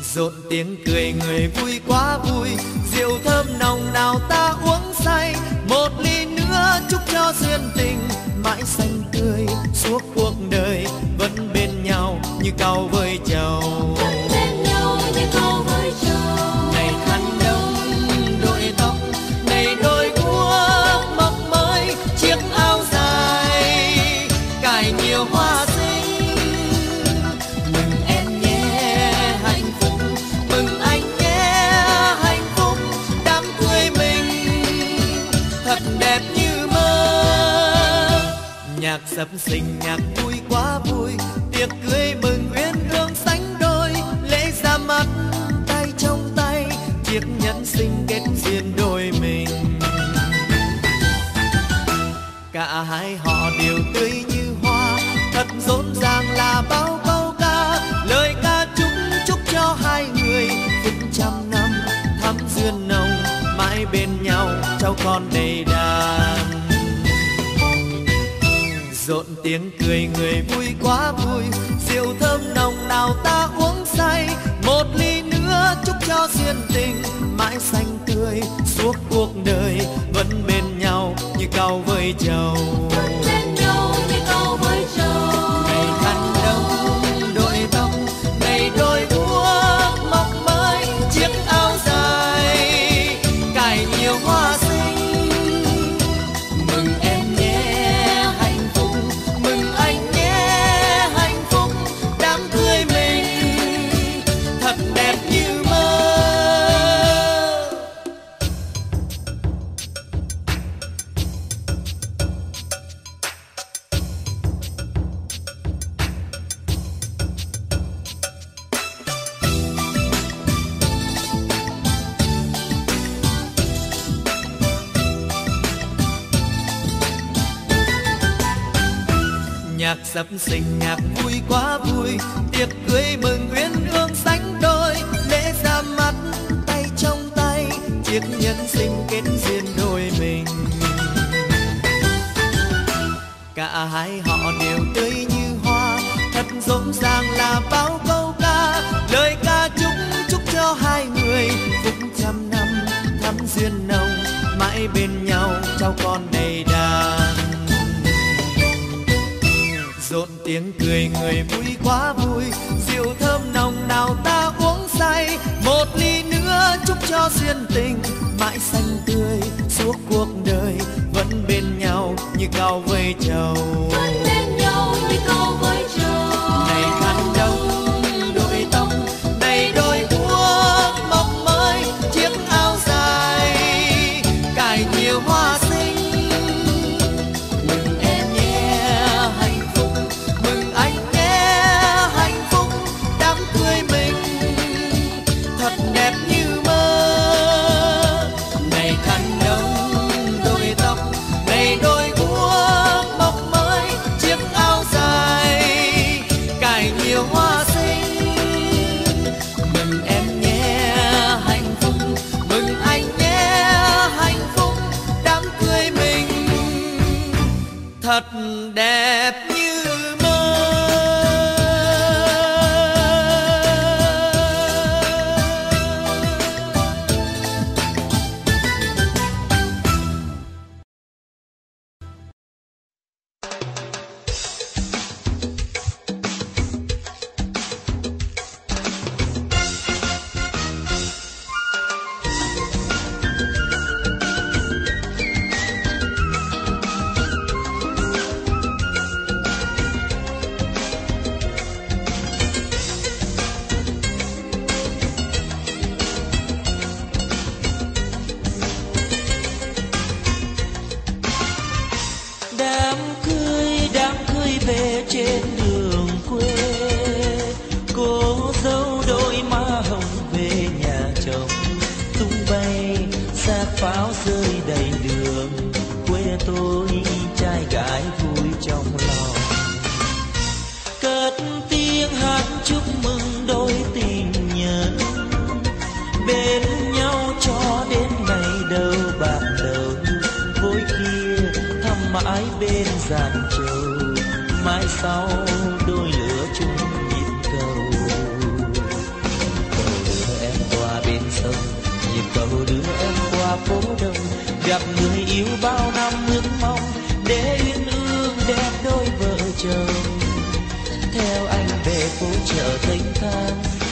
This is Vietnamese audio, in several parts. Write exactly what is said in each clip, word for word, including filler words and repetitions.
Rộn tiếng cười người vui quá vui, rượu thơm nồng nào ta uống say. Một ly nữa chúc cho duyên tình mãi xanh tươi suốt cuộc đời, vẫn bên nhau như cau với trầu. Vẫn bên nhau như cau với trầu. Này khăn đông đội tóc, này đôi guốc mọc mới, chiếc áo dài cài nhiều hoa xinh. Mừng em nhé hạnh phúc, mừng anh nhé hạnh phúc, đám cưới mình thật đẹp như mơ. Nhạc sập sình nhạc vui quá vui, tiệc cưới mừng uyên ương sánh đôi. Lễ ra mắt tay trong tay, chiếc nhẫn xinh kết duyên đôi mình. Cả hai họ đều tươi như hoa, thật rộn ràng là bao câu ca. Lời ca chúc chúc cho hai người phúc trăm năm thắm duyên nồng, mãi bên nhau cháu con đầy đàn. Rộn tiếng cười người vui quá vui, rượu thơm nồng nào ta uống say. Một ly nữa chúc cho duyên tình mãi xanh tươi suốt cuộc đời, vẫn bên nhau như cau với trầu. Vẫn bên nhau như cau với trầu. Này khăn đông đội tóc, này đôi guốc mọc mới, chiếc áo dài cài nhiều hoa xinh. Mừng em nhé hạnh phúc, mừng anh nhé hạnh phúc, đám cưới mình thật đẹp như mơ. Nhạc sập sình nhạc vui quá vui, tiệc cưới mừng uyên ương sánh đôi. Lễ ra mắt tay trong tay, chiếc nhẫn xinh kết duyên đôi mình. Cả hai họ đều tươi như hoa, thật rộn ràng là bao câu ca. Lời ca chúc chúc cho hai người phúc trăm năm thắm duyên nồng, mãi bên nhau cháu con đầy đàn. Rộn tiếng cười người vui quá vui, rượu thơm nồng nào ta uống say. Một ly nữa chúc cho duyên tình mãi xanh tươi suốt cuộc đời, vẫn bên nhau như cau với trầu. Vẫn bên nhau như cau với trầu. Này khăn đông đội tóc, này đôi guốc mọc mới, chiếc áo dài cài nhiều hoa xinh. Mừng em nhé hạnh phúc, mừng anh nhé hạnh phúc, đám cưới mình thật đẹp như mơ. Này khăn đông đội tóc, này đôi guốc mọc mới, chiếc áo dài cài nhiều hoa xinh. Mừng em nhé hạnh phúc, mừng anh nhé hạnh phúc, đám cưới mình thật đẹp như mơ. Đám cưới đám cưới về trên đường quê, cô dâu đôi má hồng về nhà chồng. Tung bay xác pháo rơi đầy đường, quê tôi trai gái vui trong lòng. Cất tiếng hát chúc mừng đôi tình nhân, bên nhau cho đến ngày đầu bạc đầu. Vối kia thăm mãi bên giàn trầu, mai sau đôi lửa chung nhịp cầu. Cầu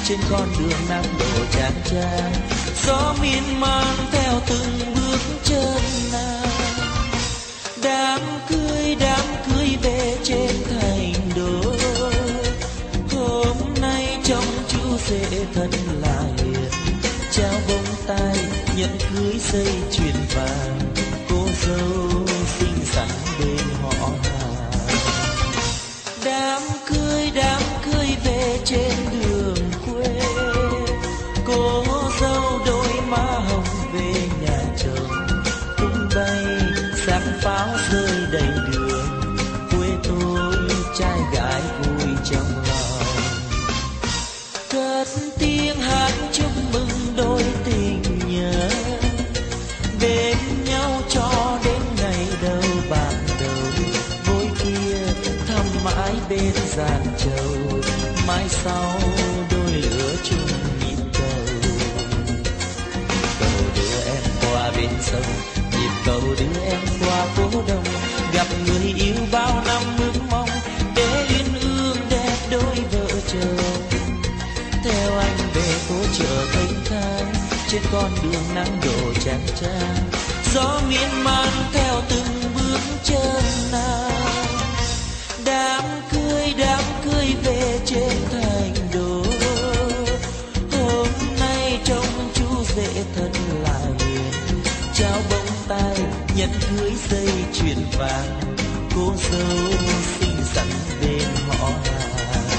trên con đường nắng đổ chang chang. Gió miên man theo từng bước chân nàng. Đám cưới đám cưới về trên thành đô. Hôm nay trông chú rể thật là hiền, trao bông tai nhận cưới dây chuyền vàng. Cô dâu xinh xắn bên họ hàng. Đám cưới đám cưới về trên đường quê. Cô dâu đôi má hồng về nhà chồng. Tung bay sáng pháo rơi đầy đường. Quê tôi trai gái vui trong lòng. Cất tiếng hát chúc mừng đôi tình nhân, bên nhau cho đến ngày đầu bạc đầu. Vối kia thăm mãi bên giàn trầu, mai sau đôi lửa chung nhịp cầu. Cầu đưa em qua bên sông, nhịp cầu đưa em qua phố đông. Gặp người yêu bao năm ước mong, để uyên ương đẹp đôi vợ chồng. Theo anh về phố chợ thênh thang, trên con đường nắng đổ chang chang. Gió miên man theo từng bước chân nàng. Đám cưới đám cưới về trên thành đô. Hôm nay trông chú rể thật là hiền, trao bông tai nhận cưới dây chuyền vàng. Cô dâu xinh xắn bên họ hàng.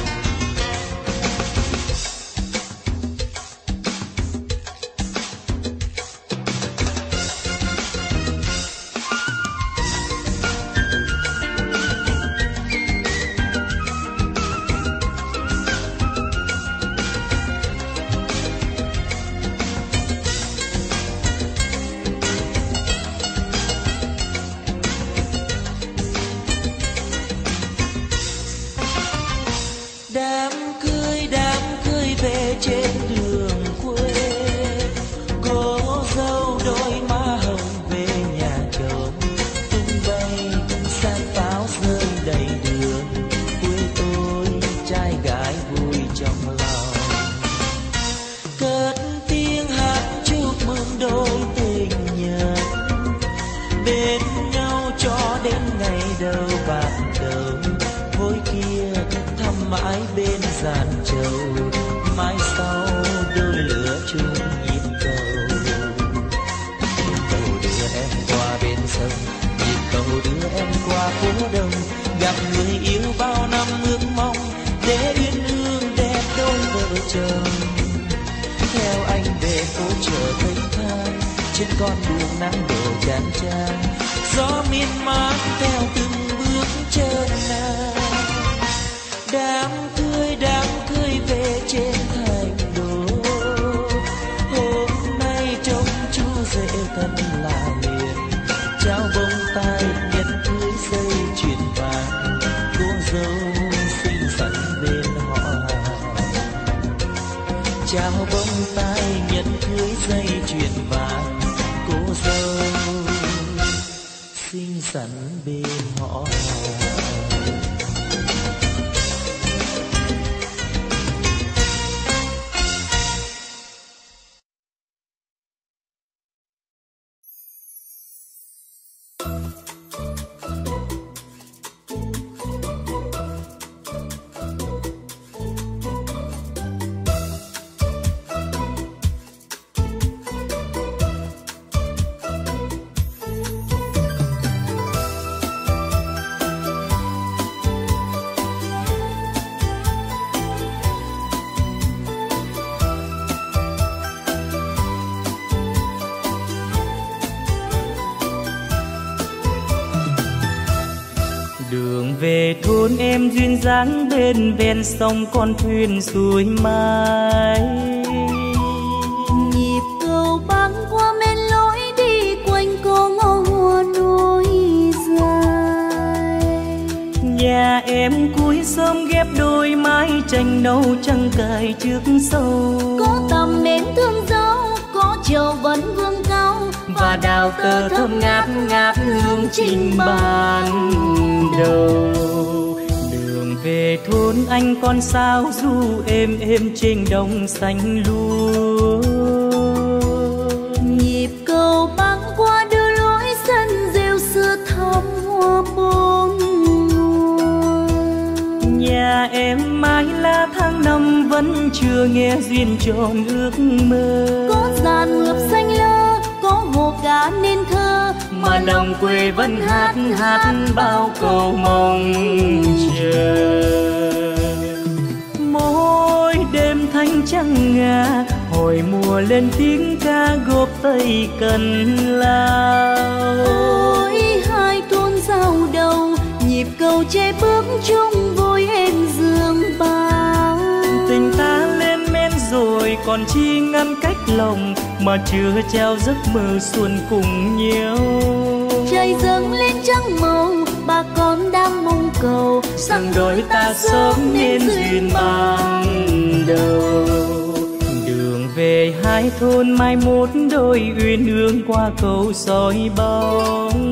Đám cưới đám cưới về trên đường quê. Cô dâu đôi má hồng về nhà chồng. Tung bay sáng pháo rơi đầy đường. Quê tôi trai gái vui trong lòng. Cất tiếng hát chúc mừng đôi tình nhân, bên nhau cho đến ngày đầu bạc đầu. Vối kia thăm mãi bên giàn trầu, mai sau đôi lửa chung nhịp cầu. Cầu đưa em qua bên sông, nhịp cầu đưa em qua phố đông. Gặp người yêu bao năm ước mong, để uyên ương đẹp đôi vợ chồng. Theo anh về phố chợ thênh thang, trên con đường nắng đổ chang chang. Gió miên man theo từng bước chân nàng. Đám cưới đám cưới về trên thành đô. Hôm nay trông chú rể thật là hiền, trao bông tai nhận cưới dây chuyền vàng. Cô dâu xinh xắn bên họ hàng. Trao bông tai nhận cưới dây chuyền vàng. Cô dâu xinh xắn bên họ hàng. Đường về thôn em duyên dáng bên ven sông con thuyền xuôi mai. Nhịp cầu băng qua men lối đi quanh cô ngô hoa núi dài. Nhà em cuối sớm ghép đôi mái tranh nâu trăng cài trước sâu. Có tầm mến thương dấu, có trầu vẫn vương cao, và đào tơ thơm ngát ngát hương trình ban đầu. Đường về thôn anh con sao du êm êm trên đồng xanh lúa. Nhịp cầu băng qua đưa lối sân rêu xưa thắm hoa bốn mùa. Nhà em mãi là tháng năm vẫn chưa nghe duyên tròn ước mơ. Có giàn ngập xanh lơ, có hồ cá nên thơ, mà lòng quê vẫn hát hát bao câu mong chờ. Mỗi đêm thanh trăng ngà hồi mùa lên tiếng ca góp tay cần lao. ôi hai thôn giao đầu nhịp cầu che bước chung vui êm dương bao. Tình ta lên men rồi còn chi ngăn cách lòng, mà chưa trao giấc mơ xuân cùng nhau. Trời dâng lên trắng màu, bà con đang mong cầu rằng đôi ta sớm nên duyên ban đầu. Đường về hai thôn mai một đôi uyên ương qua cầu soi bóng.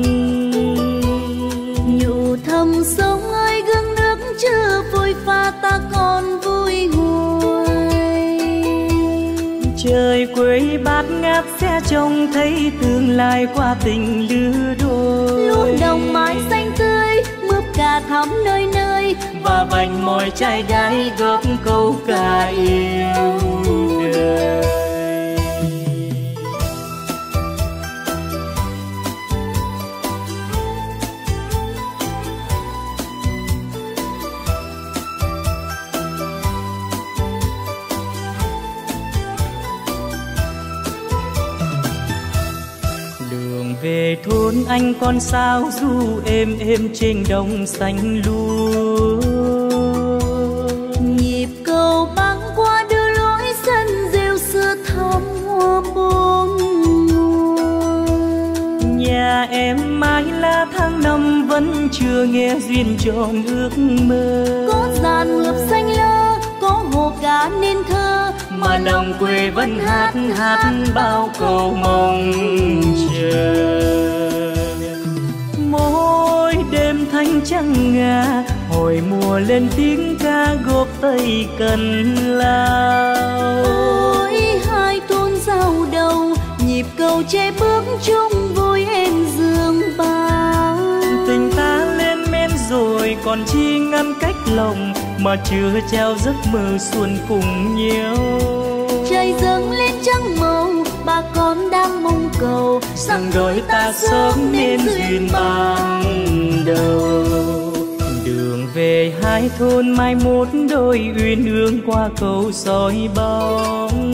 nhủ thầm sông ơi gương nước chưa vội pha ta còn vui nguôi. Trời quê bát ngát sẽ trông thấy tương lai qua tình lứa đôi. Lúa đồng mái xanh tươi mướp cà thắm nơi nơi, và vành môi trai gái góp câu ca yêu đời. Về thôn anh con sao du êm êm trên đồng xanh lúa. Nhịp cầu băng qua đưa lối sân rêu xưa thắm hoa bốn mùa. Nhà em mãi là tháng năm vẫn chưa nghe duyên tròn ước mơ. Có giàn ngập xanh lơ, có hồ cá nên thơ, mà lòng quê vẫn hát hát bao câu mong chờ. Mỗi đêm thanh trăng ngà hồi mùa lên tiếng ca góp tay cần lao. ôi hai thôn giao đầu nhịp cầu che bước chung vui êm dương bao. Tình ta lên men rồi còn chi ngăn cách lòng, mà chưa trao giấc mơ xuân cùng nhau. Trời dâng lên trắng màu, bà con đang mong cầu rằng đôi ta sớm nên duyên ban đầu. Đường về hai thôn mai một đôi uyên ương qua cầu soi bóng.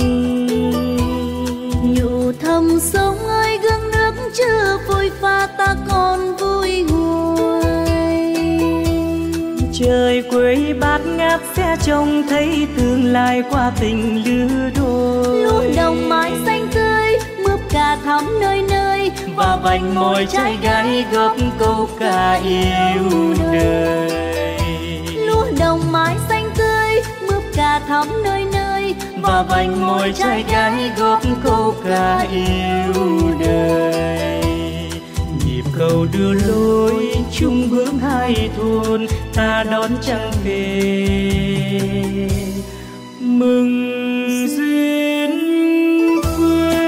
nhủ thầm sông ơi gương nước chưa vội pha ta còn vui nguôi. Trời quê bát ngát sẽ trông thấy tương lai qua tình lứa đôi. Lúa đồng mái xanh tươi mướp cà thắm nơi nơi, và vành môi trai gái góp câu ca yêu đời. lúa đồng mái xanh tươi mướp cà thắm nơi nơi, và vành môi trai gái góp câu ca yêu đời. Nhịp cầu đưa lối chung hướng hai thôn, ta đón trăng về mừng duyên quê.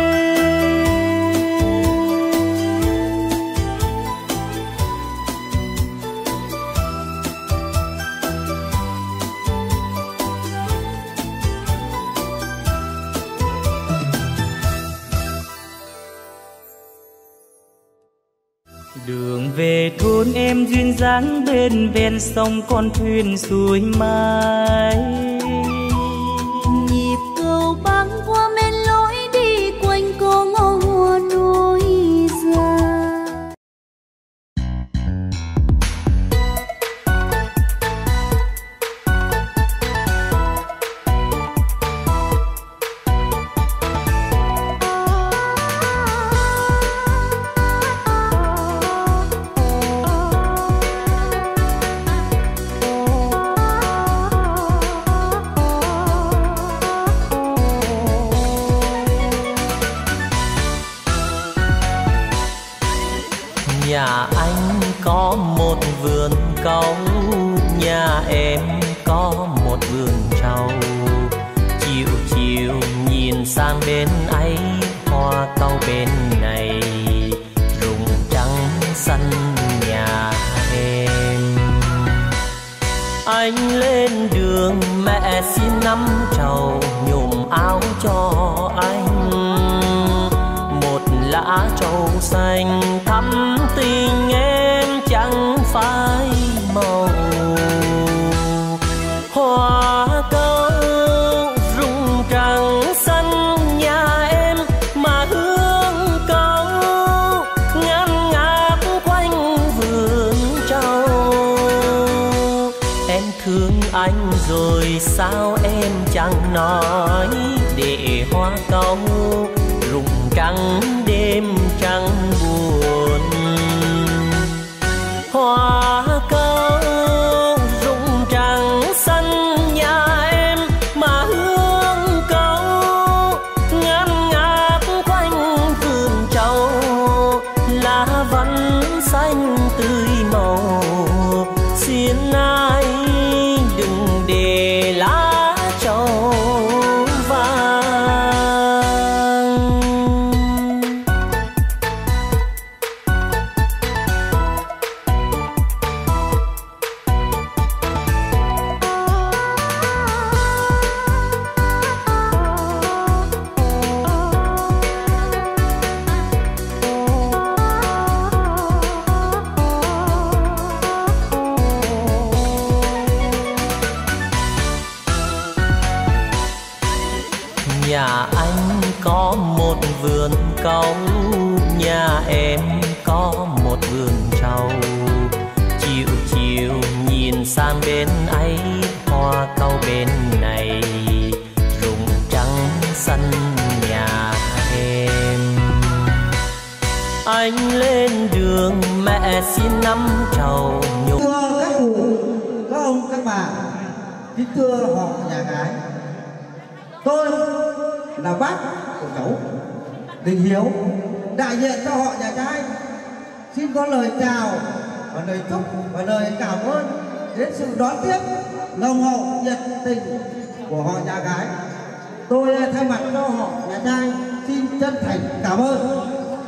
Đường về thôn em duyên dáng bên ven sông con thuyền xuôi mai. Nhịp cầu băng qua men lối đi quanh cô ngõ hoa núi già. Nhà anh có một vườn cau nhà em có một vườn trầu. Chiều chiều nhìn sang bên ấy, hoa cau bên này, rụng trắng xanh nhà em. Anh lên đường mẹ xin nắm trầu, nhùm áo cho anh. Một lá trầu xanh thắm tình em chẳng phai màu. Hoa cau rụng trắng xanh nhà em, mà hương cau ngát ngát quanh vườn trầu. Em thương anh rồi sao em chẳng nói, để hoa cau rụng trắng đêm trắng buồn. Hoa cau rụng trắng xanh nhà em, mà hương cau ngát ngát quanh vườn trầu. Lá vẫn xanh tươi màu, xin ai đừng để lá trầu vàng. Nhà anh có một vườn cau, nhà em có một vườn trầu. Chiều chiều nhìn sang bên ấy, hoa cau bên này, rụng trắng xanh nhà em. Anh lên đường mẹ xin nắm trầu, nhung. Thưa các cụ, các ông, các bà, kính thưa họ nhà gái, tôi là bác của cháu Đình Hiếu, đại diện cho họ nhà trai xin có lời chào và lời chúc và lời cảm ơn đến sự đón tiếp nồng hậu nhiệt tình của họ nhà gái. Tôi thay mặt cho họ nhà trai xin chân thành cảm ơn.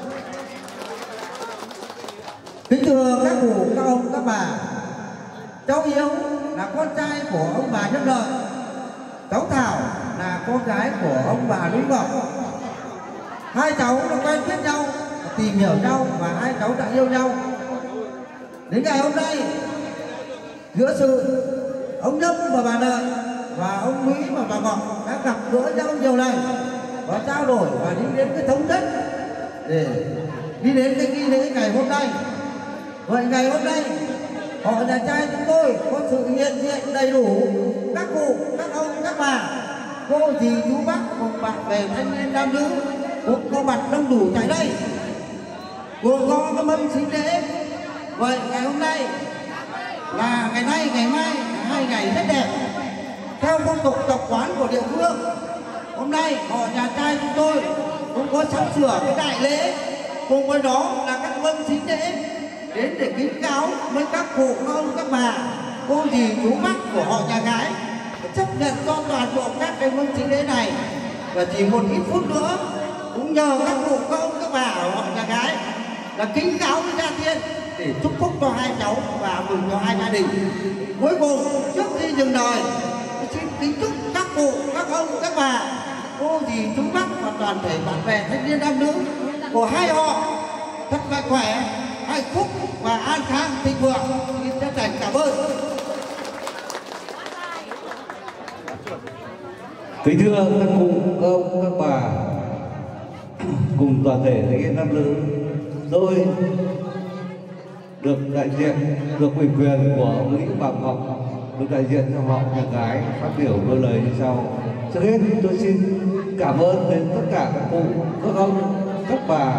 Kính thưa các cụ, các ông, các bà, cháu Hiếu là con trai của ông bà Nhân Lợi, cháu Thảo là con gái của ông bà Lý Ngọc. Hai cháu đã quen biết nhau, tìm hiểu nhau và hai cháu đã yêu nhau. Đến ngày hôm nay, giữa sự ông Nhâm và bà Lợi và ông Mỹ và bà Ngọc đã gặp gỡ nhau nhiều lần và trao đổi và đi đến cái thống nhất để đi đến cái nghi lễ ngày hôm nay. Vậy ngày hôm nay, họ nhà trai chúng tôi có sự hiện diện đầy đủ các cụ, các ông, các bà, cô dì chú bác cùng bạn bè thanh niên nam nữ cũng có mặt đông đủ tại đây, gồm có cái mâm xính lễ. Vậy ngày hôm nay là ngày nay ngày mai hai ngày rất đẹp theo phong tục tập quán của địa phương. Hôm nay họ nhà trai chúng tôi cũng có sắm sửa cái đại lễ, cùng với đó là các mâm xính lễ đến để kính cáo với các cụ, các ông, các bà, cô dì chú bác của họ nhà gái chấp nhận cho toàn bộ các cái mâm xính lễ này. Và chỉ một ít phút nữa cũng nhờ các cụ, các ông, các bà của họ nhà gái là kính cáo với gia tiên để chúc phúc cho hai cháu và mừng cho hai gia đình. Cuối cùng trước khi dừng đời, xin kính chúc các cụ, các ông, các bà, cô dì chú bác và toàn thể bạn bè thanh niên nam nữ của hai họ thật mạnh khỏe, hạnh phúc và an khang thịnh vượng. Xin chân thành cảm ơn. Kính thưa các cụ, các ông, các bà, cùng toàn thể thanh niên nam nữ, tôi được đại diện, được ủy quyền của Mỹ bà Ngọc, được đại diện cho họ nhà gái phát biểu đôi lời như sau. Trước hết tôi xin cảm ơn đến tất cả các cụ, các ông, các bà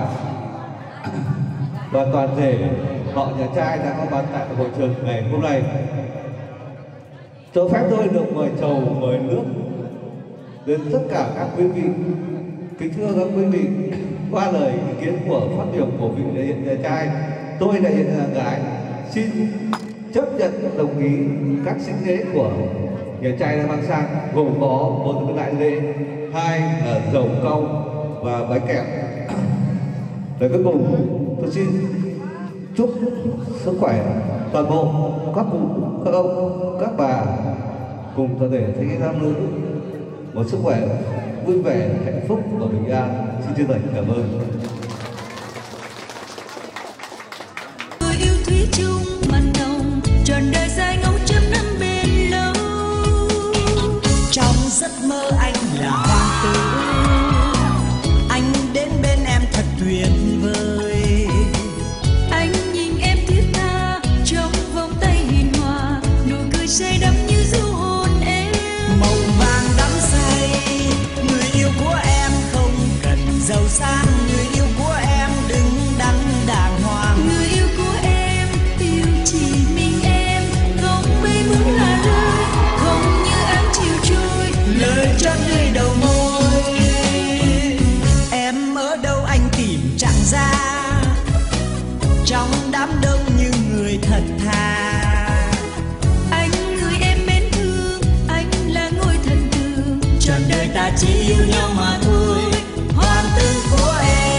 và toàn thể họ nhà trai đã có mặt tại hội trường ngày hôm nay. Cho phép tôi được mời trầu, mời nước đến tất cả các quý vị. Kính thưa các quý vị, qua lời ý kiến của phát biểu của vị đại diện nhà trai, tôi đại diện nhà gái xin chấp nhận đồng ý các sinh lễ của nhà trai đã mang sang, gồm có một là đại lễ, hai là dầu cau và bánh kẹo. Và cuối cùng tôi xin chúc sức khỏe toàn bộ các cụ, các ông, các bà cùng toàn thể thế hệ nam nữ một sức khỏe vui vẻ, hạnh phúc và bình an. Xin chân thành cảm ơn. Tôi yêu thủy chung mặn nồng, trọn đời dài ngóng trăm năm bên lâu. Trong giấc mơ anh là hoàng tử, anh đến bên em thật tuyệt vời. Anh nhìn em thiết tha trong vòng tay hiền hòa, nụ cười say đắm như du hồn em. Màu vàng đắm say, người yêu của em không cần giàu sang, người yêu của em đứng đắn đàng hoàng. Người yêu của em yêu chỉ mình em, không mấy muốn là lời, không như áng chiều trôi, Lời chót lưỡi đầu môi. Em ở đâu anh tìm chẳng ra, trong đám đông như người thật thà. anh người em mến thương, anh là ngôi thần tượng, Trọn đời ta chỉ yêu nhau mà thôi, hoàng tử của em.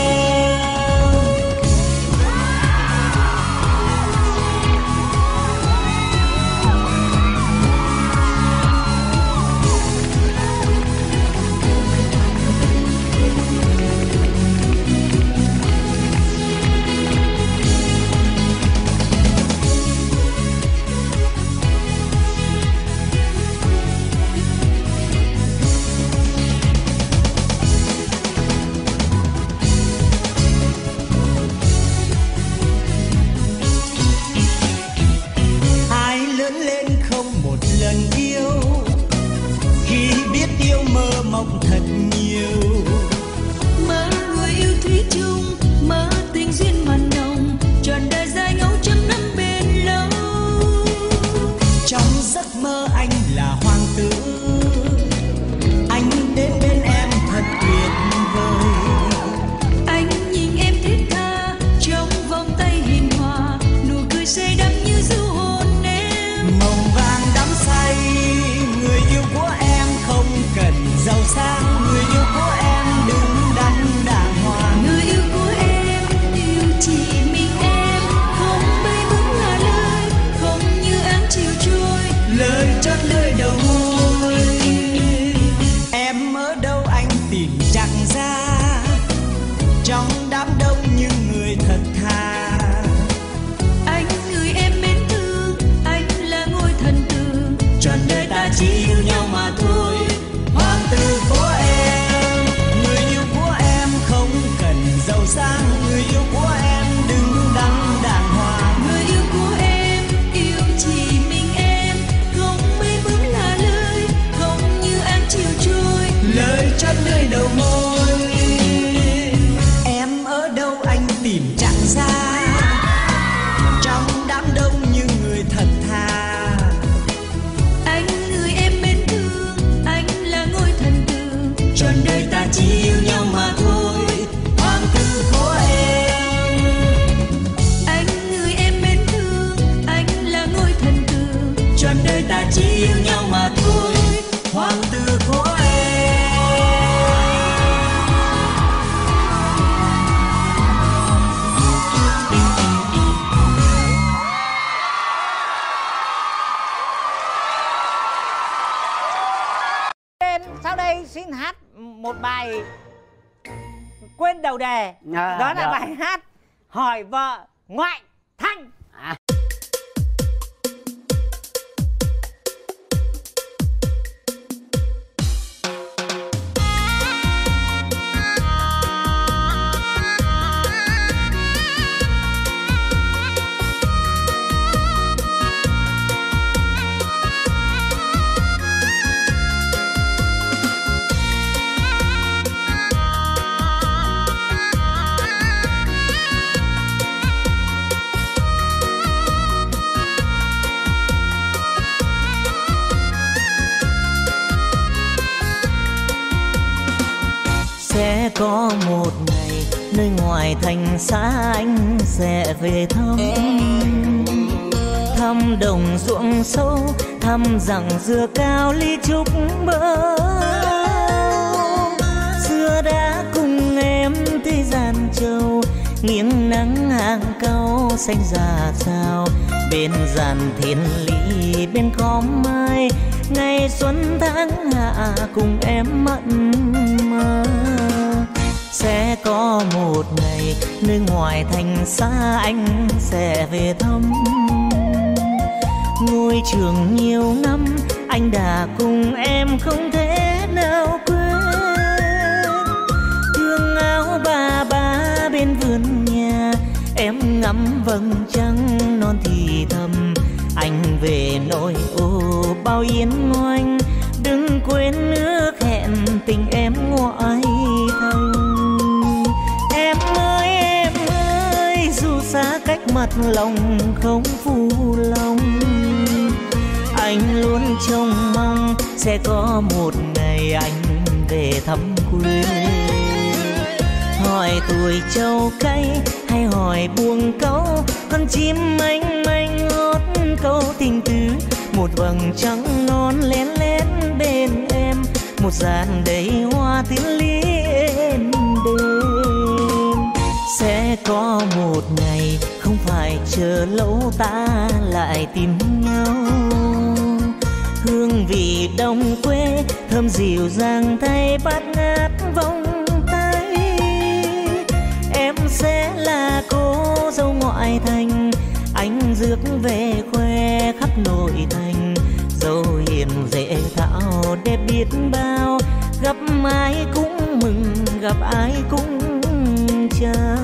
Ai lớn lên không một lần yêu, khi biết yêu mơ mộng thật nhiều. mơ người yêu thủy chung, mơ tình duyên mặn nồng, trọn đời dài ngóng trăm năm bên lâu. Trong giấc mơ anh là hoàng tử, anh đến bên em thật tuyệt vời. Anh nhìn em thiết tha trong vòng tay hiền hòa, nụ cười say đắm như du hồn em. Màu vàng đắm say, người yêu của em không cần giàu sang, người yêu của em đứng đắn đàng hoàng. Người yêu của em yêu chỉ mình em, không mấy muốn là lời, không như áng chiều trôi, Lời chót lưỡi đầu môi. Em ở đâu anh tìm chẳng ra, trong đám đông như người thật thà. anh người em mến thương, anh là ngôi thần tượng, Trọn đời ta chỉ yêu nhau mà thôi, hoàng tử của em. Người yêu của em không cần giàu sang, người yêu của em đứng đắn đàng hoàng. người yêu của em yêu chỉ mình em, không mấy muốn là lời, không như áng chiều trôi, Lời chót lưỡi đầu môi. Em ở đâu anh tìm chẳng ra, trong đám đông như người thật thà. anh người em mến thương, anh là ngôi thần tượng, Trọn đời ta chỉ yêu nhau mà thôi, hoàng tử của em. anh người em mến thương, anh là ngôi thần tượng, Trọn đời ta chỉ yêu nhau mà thôi, hoàng tử của em. Sau đây xin hát một bài quên đầu đề, À, đó là được. bài hát Hỏi Vợ Ngoại Thanh. À. Sẽ có một ngày nơi ngoài thành xa anh sẽ về thăm. thăm đồng ruộng sâu, thăm rằng dừa cao ly trúc bơ. Xưa đã cùng em thế gian châu, nghiêng nắng hàng cao xanh già sao. Bên giàn thiên lý bên khóm mai, ngày xuân tháng hạ cùng em mặn mơ. Sẽ có một ngày nơi ngoài thành xa anh sẽ về thăm. Ngôi trường nhiều năm anh đã cùng em không thể nào quên. Thương áo ba ba bên vườn nhà, em ngắm vầng trăng non thì thầm. Anh về nội ô bao yên ngoanh, đừng quên ước hẹn tình em ngoại thành. Em ơi em ơi, dù xa cách mặt lòng không phụ lòng. Anh luôn trông mong sẽ có một ngày anh về thăm quê. Hỏi tuổi trâu cây hay hỏi buông câu, con chim manh manh ngót câu tình tứ. Một vầng trăng non lén lén bên em, một dàn đầy hoa tiến liên đêm. Sẽ có một ngày không phải chờ lâu ta lại tìm nhau. Hương vị đồng quê thơm dịu dàng thay bát ngát vòng tay. Em sẽ là cô dâu ngoại thành, anh rước về khoe khắp nội thành. Dâu hiền dễ thảo đẹp biết bao, gặp ai cũng mừng gặp ai cũng chào.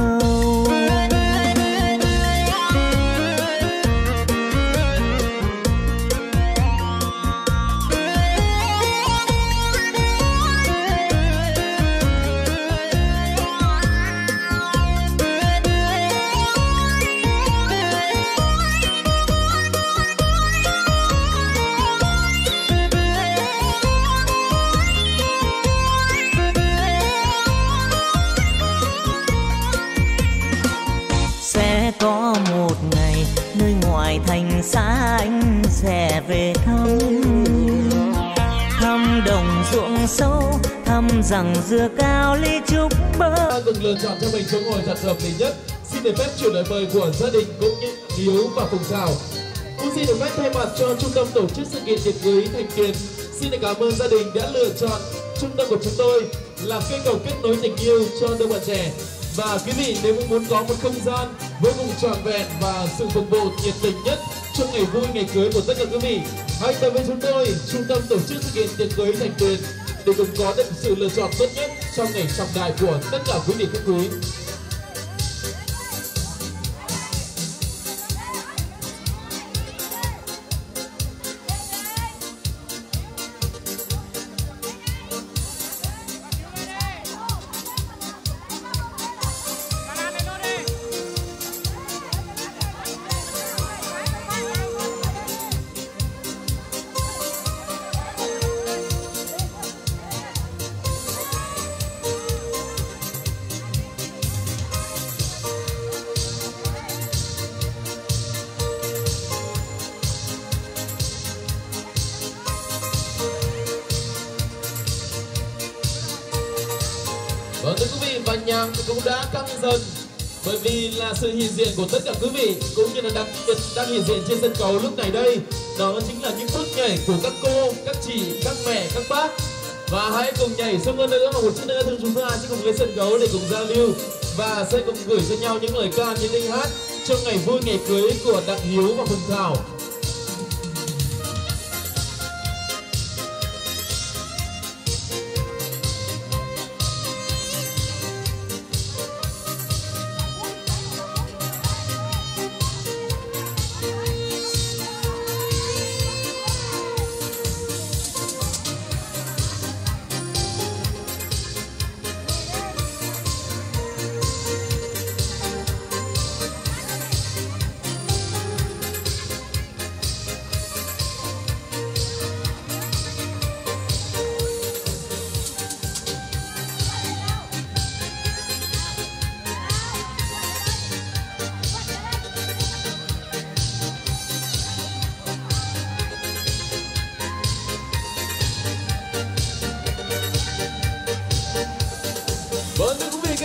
Có một ngày nơi ngoài thành xa anh sẽ về thăm. Thăm đồng ruộng sâu, thăm rằng dừa cao ly trúc bơ. Từng lựa chọn cho mình chỗ ngồi thật hợp lý nhất. Xin được phép chuyển lời mời của gia đình cũng như Hiếu và Phùng Thảo. Cũng xin được phép thay mặt cho trung tâm tổ chức sự kiện tiệc cưới Thành Tiền, xin được cảm ơn gia đình đã lựa chọn trung tâm của chúng tôi làm cây cầu kết nối tình yêu cho đôi bạn trẻ. Và quý vị nếu muốn có một không gian vô cùng trọn vẹn và sự phục vụ nhiệt tình nhất trong ngày vui ngày cưới của tất cả quý vị, hãy tới với chúng tôi trung tâm tổ chức sự kiện tiệc cưới Thành Tiền để cùng có được sự lựa chọn tốt nhất trong ngày trọng đại của tất cả quý vị khách quý. Vâng thưa quý vị, và nhạc cũng đã căng dần bởi vì là sự hiện diện của tất cả quý vị cũng như là đặc biệt đang hiện diện trên sân khấu lúc này đây, đó chính là những bước nhảy của các cô, các chị, các mẹ, các bác. Và hãy cùng nhảy sâu hơn nữa, và một chút nữa thường chúng ta sẽ cùng lên sân khấu để cùng giao lưu và sẽ cùng gửi cho nhau những lời ca, những tiếng hát trong ngày vui ngày cưới của Đặng Hiếu và Phùng Thảo.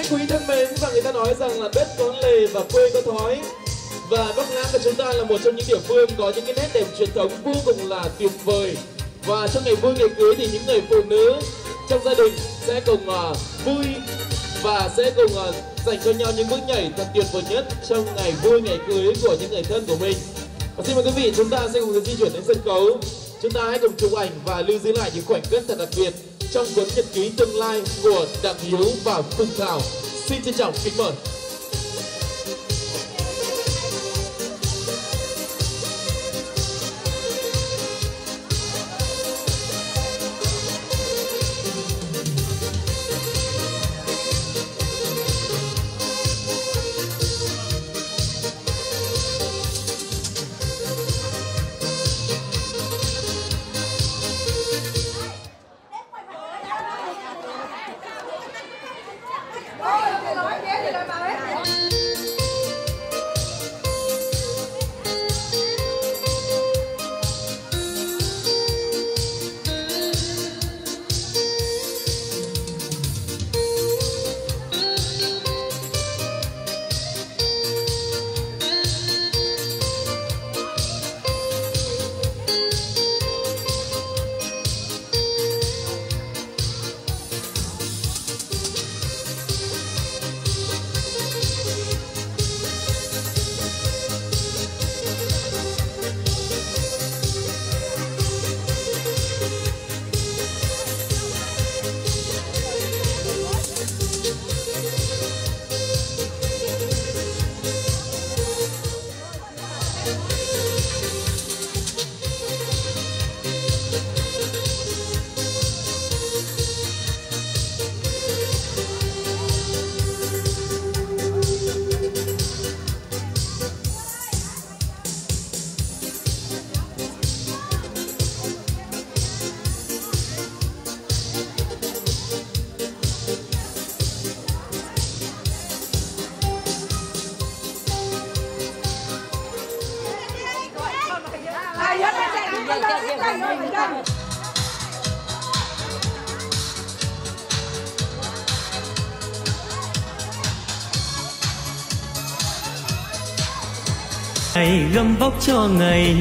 khách quý thân mến, và người ta nói rằng là đất có lề và quê có thói. Và Bắc Ngãi của chúng ta là một trong những địa phương có những cái nét đẹp truyền thống vô cùng là tuyệt vời. Và trong ngày vui ngày cưới thì những người phụ nữ trong gia đình sẽ cùng uh, vui và sẽ cùng uh, dành cho nhau những bước nhảy thật tuyệt vời nhất trong ngày vui ngày cưới của những người thân của mình. Và xin mời quý vị, chúng ta sẽ cùng di chuyển đến sân khấu. Chúng ta hãy cùng chụp ảnh và lưu giữ lại những khoảnh khắc thật đặc biệt trong cuốn nhật ký tương lai của Đặng Hiếu và Phương Thảo. Xin trân trọng kính mời. Ngày gấm vóc cho ngày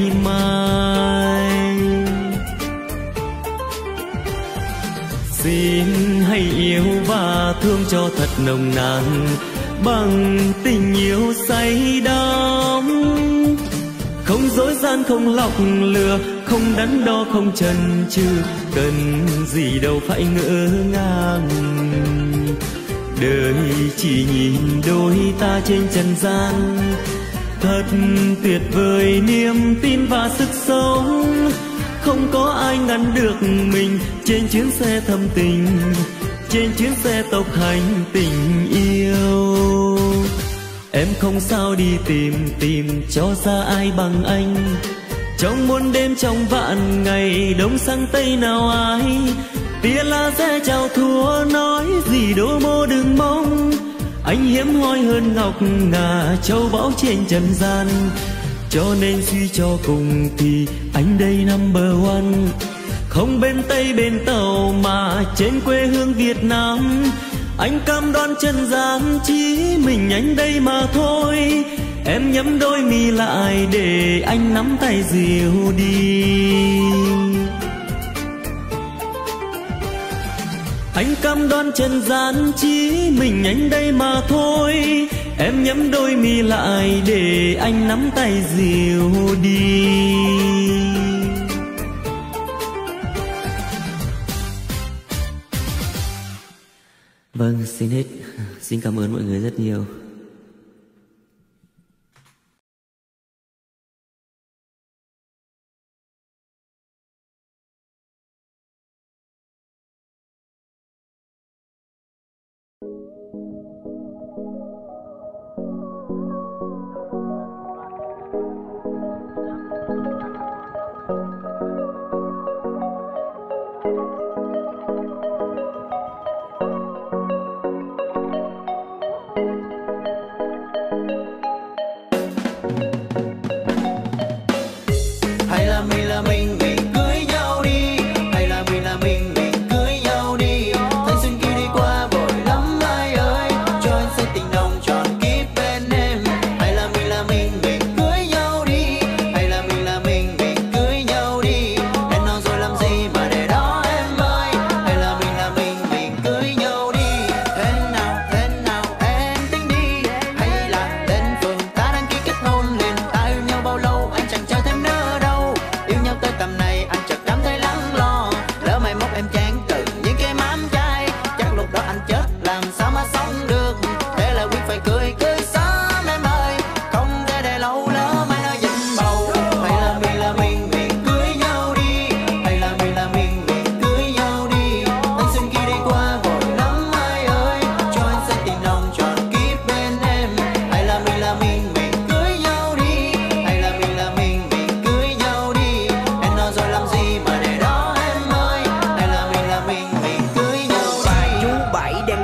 mai, xin hãy yêu và thương cho thật nồng nàn bằng tình yêu say đắm, không dối gian không lọc lừa, không đắn đo không chần chừ, cần gì đâu phải ngỡ ngàng. Đời chỉ nhìn đôi ta trên trần gian, thật tuyệt vời niềm tin và sức sống, không có ai ngăn được mình trên chuyến xe thâm tình, trên chuyến xe tốc hành tình yêu. Em không sao đi tìm tìm cho ra ai bằng anh, trong muôn đêm trong vạn ngày đông sang tây nào ai, tia laser chào thua nói gì đô mô đừng mong, anh hiếm hoi hơn ngọc ngà châu báu trên trần gian, cho nên suy cho cùng thì anh đây number one, không bên tây bên tàu mà trên quê hương Việt Nam. Anh cam đoan chân gian chỉ mình anh đây mà thôi, em nhắm đôi mi lại để anh nắm tay dìu đi. Anh cam đoan chân gian chỉ mình anh đây mà thôi, em nhắm đôi mi lại để anh nắm tay dìu đi. Vâng, xin hết. Xin cảm ơn mọi người rất nhiều.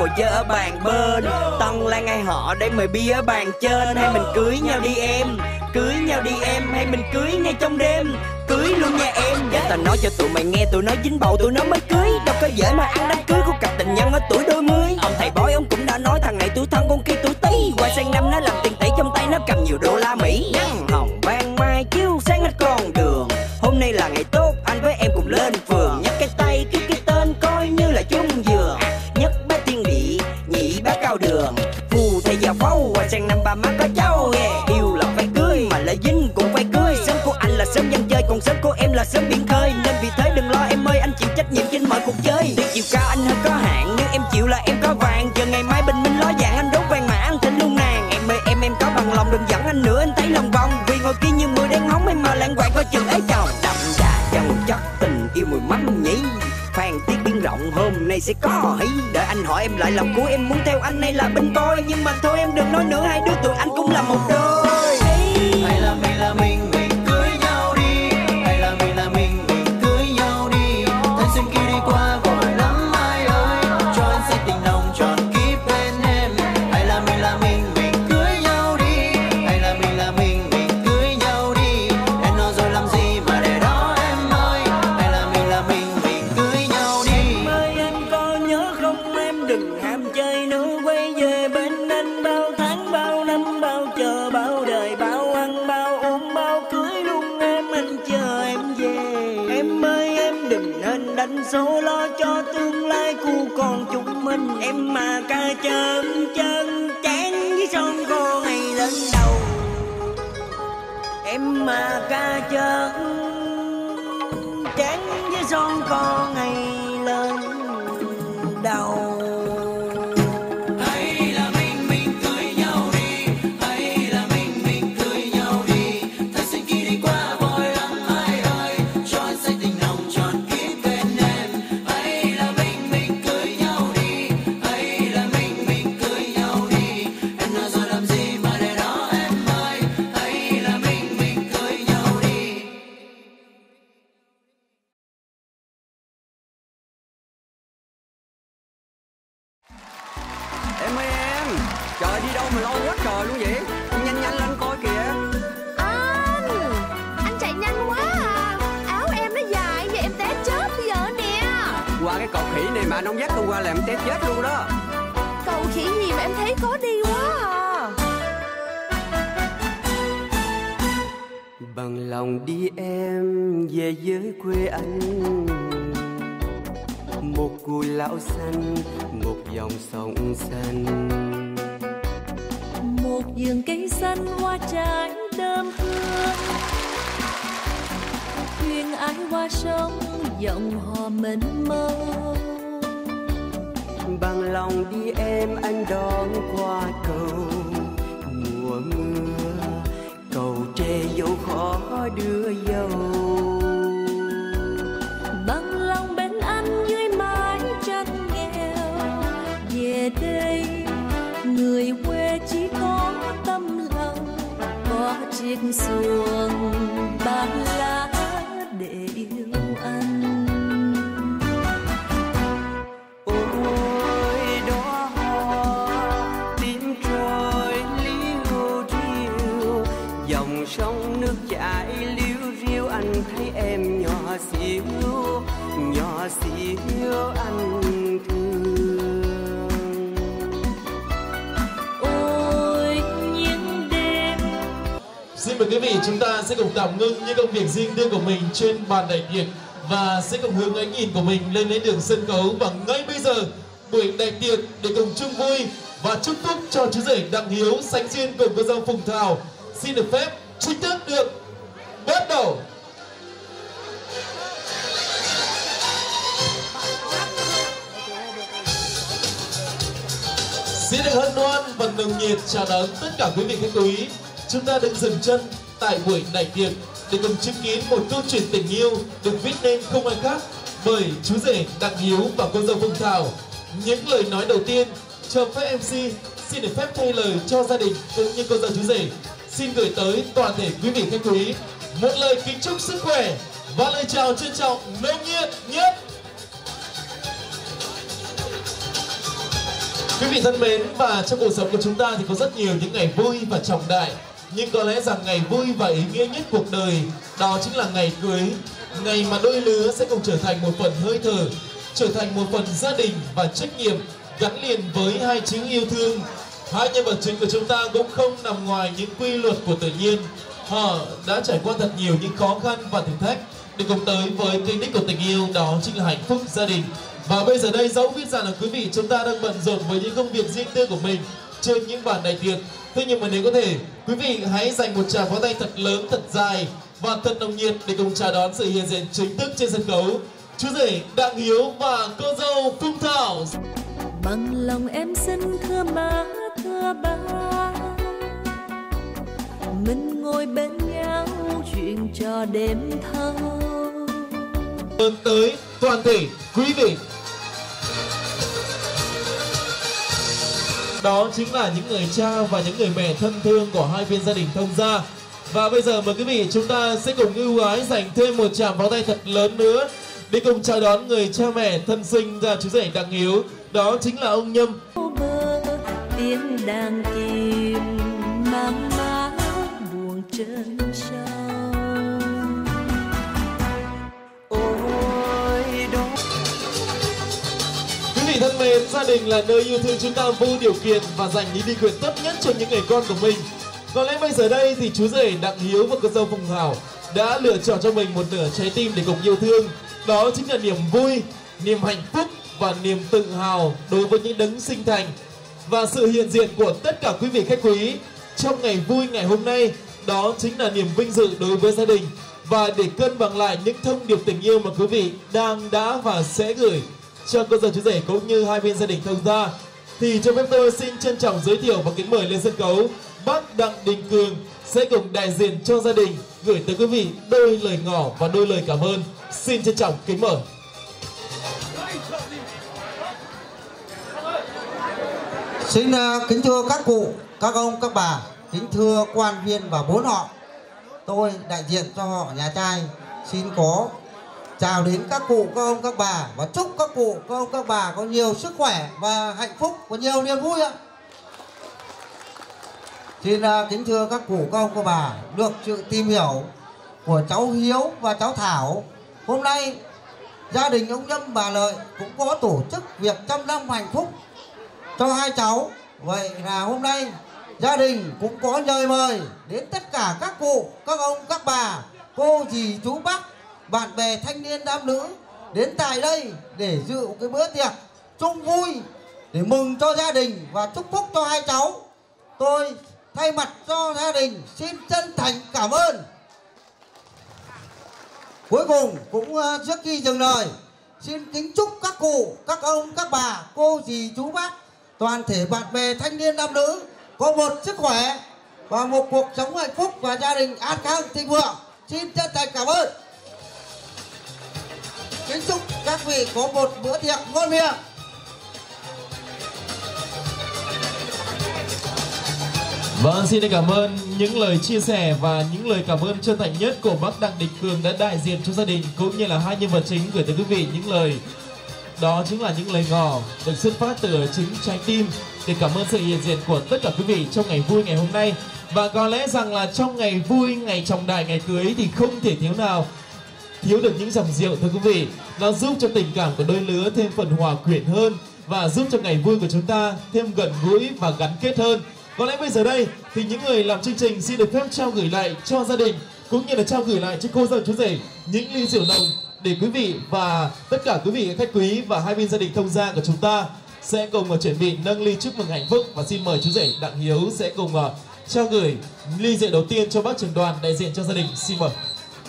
ngồi chơi ở bàn bên. Tân Lan ai họ để mời bia ở bàn trên. Hay mình cưới nhau đi em, cưới nhau đi em, hay mình cưới ngay trong đêm, cưới luôn nha em. Để tao nói cho tụi mày nghe, tụi nó dính bầu tụi nó mới cưới. Đâu có dễ mà ăn đám cưới của cặp tình nhân ở tuổi đôi mươi. Ông thầy bói ông cũng đã nói thằng này tuổi thân con kia tuổi Tý. Qua sang năm nó làm tiền tỷ, trong tay nó cầm nhiều đô la Mỹ. Nắng hồng ban mai chiếu sáng hết con đường. Hôm nay là ngày tốt, anh với em cùng lên phường. Nhấc cái tay kêu cái tên coi như là chung giường. Nhất bá tiên địa, nhị bá cao đường. Phù thầy già phâu, qua sang năm ba má có cháu. Yeah. Yêu là phải cưới, mà lại dính cũng phải cưới. Sớm của anh là sớm dân chơi, còn sớm của em là sớm biển khơi. Nên vì thế đừng lo em ơi, anh chịu trách nhiệm trên mọi cuộc chơi. Tuy chiều cao anh hơi có hạn, nếu em chịu là em có vàng. Chờ ngày mai bình minh ló dạng, anh đốt vàng mã anh thỉnh luôn nàng. Em ơi em em có bằng lòng, đừng dẫn anh nữa anh thấy lòng vòng. Vì ngồi kia như mưa đen hóng em mà lãng quạng coi chừng ấy chồng. Đậm đà chân chất tình yêu mùi mắm nhí. Phan tiết biên rộng hôm nay sẽ có hí. Đợi anh hỏi em lại lòng của em muốn theo anh hay là bên boy. Nhưng mà thôi em đừng nói nữa, hai đứa tụi anh cũng là một đôi. Hay là mình là mình, mình cưới nhau đi. Hay là mình là mình, mình cưới nhau đi. Thanh xuân kia đi qua vội lắm ai ơi. Cho anh sẽ tình nồng tròn kiếp bên em. Hay là mình là mình, mình cưới nhau đi. Hay là mình là mình, mình cưới nhau đi. Em nói rồi làm gì mà để đó em ơi. Hay là mình là mình, mình cưới nhau đi. Em ơi em có nhớ không, em đừng ham chơi nữa. Quay về bên anh bao tháng bao năm bao chờ bao đời bao ăn bao uống bao cưới luôn em, anh chờ em về. Em ơi em đừng nên đánh số lo cho tương lai của con chúng mình. Em mà ca chân chân chán với son cô ngày lên đầu. Em mà ca chân chán với son con ngày lên đầu. Em ơi em, trời đi đâu mà lo quá trời luôn vậy? Nhanh nhanh lên coi kìa. Anh, anh chạy nhanh quá à. Áo em nó dài vậy em té chết bây giờ nè. Qua cái cọc khỉ này mà anh không dắt tôi qua là em té chết luôn đó. Cầu khỉ gì mà em thấy khó đi quá à. Bằng lòng đi em về với quê anh. Một cùi lão xanh, một dòng sông xanh. Một vườn cây xanh hoa trái đơm hương. Thuyền ái qua sông, dòng hò mênh mông. Bằng lòng đi em anh đón qua cầu mùa mưa. Cầu tre dẫu khó đưa dâu. Bằng lòng bên anh dưới mái tranh nghèo. Về đây người quê chỉ có tâm lòng. Có chiếc xuồng ba lá để yêu anh. Ôi đóa hoa tím trôi liu riu. Dòng sông nước chảy liu riu. Anh thấy em nhỏ xíu, nhỏ xíu anh thương. Ôi những đêm. Xin mời quý vị chúng ta sẽ cùng tạm ngưng những công việc riêng tư của mình trên bàn đại tiệc và sẽ cùng hướng ánh nhìn của mình lên đến đường sân khấu. Và ngay bây giờ buổi đại tiệc để cùng chung vui và chúc phúc cho chú rể Đặng Hiếu sánh duyên cùng cô dâu Phùng Thảo xin được phép chính thức được bắt đầu. Xin được hân hoan và nồng nhiệt chào đón tất cả quý vị khách quý. Chúng ta được dừng chân tại buổi đại tiệc để cùng chứng kiến một câu chuyện tình yêu được viết nên không ai khác bởi chú rể Đặng Hiếu và cô dâu Phùng Thảo. Những lời nói đầu tiên cho phép em xê xin được phép thay lời cho gia đình cũng như cô dâu chú rể xin gửi tới toàn thể quý vị khách quý một lời kính chúc sức khỏe và lời chào trân trọng nồng nhiệt nhất. Quý vị thân mến, và trong cuộc sống của chúng ta thì có rất nhiều những ngày vui và trọng đại. Nhưng có lẽ rằng ngày vui và ý nghĩa nhất cuộc đời đó chính là ngày cưới. Ngày mà đôi lứa sẽ cùng trở thành một phần hơi thở, trở thành một phần gia đình và trách nhiệm gắn liền với hai chữ yêu thương. Hai nhân vật chính của chúng ta cũng không nằm ngoài những quy luật của tự nhiên. Họ đã trải qua thật nhiều những khó khăn và thử thách để cùng tới với cái đích của tình yêu, đó chính là hạnh phúc gia đình. Và bây giờ đây, dẫu biết rằng là quý vị chúng ta đang bận rộn với những công việc riêng tư của mình trên những bàn đại tiệc, thế nhưng mà nếu có thể, quý vị hãy dành một tràng pháo tay thật lớn, thật dài và thật nồng nhiệt để cùng chào đón sự hiện diện chính thức trên sân khấu chú rể Đặng Hiếu và cô dâu Phương Thảo. Bằng lòng em xin thưa má, thưa ba, mình ngồi bên nhau chuyện trò đêm thâu. Vươn tới toàn thể quý vị. Đó chính là những người cha và những người mẹ thân thương của hai bên gia đình Thông Gia. Và bây giờ mời quý vị chúng ta sẽ cùng ưu ái dành thêm một tràng pháo tay thật lớn nữa để cùng chào đón người cha mẹ thân sinh ra chú rể Đặng Hiếu. Đó chính là ông Nhâm. Tiếng đàn kim mang má buồn trên sông. Ôi đó. Quý vị thân mến, gia đình là nơi yêu thương chúng ta vô điều kiện và dành những đi quyền tốt nhất cho những người con của mình. Có lẽ bây giờ đây thì chú rể Đặng Hiếu và cô dâu Phương Thảo đã lựa chọn cho mình một nửa trái tim để cùng yêu thương. Đó chính là niềm vui, niềm hạnh phúc và niềm tự hào đối với những đấng sinh thành. Và sự hiện diện của tất cả quý vị khách quý trong ngày vui ngày hôm nay, đó chính là niềm vinh dự đối với gia đình. Và để cân bằng lại những thông điệp tình yêu mà quý vị đang, đã và sẽ gửi cho cô dâu chú rể cũng như hai bên gia đình Thông Gia, thì cho phép tôi xin trân trọng giới thiệu và kính mời lên sân khấu bác Đặng Đình Cường sẽ cùng đại diện cho gia đình gửi tới quý vị đôi lời ngỏ và đôi lời cảm ơn. Xin trân trọng kính mời. Xin uh, kính thưa các cụ, các ông, các bà, kính thưa quan viên và bốn họ. Tôi đại diện cho họ nhà trai xin có chào đến các cụ, các ông, các bà và chúc các cụ, các ông, các bà có nhiều sức khỏe và hạnh phúc và nhiều niềm vui ạ. Xin uh, kính thưa các cụ, các ông, các bà, được sự tìm hiểu của cháu Hiếu và cháu Thảo, hôm nay gia đình ông Nhâm bà Lợi cũng có tổ chức việc trăm năm hạnh phúc cho hai cháu. Vậy là hôm nay gia đình cũng có lời mời đến tất cả các cụ, các ông, các bà, cô, dì, chú, bác, bạn bè thanh niên nam nữ đến tại đây để dự cái bữa tiệc chung vui để mừng cho gia đình và chúc phúc cho hai cháu. Tôi thay mặt cho gia đình xin chân thành cảm ơn. Cuối cùng cũng uh, trước khi dừng lời, xin kính chúc các cụ, các ông, các bà, cô, dì, chú, bác, toàn thể bạn bè thanh niên nam nữ có một sức khỏe và một cuộc sống hạnh phúc và gia đình an khang thịnh vượng. Xin chân thành cảm ơn. Kính chúc các vị có một bữa tiệc ngon miệng. Vâng, xin cảm ơn những lời chia sẻ và những lời cảm ơn chân thành nhất của bác Đặng Đình Cường đã đại diện cho gia đình cũng như là hai nhân vật chính gửi tới quý vị những lời. Đó chính là những lời ngỏ được xuất phát từ chính trái tim để cảm ơn sự hiện diện của tất cả quý vị trong ngày vui ngày hôm nay. Và có lẽ rằng là trong ngày vui, ngày trọng đại, ngày cưới thì không thể thiếu nào thiếu được những dòng rượu thưa quý vị. Nó giúp cho tình cảm của đôi lứa thêm phần hòa quyện hơn và giúp cho ngày vui của chúng ta thêm gần gũi và gắn kết hơn. Có lẽ bây giờ đây thì những người làm chương trình xin được phép trao gửi lại cho gia đình cũng như là trao gửi lại cho cô dâu chú rể những ly rượu nồng để quý vị và tất cả quý vị khách quý và hai bên gia đình Thông Gia của chúng ta sẽ cùng uh, chuẩn bị nâng ly chúc mừng hạnh phúc. Và xin mời chú rể Đặng Hiếu sẽ cùng uh, trao gửi ly rượu đầu tiên cho bác trưởng đoàn đại diện cho gia đình. Xin mời.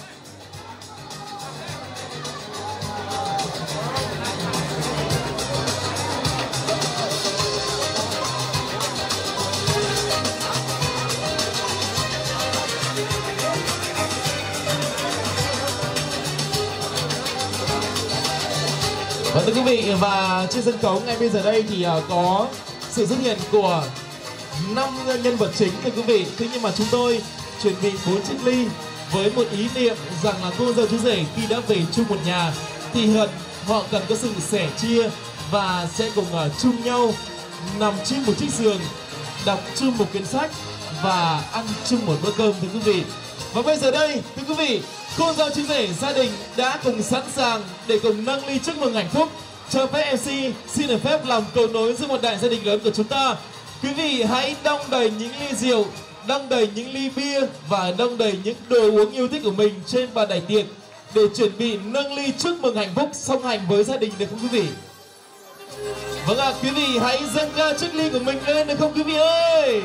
Vâng thưa quý vị, và trên sân khấu ngay bây giờ đây thì uh, có sự xuất hiện của năm nhân vật chính thưa quý vị. Thế nhưng mà chúng tôi chuẩn bị bốn chiếc ly với một ý niệm rằng là cô dâu chú rể khi đã về chung một nhà thì hận họ cần có sự sẻ chia và sẽ cùng uh, chung nhau nằm trên một chiếc giường, đọc chung một quyển sách và ăn chung một bữa cơm, thưa quý vị. Và bây giờ đây, thưa quý vị, cô dâu chú rể gia đình đã cùng sẵn sàng để cùng nâng ly chúc mừng hạnh phúc. Cho phép em xê xin được phép làm cầu nối giữa một đại gia đình lớn của chúng ta. Quý vị hãy đong đầy những ly rượu, đong đầy những ly bia và đong đầy những đồ uống yêu thích của mình trên bàn đại tiệc để chuẩn bị nâng ly chúc mừng hạnh phúc song hành với gia đình, được không quý vị? Vâng ạ, à, quý vị hãy dâng cao chiếc ly của mình lên, được không quý vị ơi?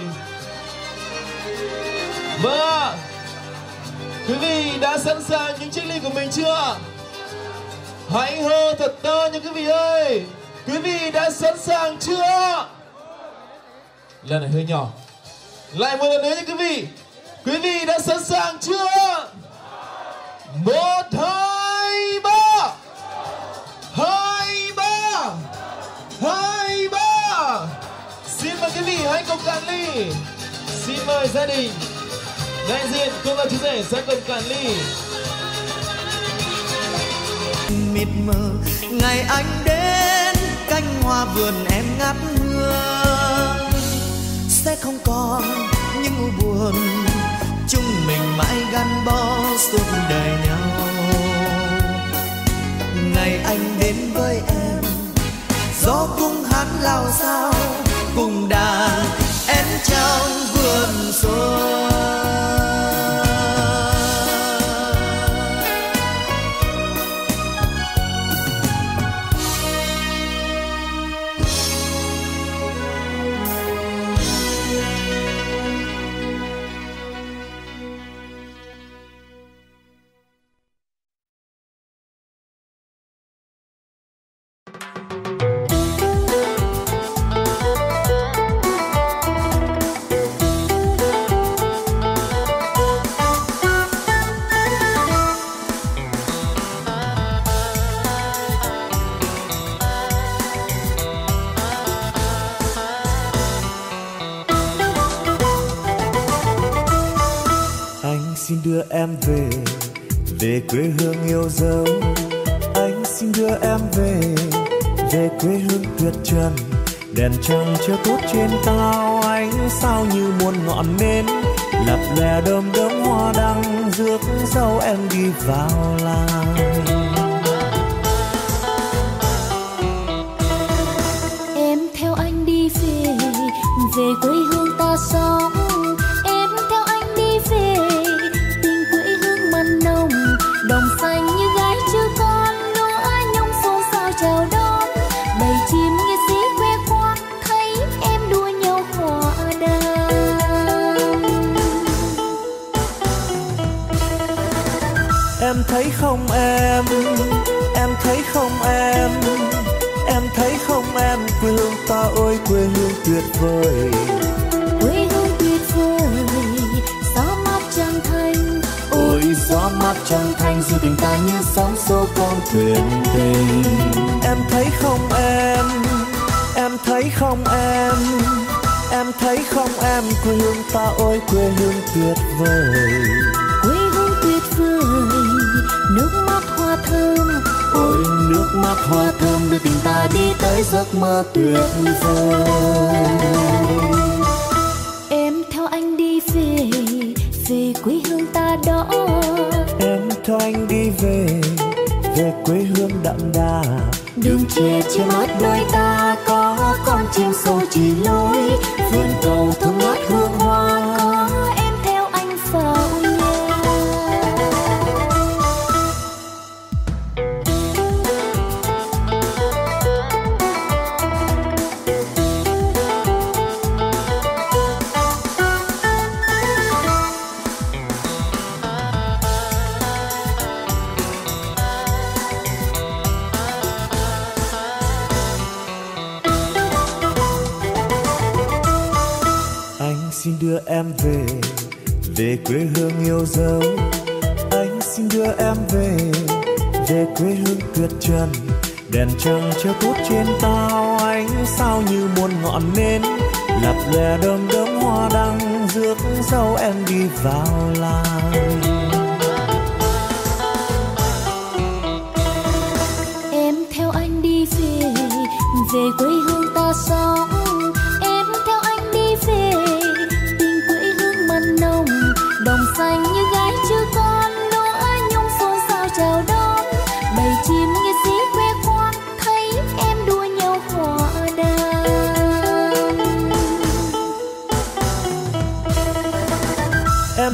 Vâng ạ, à, quý vị đã sẵn sàng những chiếc ly của mình chưa? Hãy hô thật to nha quý vị ơi. Quý vị đã sẵn sàng chưa? Lần này hơi nhỏ. Lại một lần nữa nha quý vị. Quý vị đã sẵn sàng chưa? Một, hai, ba. Hai, ba. Hai, ba. Xin mời quý vị hãy cùng cạn ly. Xin mời gia đình đại diện cô dâu chú rể sẽ cùng cạn ly. Mịt mờ ngày anh đến, cánh hoa vườn em ngát hương, sẽ không còn những u buồn, chúng mình mãi gắn bó suốt đời nhau. Ngày anh đến với em, gió cung hát lao sao cùng đàn em trong vườn xuân. Xin đưa em về, về quê hương yêu dấu. Anh xin đưa em về, về quê hương tuyệt trần. Đèn trăng chiếu tốt trên cao, ánh sao như muôn ngọn nến, lập lè đơm đớm hoa đăng, rước dâu em đi vào làng. Em theo anh đi về, về quê hương ta sống. Em theo anh đi về, đồng xanh như gái chưa con, lúa nhung xôn xao chào đón. Bầy chim nghệ sĩ quê khoác, thấy em đua nhau hòa đàn. Em thấy không em, em thấy không em, em thấy không em, quê hương ta ơi quê hương tuyệt vời. Quê hương tuyệt vời, gió mát trăng thanh. Ôi gió mát trăng thanh, dù tình ta như sóng xô con thuyền tình. Em thấy không em, em thấy không em, em thấy không em, quê hương ta ơi quê hương tuyệt vời. Quê hương tuyệt vời, nước mắt hoa thơm. Ôi nước mắt hoa thơm, đưa tình ta đi tới giấc mơ tuyệt vời. Em theo anh đi về, về quê hương ta đó. Em theo anh đi về, về quê hương đậm đà. Đường tre che mắt đôi ta, có con chim sâu chỉ lối. Vườn cầu thơm ngát hương hoa, có em theo anh vào nhà. Xin đưa em về, về quê hương yêu dấu. Anh xin đưa em về, về quê hương tuyệt trần. Đèn trăng chiếu tốt trên cao, ánh sao như muôn ngọn nến, lập lè đơm đớm hoa đăng, rước dâu em đi vào làng. Em theo anh đi về, về quê hương ta sống.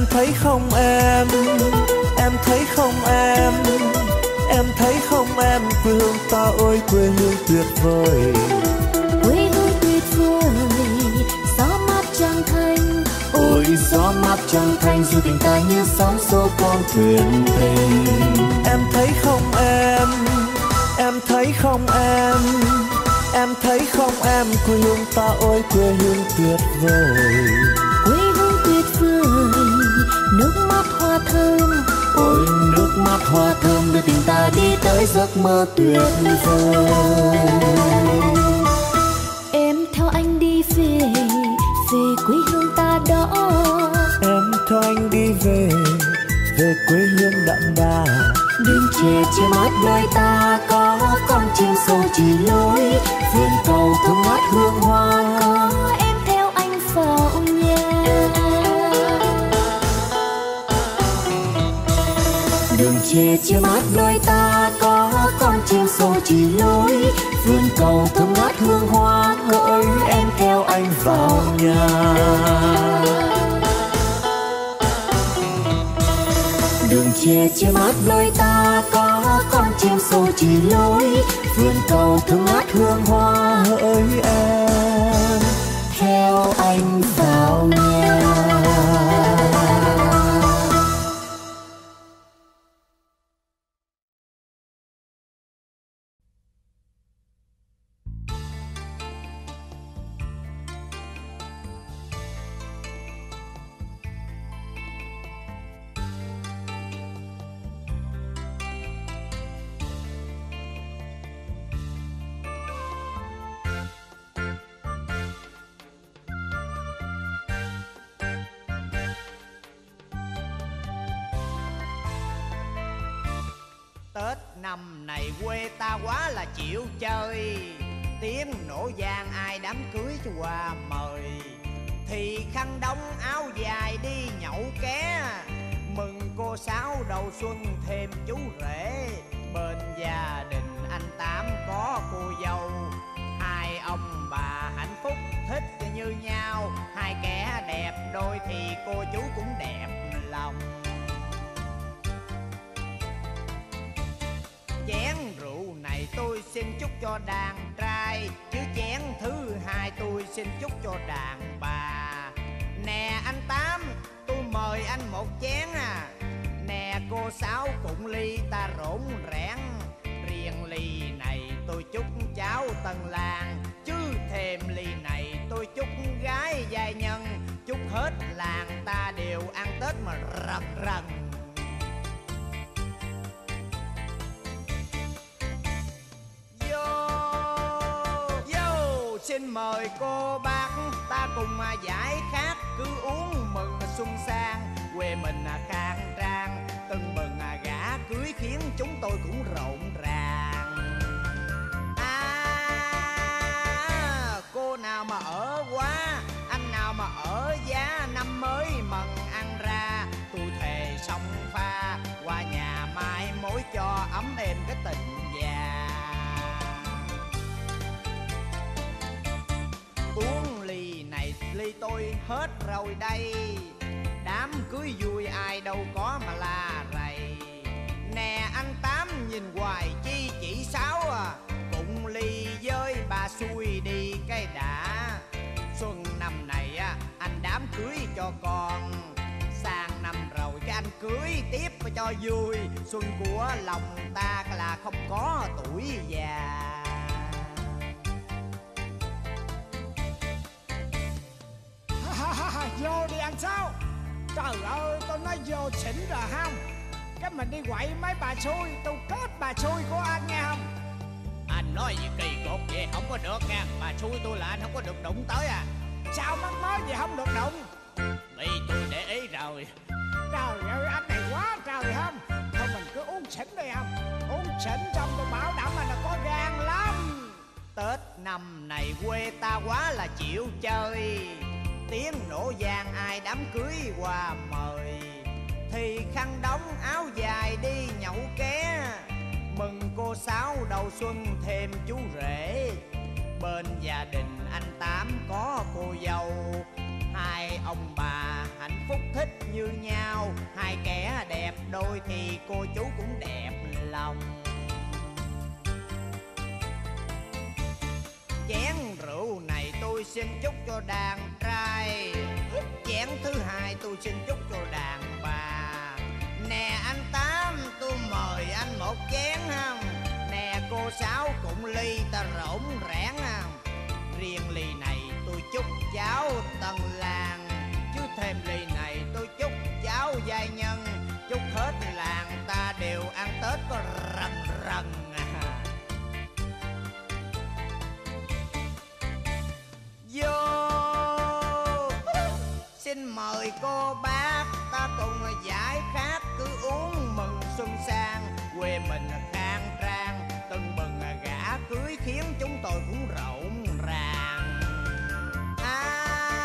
Em thấy không em, em thấy không em, em thấy không em, quê hương ta ơi quê hương tuyệt vời. Quê hương tuyệt vời, gió mát trăng thanh. Ôi gió mát trăng thanh du tình ta như sóng xô con thuyền tình. Em thấy không em, em thấy không em, em thấy không em, quê hương ta ơi quê hương tuyệt vời. Quê hương tuyệt vời, nước mắt hoa thơm. Ôi nước mắt hoa thơm đưa tình ta đi tới giấc mơ tuyệt vời. Em theo anh đi về, về quê hương ta đó. Em theo anh đi về, về quê hương đậm đà. Đường tre che mát đôi ta, có con chim sâu chỉ lối. Vườn cầu thơm ngát hương hoa, có em theo anh vào nhà. Đường tre che mát đôi ta, có con chim sâu chỉ lối. Vườn cầu thơm ngát hương hoa, hỡi em theo anh vào nhà. Đường tre che mát đôi ta, có con chim sâu chỉ lối. Vườn cầu thơm ngát hương hoa, hỡi em theo anh vào nhà. Tết năm này quê ta quá là chịu chơi, tiếng nổ vang ai đám cưới cho qua mời. Thì khăn đông áo dài đi nhậu ké, mừng cô sáu đầu xuân thêm chú rể. Bên gia đình anh Tám có cô dâu, hai ông bà hạnh phúc thích như nhau. Hai kẻ đẹp đôi thì cô chú cũng đẹp lòng. Chén rượu này tôi xin chúc cho đàn trai, chứ chén thứ hai tôi xin chúc cho đàn bà. Nè anh Tám, tôi mời anh một chén à. Nè cô Sáu cũng ly ta rỗn rẽn. Riêng ly này tôi chúc cháu tân lang, chứ thêm ly này tôi chúc gái giai nhân. Chúc hết làng ta đều ăn Tết mà rần rần. Xin mời cô bác ta cùng mà giải khát, cứ uống mừng xuân sang. Quê mình khang trang, tưng bừng gả cưới khiến chúng tôi cũng rộn ràng. À, cô nào mà ở quá, anh nào mà ở giá, năm mới mừng ăn ra. Tôi thề song pha, qua nhà mai mối cho ấm êm cái tình già. Uống ly này ly tôi hết rồi đây, đám cưới vui ai đâu có mà la rầy. Nè anh Tám nhìn hoài chi chỉ Sáu à, cùng ly với bà xui đi cái đã. Xuân năm này á anh đám cưới cho con, sang năm rồi cái anh cưới tiếp cho vui. Xuân của lòng ta là không có tuổi già. Vô đi anh Sáu. Trời ơi tôi nói vô xỉn rồi không, cái mình đi quậy mấy bà xui, tôi kết bà xui của anh nghe không. Anh nói gì kỳ cục vậy không có được nha. Bà xui tôi là anh không có được đụng tới à. Sao mắc mới gì không được đụng? Bị tôi để ý rồi. Trời ơi anh này quá trời không. Thôi mình cứ uống xỉn đi không. Uống xỉn xong tôi bảo đảm là có gan lắm. Tết năm này quê ta quá là chịu chơi, tiếng nổ vang ai đám cưới qua mời. Thì khăn đóng áo dài đi nhậu ké, mừng cô Sáu đầu xuân thêm chú rể. Bên gia đình anh Tám có cô dâu, hai ông bà hạnh phúc thích như nhau. Hai kẻ đẹp đôi thì cô chú cũng đẹp lòng. Chén rượu này tôi xin chúc cho đàn trai, chén thứ hai tôi xin chúc cho đàn bà. Nè anh Tám tôi mời anh một chén không? Nè cô Sáu cũng ly ta rỗn rẽn không? Riêng ly này tôi chúc cháu Tân Lan, chứ thêm ly này tôi chúc cháu giai nhân. Chúc hết làng ta đều ăn Tết có rần rần à. Vô xin mời cô bác ta cùng giải khát, cứ uống mừng xuân sang. Quê mình khang trang tưng bừng gả cưới khiến chúng tôi cũng rộn ràng. À,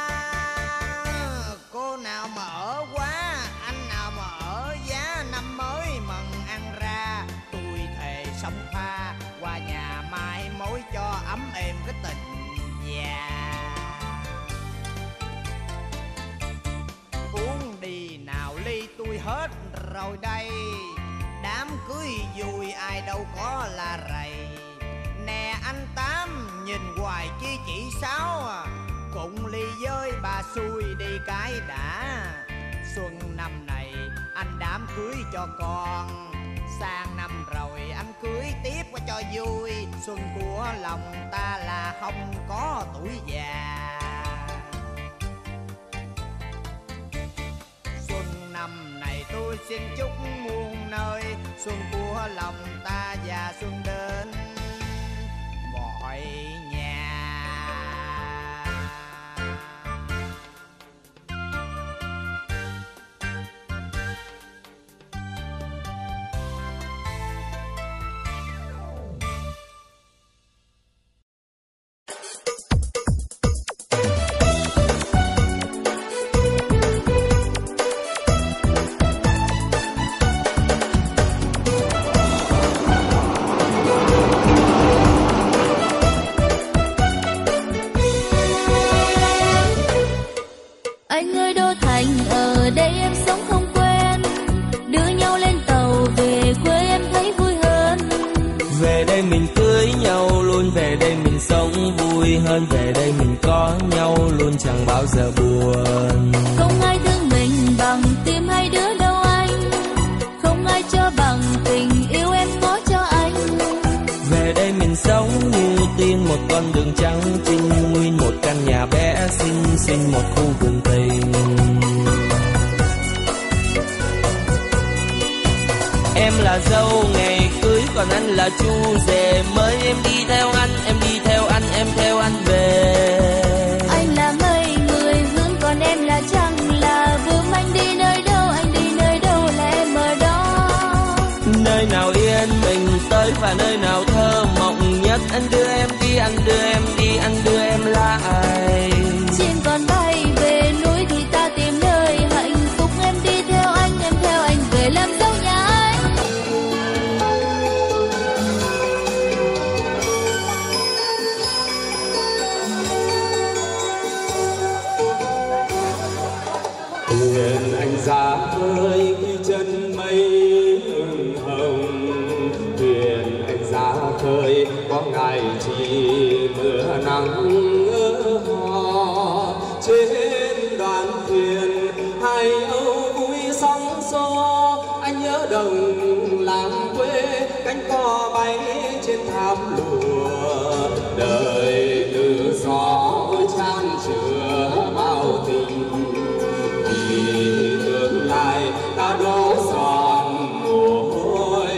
cô nào mà ở quá, anh nào mà ở giá, năm mới mừng ăn ra. Tôi thề sống pha qua nhà mai mối cho ấm êm cái tình già. Uống đi nào ly tôi hết rồi đây, đám cưới vui ai đâu có là rầy. Nè anh Tám nhìn hoài chi chỉ Sáu à, cùng ly với bà xui đi cái đã. Xuân năm này anh đám cưới cho con, sang năm rồi anh cưới tiếp cho vui. Xuân của lòng ta là không có tuổi già. Xuân năm này tôi xin chúc muôn nơi, xuân của lòng ta và xuân đến mọi nhà. Anh ơi Đô Thành ở đây em sống không quen, đưa nhau lên tàu về quê em thấy vui hơn. Về đây mình cưới nhau luôn, về đây mình sống vui hơn. Về đây mình có nhau luôn chẳng bao giờ buồn. Không ai thương mình bằng tim hai đứa đâu anh, không ai cho bằng tình yêu em có cho anh. Về đây mình sống như tiên, một con đường trắng trinh nguyên, một căn nhà bé xinh xinh, một khu vườn tình. Em là dâu ngày cưới còn anh là chú rể mới. Em đi theo anh, em đi theo anh, em theo anh về. Anh là mây người hướng còn em là trăng là vương. Anh đi nơi đâu, anh đi nơi đâu là em ở đó. Nơi nào yên mình tới và nơi nào thơ mộng nhất. Anh đưa em đi, anh đưa em đi, anh đưa em lại. Chim còn bay về núi thì ta tìm nơi hạnh phúc. Em đi theo anh, em theo anh về làm dâu nhà anh. Thuyền anh ra khơi khi chân mây hừng hồng. Thuyền anh ra khơi có ngày chỉ mưa nắng hò. Trên đoàn thuyền hai âu vui sóng gió. Anh nhớ đồng làng quê, cánh cò bay trên thảm lụa. Đời từ gió chan chứa bao tình, vì tương lai ta đổ giòn mồ hôi.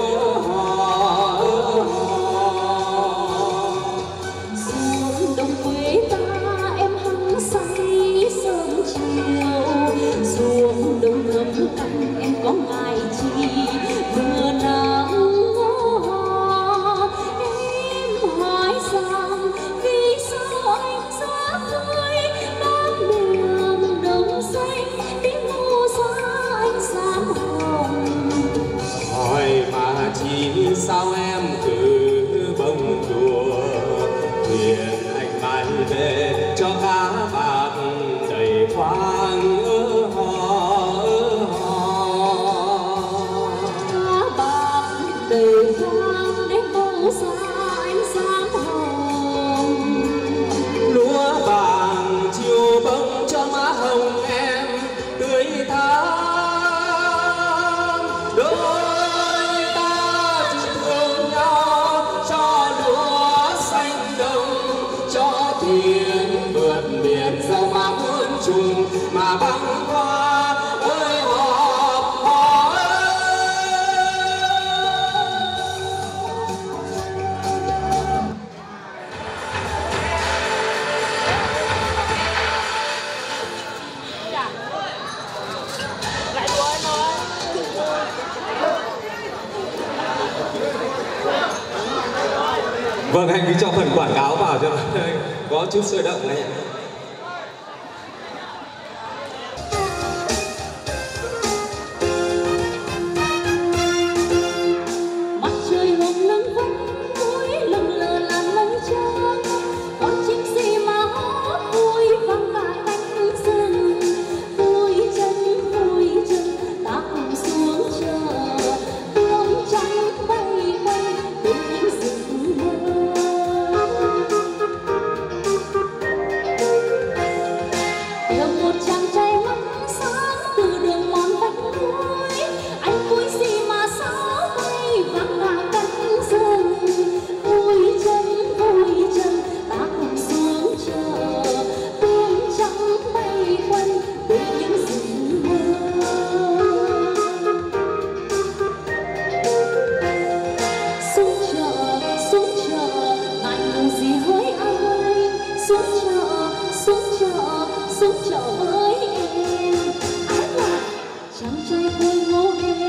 Xuống đồng quê ta em hăng say sớm chiều. Xuống đồng ngắm cảnh em có ngại chi vừa nắng hoa. Em hỏi rằng vì sao anh xa khơi mang đường đồng xanh tiếng ngô xa anh xám hồng. Hỏi mà chỉ sao em cứ bông đùa. Thuyền anh bay về cho cá bạc đầy khoang. mà băng qua ơi hò hò lại đùa em ơi. Vâng, anh cứ cho phần quảng cáo vào cho nó có chút sôi động anh ạ. Mặt trời hồng lưng vắng mũi lừng lờ là lưng trắng, con chim gì mà hót vui vang cả cánh rừng. Vui chân vui chân ta cùng xuống chờ, bướm trắng bay quanh bên những rừng mơ. Theo một chàng trai mắt sáng từ đường mòn vách núi, anh vui gì mà sáo bay vang cả cánh rừng. Vui chân vui chân ta cùng xuống chờ, bướm trắng bay quanh bên những rừng mơ. Xuống chợ xuống chợ ngại ngùng gì hỡi ai, xuống chợ xuống chợ xuống chợ với em. Ái là chàng trai cười ngô nghê.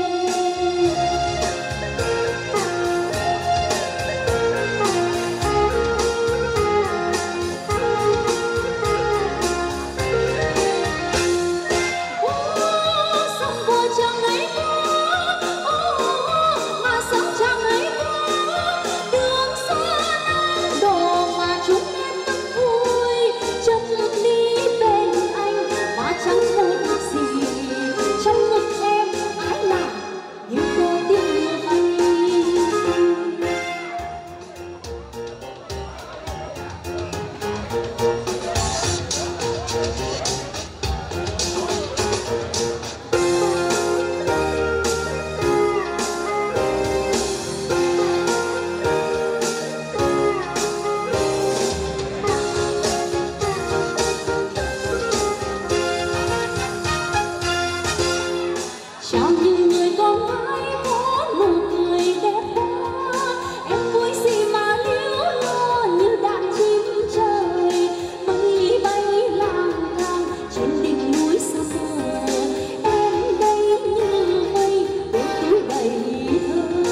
Sông bờ chàng ấy có, mà sông chàng ấy có, đường xa Nam Đồ mà chúng em vẫn vui chân đi bên anh mà chẳng một gì. Trong ngực em ái là những cô tiếng mưa bay. Chào những người con gái có nụ cười đẹp quá, em vui gì mà liễu lo như đàn chim trời. Mây bay lang thang trên đỉnh núi xa mờ, em đây như mây đôi túi đầy thơ.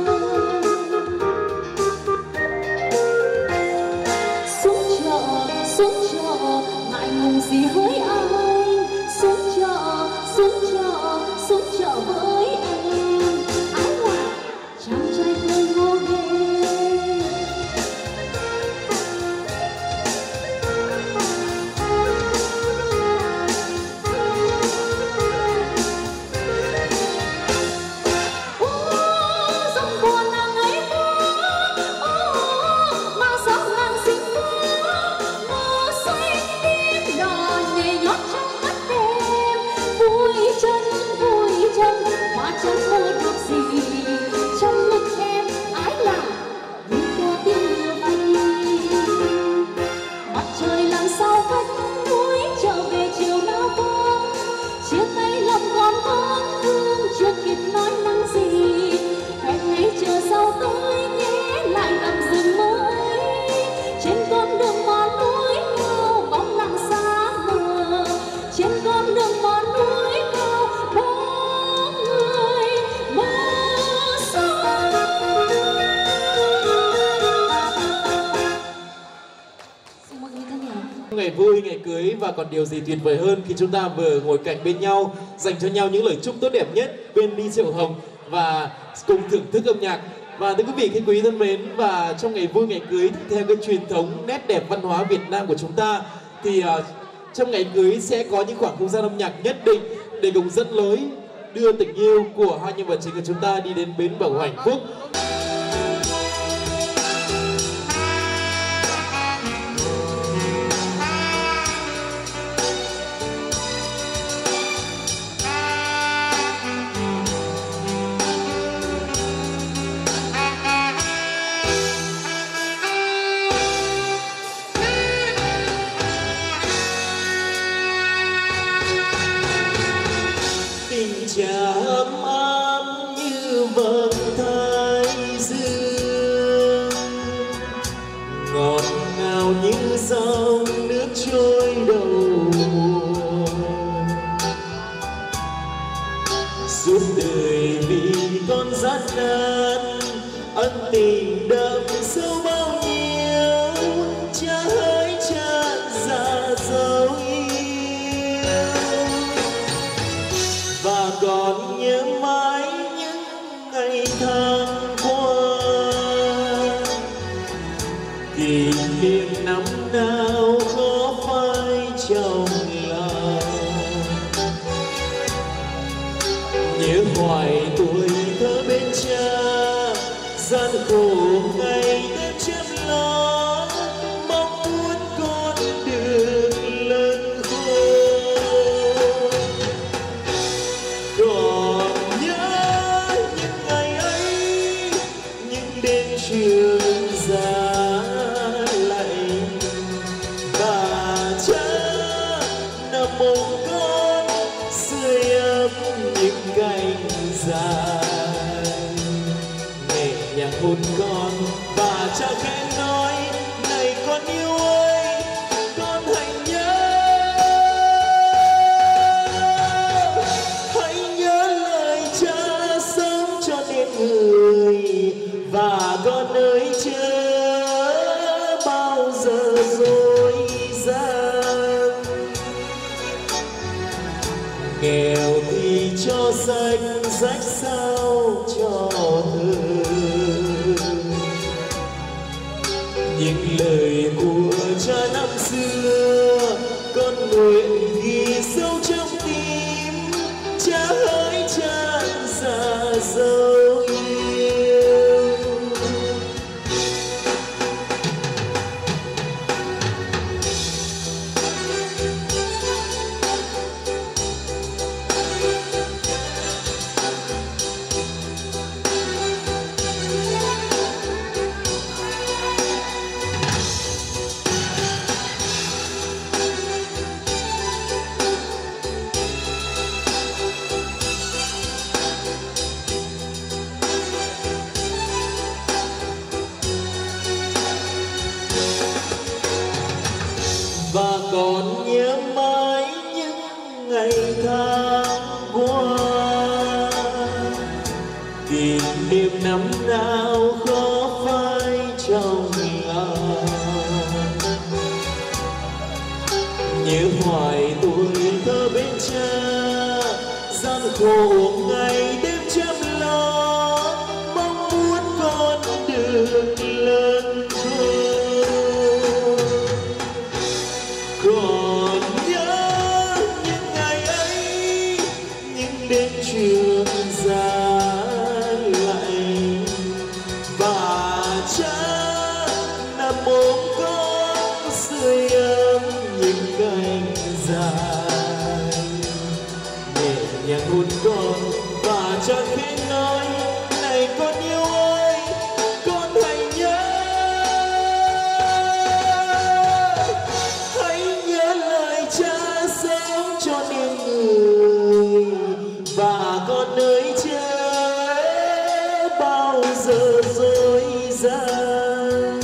Xuống chợ xuống chợ ngại ngùng gì hỡi ai, xuống chợ xuống chợ xuống chợ với em. Ái là chàng trai cười ngô nghê. Dòng buồn nàng ấy có, mà sao nàng xinh quá. Mơ xanh tím đỏ nhẹ nhót trong mắt em. Vui chân vui chân mà chẳng mơ được gì. Trong ngực em ái là như có tiếng mưa bay. Mặt trời làm sao vách núi trở về chiều nào vắng, chia tay lòng còn ấm thương chưa kịp nói năng gì. Hẹn ngày chờ sau tới nhé lại gặp rừng mơ ấy. Trên con đường mòn núi cao bóng lặng xa mờ, trên con đường mòn núi cao bóng người mơ xa. Xin mời người thân nhỉ. Ngày vui, ngày cưới và còn điều gì tuyệt vời hơn khi chúng ta vừa ngồi cạnh bên nhau, dành cho nhau những lời chúc tốt đẹp nhất bên ly rượu hồng và cùng thưởng thức âm nhạc. Và thưa quý vị, khách quý thân mến, và trong ngày vui ngày cưới thì theo cái truyền thống nét đẹp văn hóa Việt Nam của chúng ta thì uh, trong ngày cưới sẽ có những khoảng không gian âm nhạc nhất định để cùng dẫn lối đưa tình yêu của hai nhân vật chính của chúng ta đi đến bến bờ hạnh phúc. dòng nước trôi đầu mùa. Suốt đời vì con gian nan, ân tình đậm sâu bao nhiêu, cha hỡi tràn dạ dấu yêu. Và còn nhớ mãi những ngày tháng qua, kỷ niệm năm nào khó phai trong lòng. Nhớ hoài tuổi thơ bên cha, gian khổ ngày đêm chăm lo, mong muốn con được lớn khôn. Còn nhớ những ngày ấy, những đêm trường giá lạnh, và cha nằm ôm con sưởi ấm những cánh dài. Mẹ nhạc hôn con và cha khẽ nói, này con yêu ơi, con hãy nhớ, hãy nhớ lời cha sớm cho nên người. Và con ơi chớ bao giờ dối gian, nghèo thì cho xanh rách sao cho thơ. Những lời của cha năm xưa con nguyện ghi sâu trong tim, cha hỡi tràn dạ dấu yêu. Và còn nhớ mãi những ngày tháng qua, kỷ niệm năm nào khó phai trong lòng. Nhớ hoài tuổi thơ bên cha, gian khổ ngày đêm chăm lo, mong muốn con được lớn khôn. Còn nhớ những ngày ấy, những đêm trường giá lạnh, và cha nằm ôm con sưởi ấm những cánh dài. Mẹ nhạc hôn con và cha khẽ nói, này con yêu ơi, con hãy nhớ, cha sớm cho nên người. Và con ơi chớ bao giờ dối gian,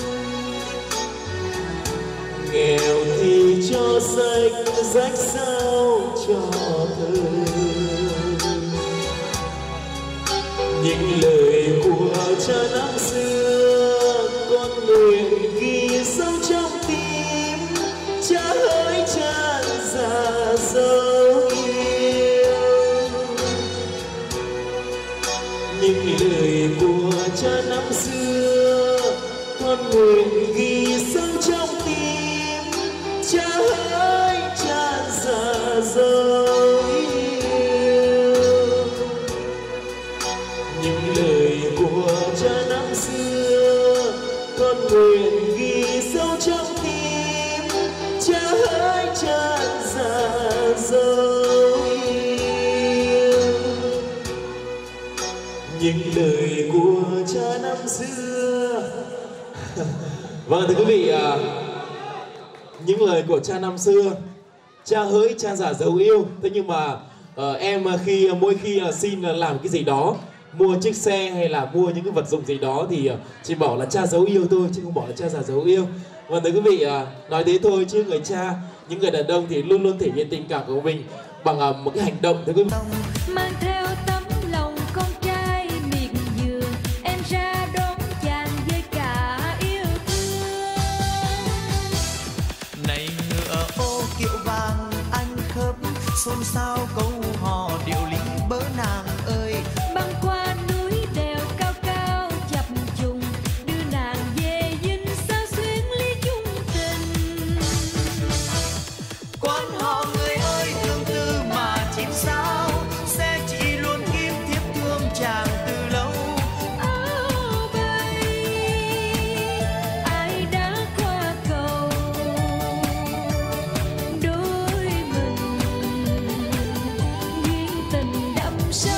nghèo thì cho xanh rách sao cho thơ. Những lời của cha năm xưa con nguyện ghi sâu trong tim, cha hỡi tràn dạ dấu yêu. Những lời của cha năm xưa con nguyện ghi sâu trong tim, cha hỡi tràn dạ dấu yêu. Những lời của cha năm xưa con nguyện ghi sâu trong tim, cha hỡi tràn dạ dấu yêu. Những lời của cha năm xưa. Vâng thưa quý vị, những lời của cha năm xưa, cha hỡi tràn dạ dấu yêu. Thế nhưng mà uh, em khi mỗi khi uh, xin làm cái gì đó mua chiếc xe hay là mua những cái vật dụng gì đó thì chỉ bảo là cha dấu yêu thôi, chứ không bảo là cha già dấu yêu. Và thưa quý vị, nói thế thôi chứ người cha, những người đàn ông thì luôn luôn thể hiện tình cảm của mình bằng một cái hành động, thưa quý vị. Mang theo tấm lòng con trai miệt vườn, em ra đón chàng với cả yêu thương. Này ngựa ô kiệu vàng anh khớp, xôn xao câu hò điệu lý bớ nàng ơi. Băng qua núi đèo cao cao chập trùng, đưa nàng về dinh sao xuyến ly chung tình. Quan họ người ơi tương tư mà chim sao, sẽ chỉ luôn kiếm thiếp thương chàng từ lâu. Áo bay ai đã qua cầu, đôi mình duyên tình đậm sâu.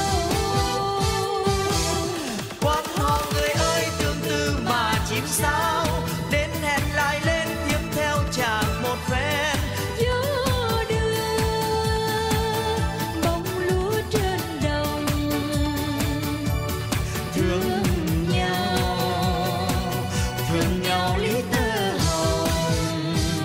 Quan họ người ơi tương tư mà chim sao, đến hẹn lại lên tiếp theo chàng một phen. Gió đưa bông lúa trên đồng, Thương nhau, thương nhau lý tơ hồng.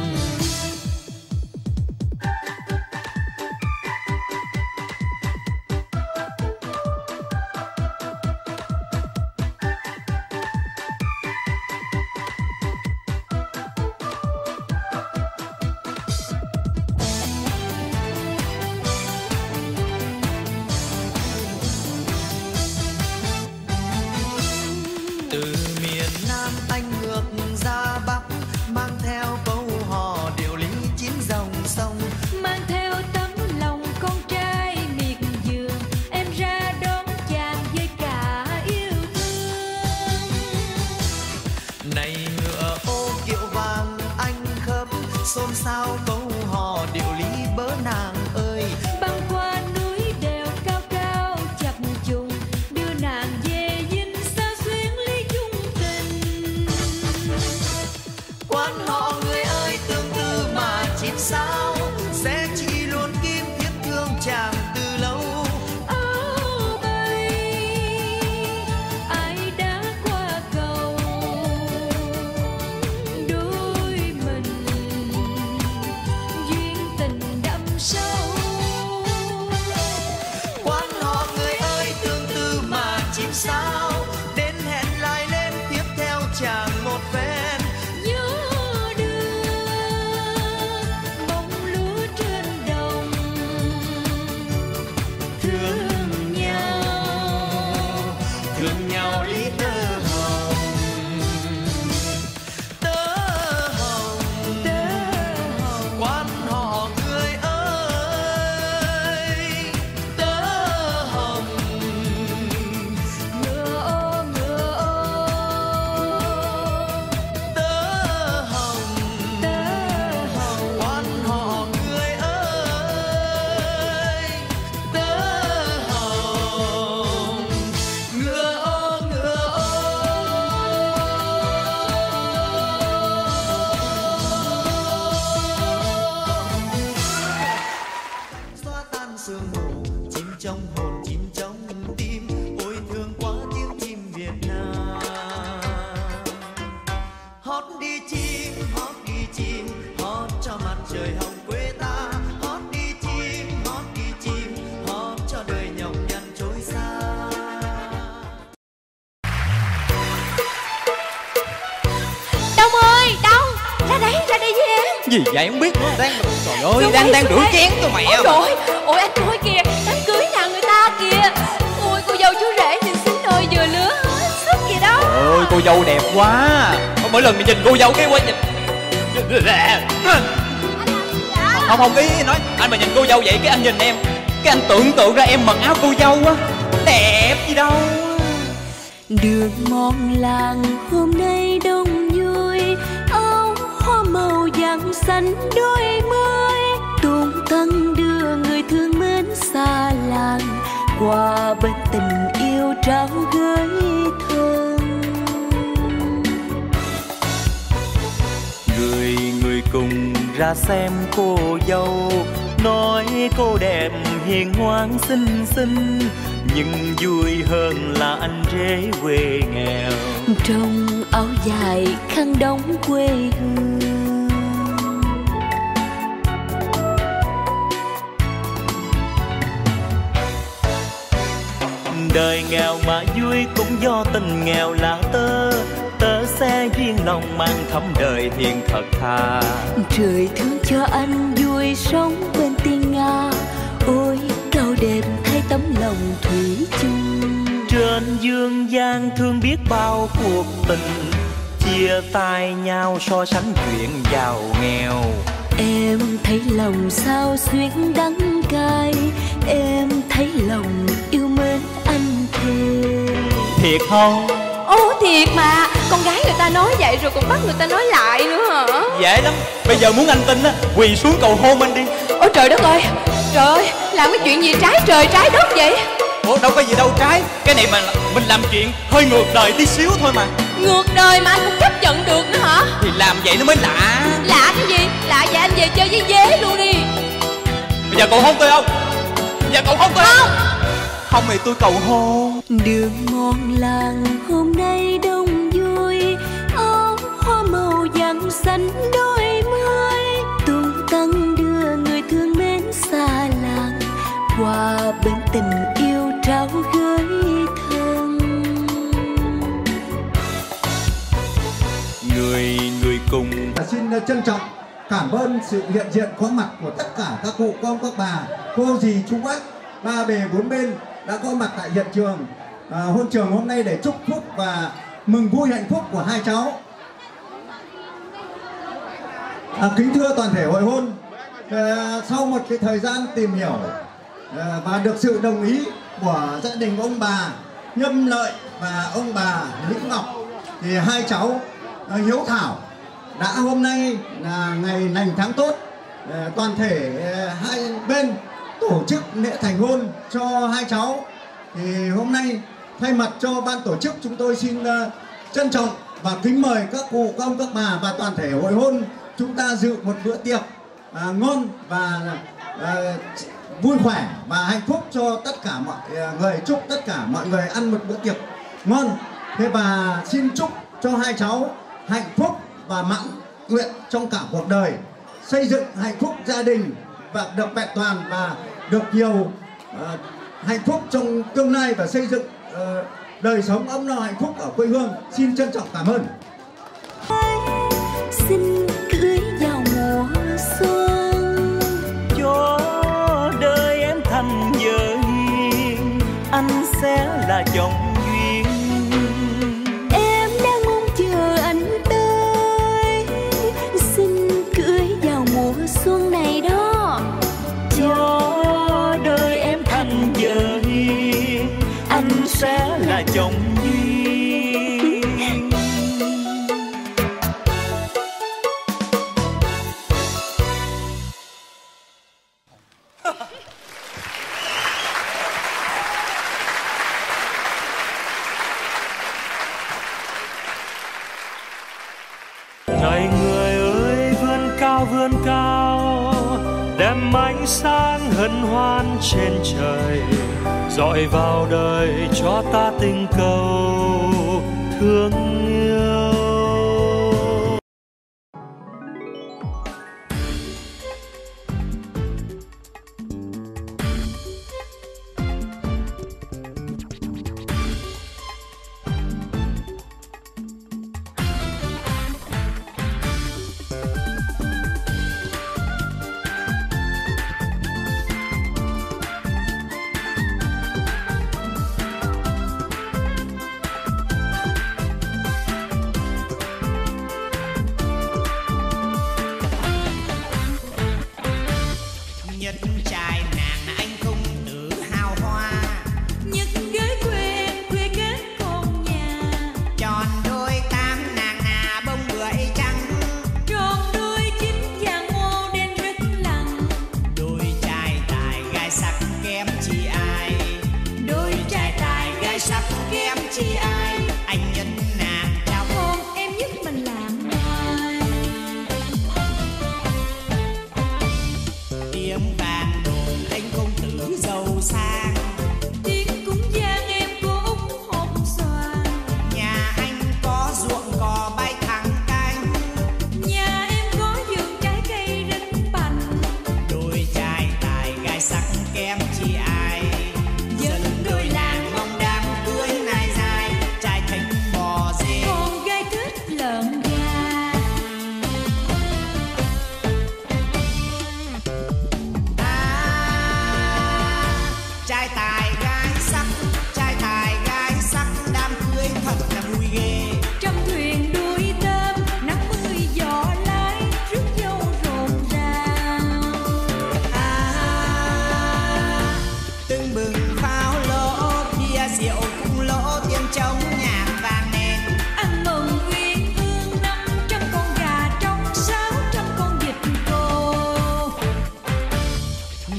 Từ miền Nam anh ngược ra Bắc, mang theo câu hò điệu lý chín dòng sông. mang theo tấm lòng con trai miệt vườn, em ra đón chàng với cả yêu thương. Này ngựa ô kiệu vàng anh khớp, xôn xao câu hò điệu lý bớ nàng ơi. Băng qua núi đèo cao cao chập trùng, đưa nàng về dinh sao xuyến ly chung tình. Quan họ người ơi tương tư mà chim sao, sẽ chỉ luôn kiếm thiếp thương chàng từ lâu. Áo bay ai đã qua cầu, đôi mình duyên tình đậm sâu. Quan họ người ơi tương tư mà chim sao, đến hẹn lại lên tiếp theo chàng một phen. Gió đưa bông lúa trên đồng, Thương nhau, thương nhau lý tơ hồng. Tơ hồng, tơ hồng. quan họ người ơi, tơ hồng. Ngựa ô ngựa ô, Tơ hồng, tơ hồng. quan họ người ơi, tơ hồng. Ngựa ô ngựa ô. Xóa tan sương mù, chim trong hồn chim trong tim, ôi thương quá tiếng chim Việt Nam. Hót đi chim, hót đi chim, hót cho mặt trời hồng quê ta. Hót đi chim, hót đi chim, hót cho đời nhọc nhằn trôi xa. Đông ơi, Đông, ra đây, ra đây với em. Gì vậy không biết nữa, đang trời ơi đang đang rửa chén tôi mẹ. Ôi trời, ôi anh coi kìa, đám cưới nhà người ta kìa. Ôi cô dâu chú rể nhìn xinh ơi vừa lứa hết sức kìa đó. Ôi cô dâu đẹp quá. Mỗi lần mình nhìn cô dâu cái quên nhìn. Không không ý nói anh mà nhìn cô dâu vậy cái anh nhìn em, cái anh tưởng tượng ra em mặc áo cô dâu á, đẹp gì đâu. Đường mòn làng hôm nay đông vui, áo hoa màu vàng xanh đôi mươi. Tung tăng đưa người thương mến xa làng, qua bên tình yêu trao gửi thân. Người người cùng ra xem cô dâu, nói cô đẹp hiền ngoan xinh xinh, nhưng vui hơn là anh rể quê nghèo. Trong áo dài khăn đóng quê hương, đời nghèo mà vui cũng do tình nghèo là tơ, tơ xe duyên lòng mang thắm đời hiền thật thà. Trời thương cho anh vui sống bên tiên Nga, ôi cao đẹp thay tấm lòng thủy chung. Trên dương gian thương biết bao cuộc tình, chia tay nhau so sánh chuyện giàu nghèo. Em thấy lòng sao xuyến đắng cay, em thấy lòng yêu mến anh thề. Thiệt không? Ồ thiệt mà, con gái người ta nói vậy rồi còn bắt người ta nói lại nữa hả? Dễ lắm, bây giờ muốn anh tin á, quỳ xuống cầu hôn anh đi. Ôi trời đất ơi, trời ơi, làm cái chuyện gì trái trời trái đất vậy? Ủa đâu có gì đâu trái, cái này mà mình làm chuyện hơi ngược đời tí xíu thôi mà. Ngược đời mà anh cũng chấp nhận được nữa hả? Thì làm vậy nó mới lạ. Lạ cái gì? Lạ vậy anh về chơi với dế luôn đi. Bây giờ cậu hôn tôi không? Bây giờ cậu hôn tôi không? Không thì tôi cầu hôn. Đường mòn làng hôm nay đông vui, áo hoa màu vàng xanh đôi mươi, tung tăng đưa người thương mến xa làng, qua bên tình yêu trao gửi thân. Người người cùng Xin trân trọng cảm ơn sự hiện diện có mặt của tất cả các cụ, các ông, các bà, cô dì, chú bác, ba bề bốn bên đã có mặt tại hiện trường à, hôn trường hôm nay để chúc phúc và mừng vui hạnh phúc của hai cháu. À, kính thưa toàn thể hội hôn, à, sau một cái thời gian tìm hiểu à, và được sự đồng ý của gia đình ông bà Nhâm Lợi và ông bà Lý Ngọc, thì hai cháu à, Hiếu Thảo đã hôm nay là ngày lành tháng tốt, à, toàn thể à, hai bên tổ chức lễ thành hôn cho hai cháu. Thì hôm nay thay mặt cho ban tổ chức, chúng tôi xin uh, trân trọng và kính mời các cụ, các ông, các bà và toàn thể hội hôn chúng ta dự một bữa tiệc uh, ngon và uh, vui khỏe và hạnh phúc cho tất cả mọi uh, người. Chúc tất cả mọi người ăn một bữa tiệc ngon. Thế và xin chúc cho hai cháu hạnh phúc và mãn nguyện trong cả cuộc đời, xây dựng hạnh phúc gia đình và được vẹn toàn và được nhiều uh, hạnh phúc trong tương lai và xây dựng uh, đời sống ấm no hạnh phúc ở quê hương. Xin trân trọng cảm ơn. Xin cưới vào mùa xuân, cho đời em thành vợ hiền, anh sẽ là chồng duyên. Em đang mong chờ anh tới, xin cưới vào mùa xuân này đó. Cho đời em thành vợ hiền, anh sẽ là chồng duyên. Này người ơi, vươn cao vươn cao, đem ánh sáng hân hoan trên trời, dọi vào đời cho ta tình cầu thương yêu.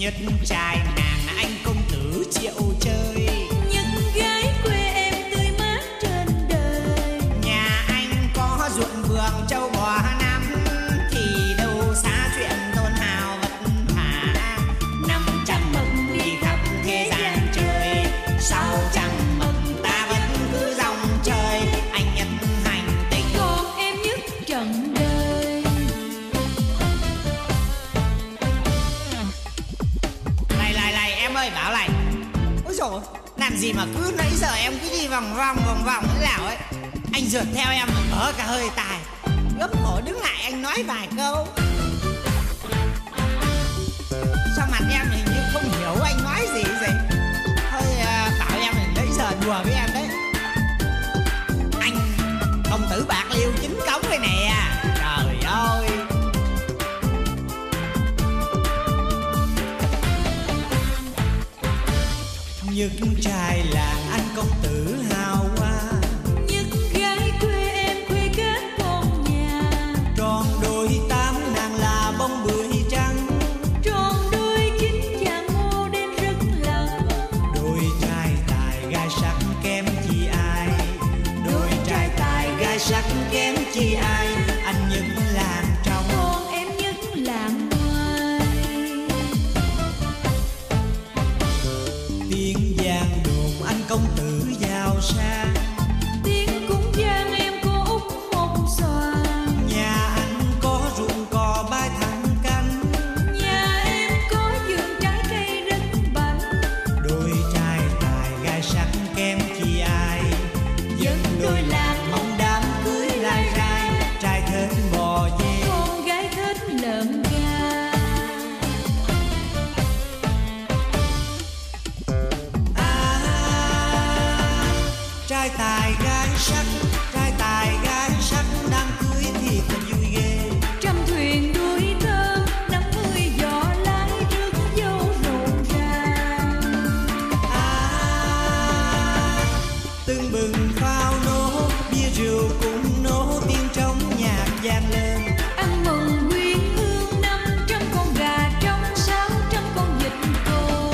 nhất trai nàng anh công tử triệu chơi. Những gái quê em tươi mát trên đời. Nhà anh có ruộng vườn châu bò năm, thì đâu xa chuyện tôn hào vật vả. Năm trăm mừng đi khắp thế gian chơi, sau trăm mừng ta vẫn cứ dòng chơi. Anh nhất hành tinh, còn em nhất trần đời. Này này này em ơi, bảo này. Ôi dồi, làm gì mà cứ nãy giờ em cứ đi vòng vòng vòng vòng thế nào ấy. Anh rượt theo em ở cả hơi tài. Gấp cổ đứng lại anh nói vài câu. Sao mặt em hình như không hiểu anh nói gì gì. Thôi à, bảo em nãy giờ đùa với em đấy. Anh công tử bạc liêu chính cống đây nè. Trời ơi. Những trai làng anh công tử hào hoa. Những gái quê em quê kết con nhà. Tròn đôi tám nàng là bông bưởi trắng. Tròn đôi chín chàng ngô đen rất lặng. Đôi trai tài gai sắc kém chi ai. Đôi trai tài gai sắc kém chi ai. Anh những làng trong, còn em nhất làng ngoài. tiếng giang đồn anh công tử giàu sang. Tiếng cũng giang em có út hồng xoàn. Nhà anh có ruộng cò bãi thẳng canh. Nhà em có vườn trái cây rất bảnh. Đôi trai tài gai sắc kém chi ai. Dân đôi làng mong đám cưới lai rai. Trai thết bò dê, con gái thích lợn gà. Trai tài gái sắc, trai tài gái sắc đang cưới thì thật vui ghê. Trăm thuyền đuổi tơ, năm mươi giỏ lái rước dâu rộn ràng. Tưng bừng pháo nổ, bia rượu cũng nổ, tiếng trống nhạc vang lên. Ăn mừng quyến hương năm trăm con gà trống, sáu trăm con vịt cô.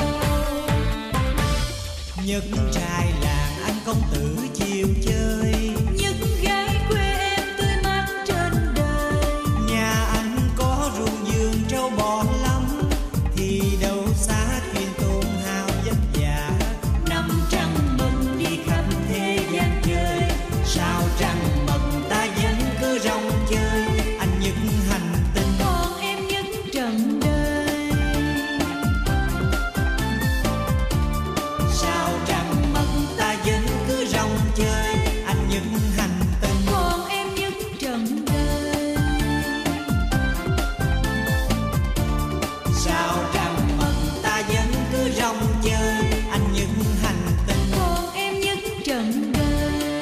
Nhất trai làng anh công tử chiều chơi. Những gái quê em tươi mát trên đời. Nhà anh có ruộng vườn trâu bò lắm, thì đâu xa thuyền tôn hào vất vả. Năm trăng mừng đi khắp thế gian chơi, sao trăng mừng ta vẫn cứ rong chơi. Anh nhất hành tinh, còn em nhất trần đời. sao trăng mừng ta vẫn cứ rong chơi. Anh nhất hành tinh, Còn em nhất trần đời. sao trăng mừng ta vẫn cứ rong chơi. Anh nhất hành tinh, Còn em nhất trần đời.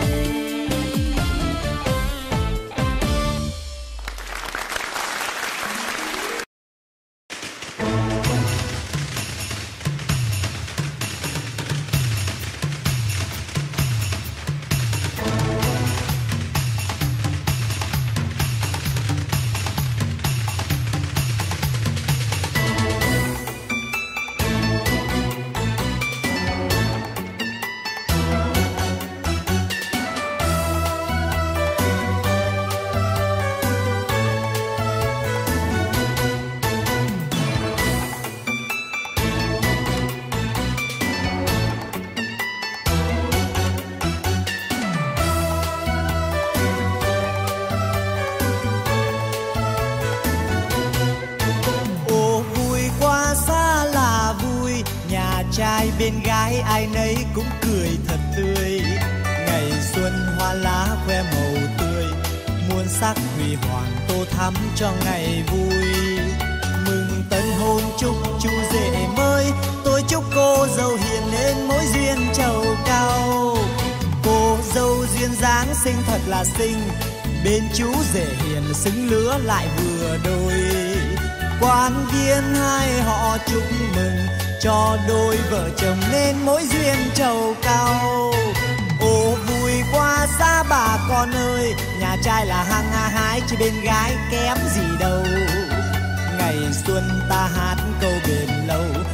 Ồ vui quá xa là vui, nhà trai bên gái ai nấy cũng cười thật tươi. Ngày xuân hoa lá khoe màu tươi, muôn sắc huy hoàng tô thắm cho ngày vui. Mừng tân hôn chúc chú rể mới, tôi chúc cô dâu hiền nên mối duyên trầu cao. Cô dâu duyên dáng xinh thật là xinh, bên chú rể hiền xứng lứa lại vừa đôi. Quan viên hai họ chúc mừng cho đôi vợ chồng nên mối duyên trầu cao. Ồ vui quá xa bà con ơi, nhà trai là hăng ha hái chứ bên gái kém gì đâu. Ngày xuân ta hát câu bền lâu,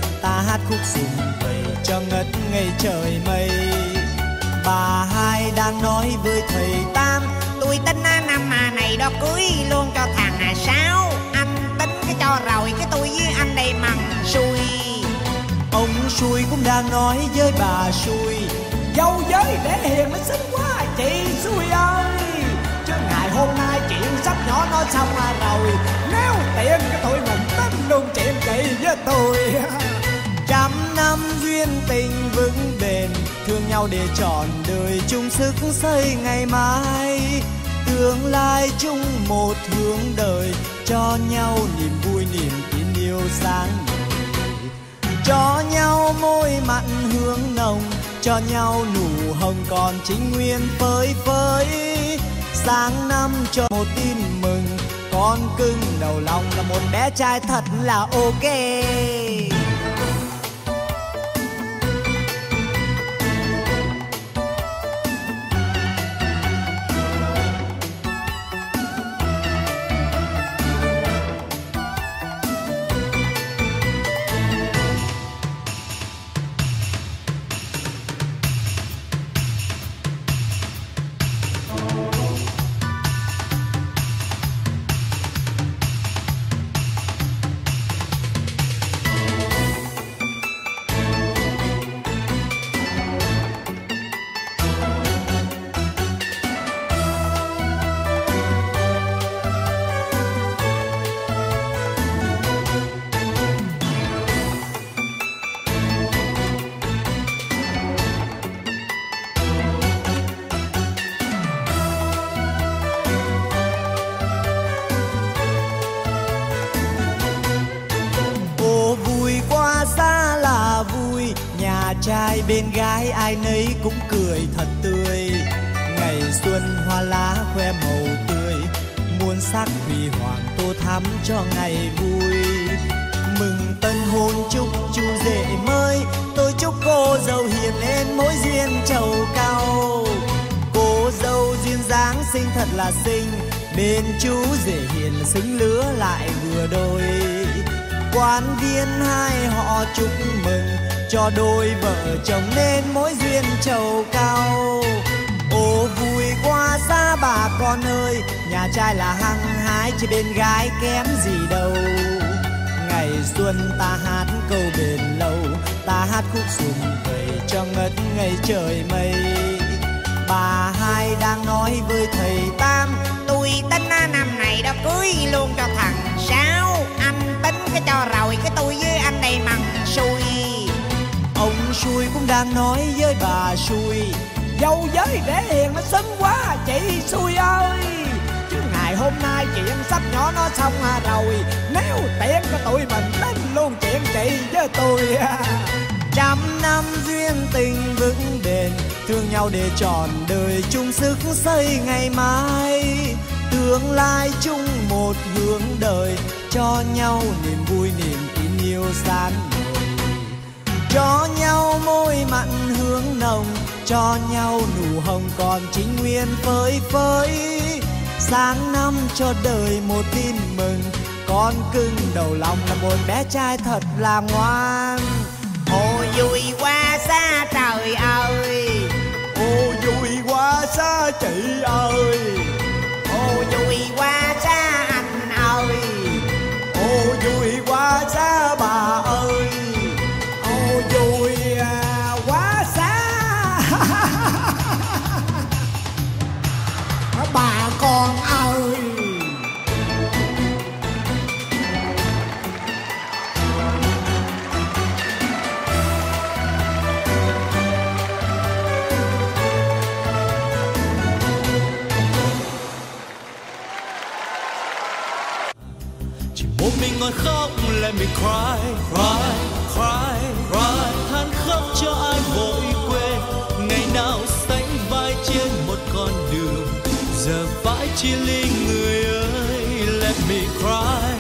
khúc sùng vầy cho ngất ngây trời mây. Bà hai đang nói với thầy Tam, tôi tính năm mà này đó cưới luôn cho thằng Sáu. Anh tính cái cho rồi cái tôi với anh đây mằng xui. Ông xui cũng đang nói với bà xui, dâu giới để hiền nó xinh quá chị xui ơi. Chứ ngày hôm nay chuyện sắp nhỏ nó xong rồi, nếu tiện cái tụi mình tính luôn chuyện chị với tôi. Trăm năm duyên tình vững bền, thương nhau để trọn đời chung sức xây ngày mai. Tương lai chung một hướng đời, cho nhau niềm vui niềm tin yêu sáng ngời. Cho nhau môi mặn hương nồng, cho nhau nụ hồng còn chính nguyên phơi phới. Sáng năm cho một tin mừng, con cưng đầu lòng là một bé trai thật là ok. Trai bên gái ai nấy cũng cười thật tươi, ngày xuân hoa lá khoe màu tươi, muôn sắc huy hoàng tô thắm cho ngày vui. Mừng tân hôn chúc chú rể mới, tôi chúc cô dâu hiền lên mối duyên trầu cao. Cô dâu duyên dáng xinh thật là xinh, bên chú rể hiền xứng lứa lại vừa đôi. Quan viên hai họ chúc mừng, cho đôi vợ chồng nên mối duyên trầu cao. Ô vui quá xa bà con ơi, nhà trai là hăng hái chứ bên gái kém gì đâu. Ngày xuân ta hát câu bền lâu, ta hát khúc sùng vầy cho ngất ngây trời mây. Bà hai đang nói với thầy Tam, tôi tính năm này đó cưới luôn cho thằng Sáu. Anh tính cái cho rồi cái tôi với anh đây mằng xui. Ông xui cũng đang nói với bà xui, dâu giới để hiền nó xứng quá chị xui ơi. Chứ ngày hôm nay chuyện sắp nhỏ nó xong rồi, nếu tiện cho tụi mình tính luôn chuyện chị với tôi. Trăm năm duyên tình vững bền, thương nhau để trọn đời chung sức xây ngày mai. Tương lai chung một hướng đời, cho nhau niềm vui niềm tin yêu san nổi. Cho nhau môi mặn hương nồng, cho nhau nụ hồng còn chính nguyên phơi phới. Sáng năm cho đời một tin mừng, con cưng đầu lòng là một bé trai thật là ngoan. Ô vui quá xa trời ơi, ô vui quá xa chị ơi, ô vui quá xa anh ơi, ô vui quá xa bà ơi, ô vui quá xa bà con ơi. Một mình ngồi khóc let me cry, cry, cry, cry. Than khóc cho ai vội quên, ngày nào sánh vai trên một con đường, giờ phải chia ly người ơi, let me cry.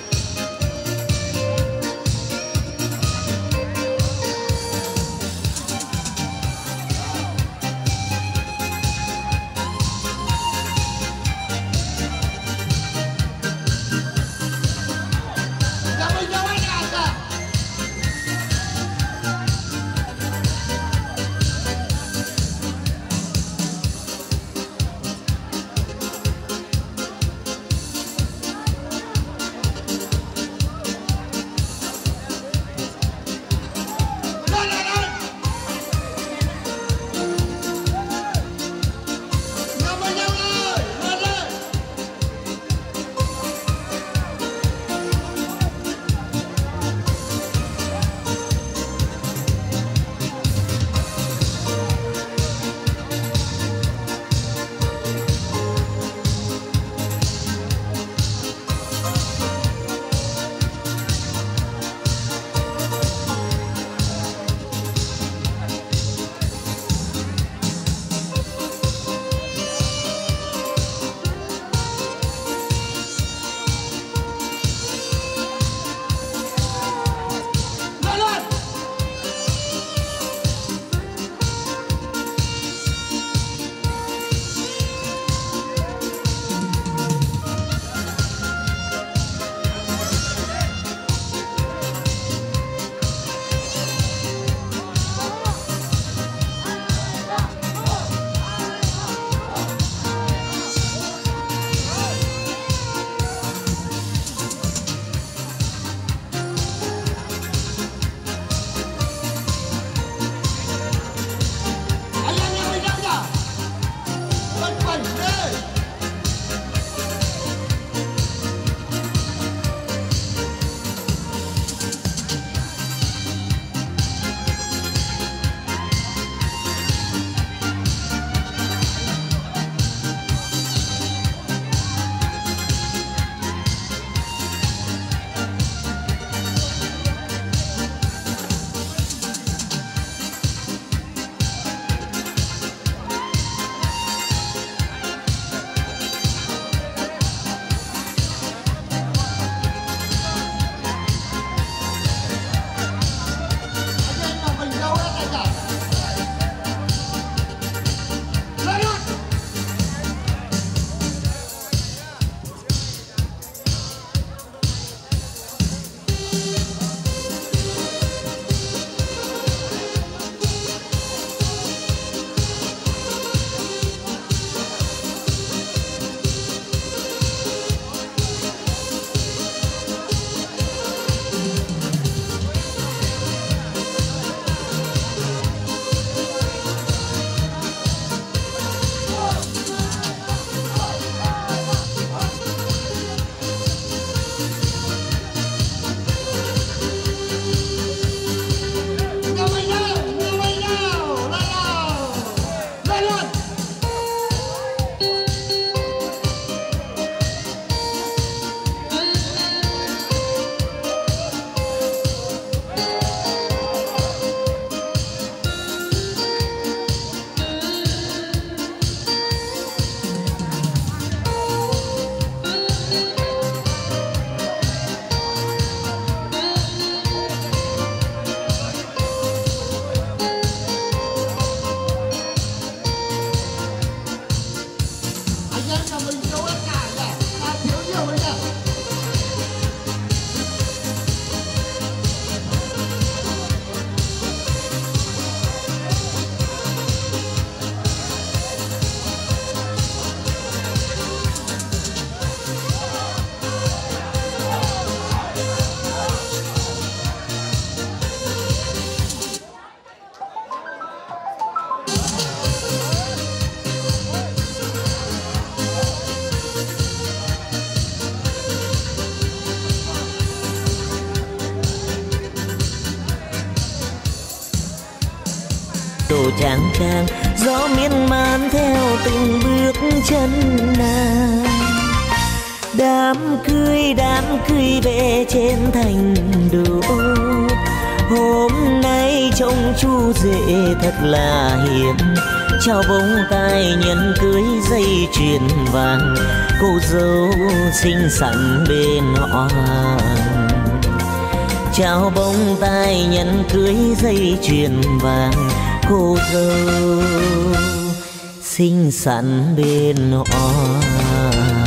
đồ trang trang, gió miên man theo từng bước chân nàng. Đám cưới đám cưới về trên thành đô, hôm nay trông chú rể thật là hiền. Chào bông tai nhân cưới dây chuyền vàng, cô dâu xinh xắn bên họ hàng. Chào bông tai nhân cưới dây chuyền vàng, cô dâu xinh xắn bên họ hàng.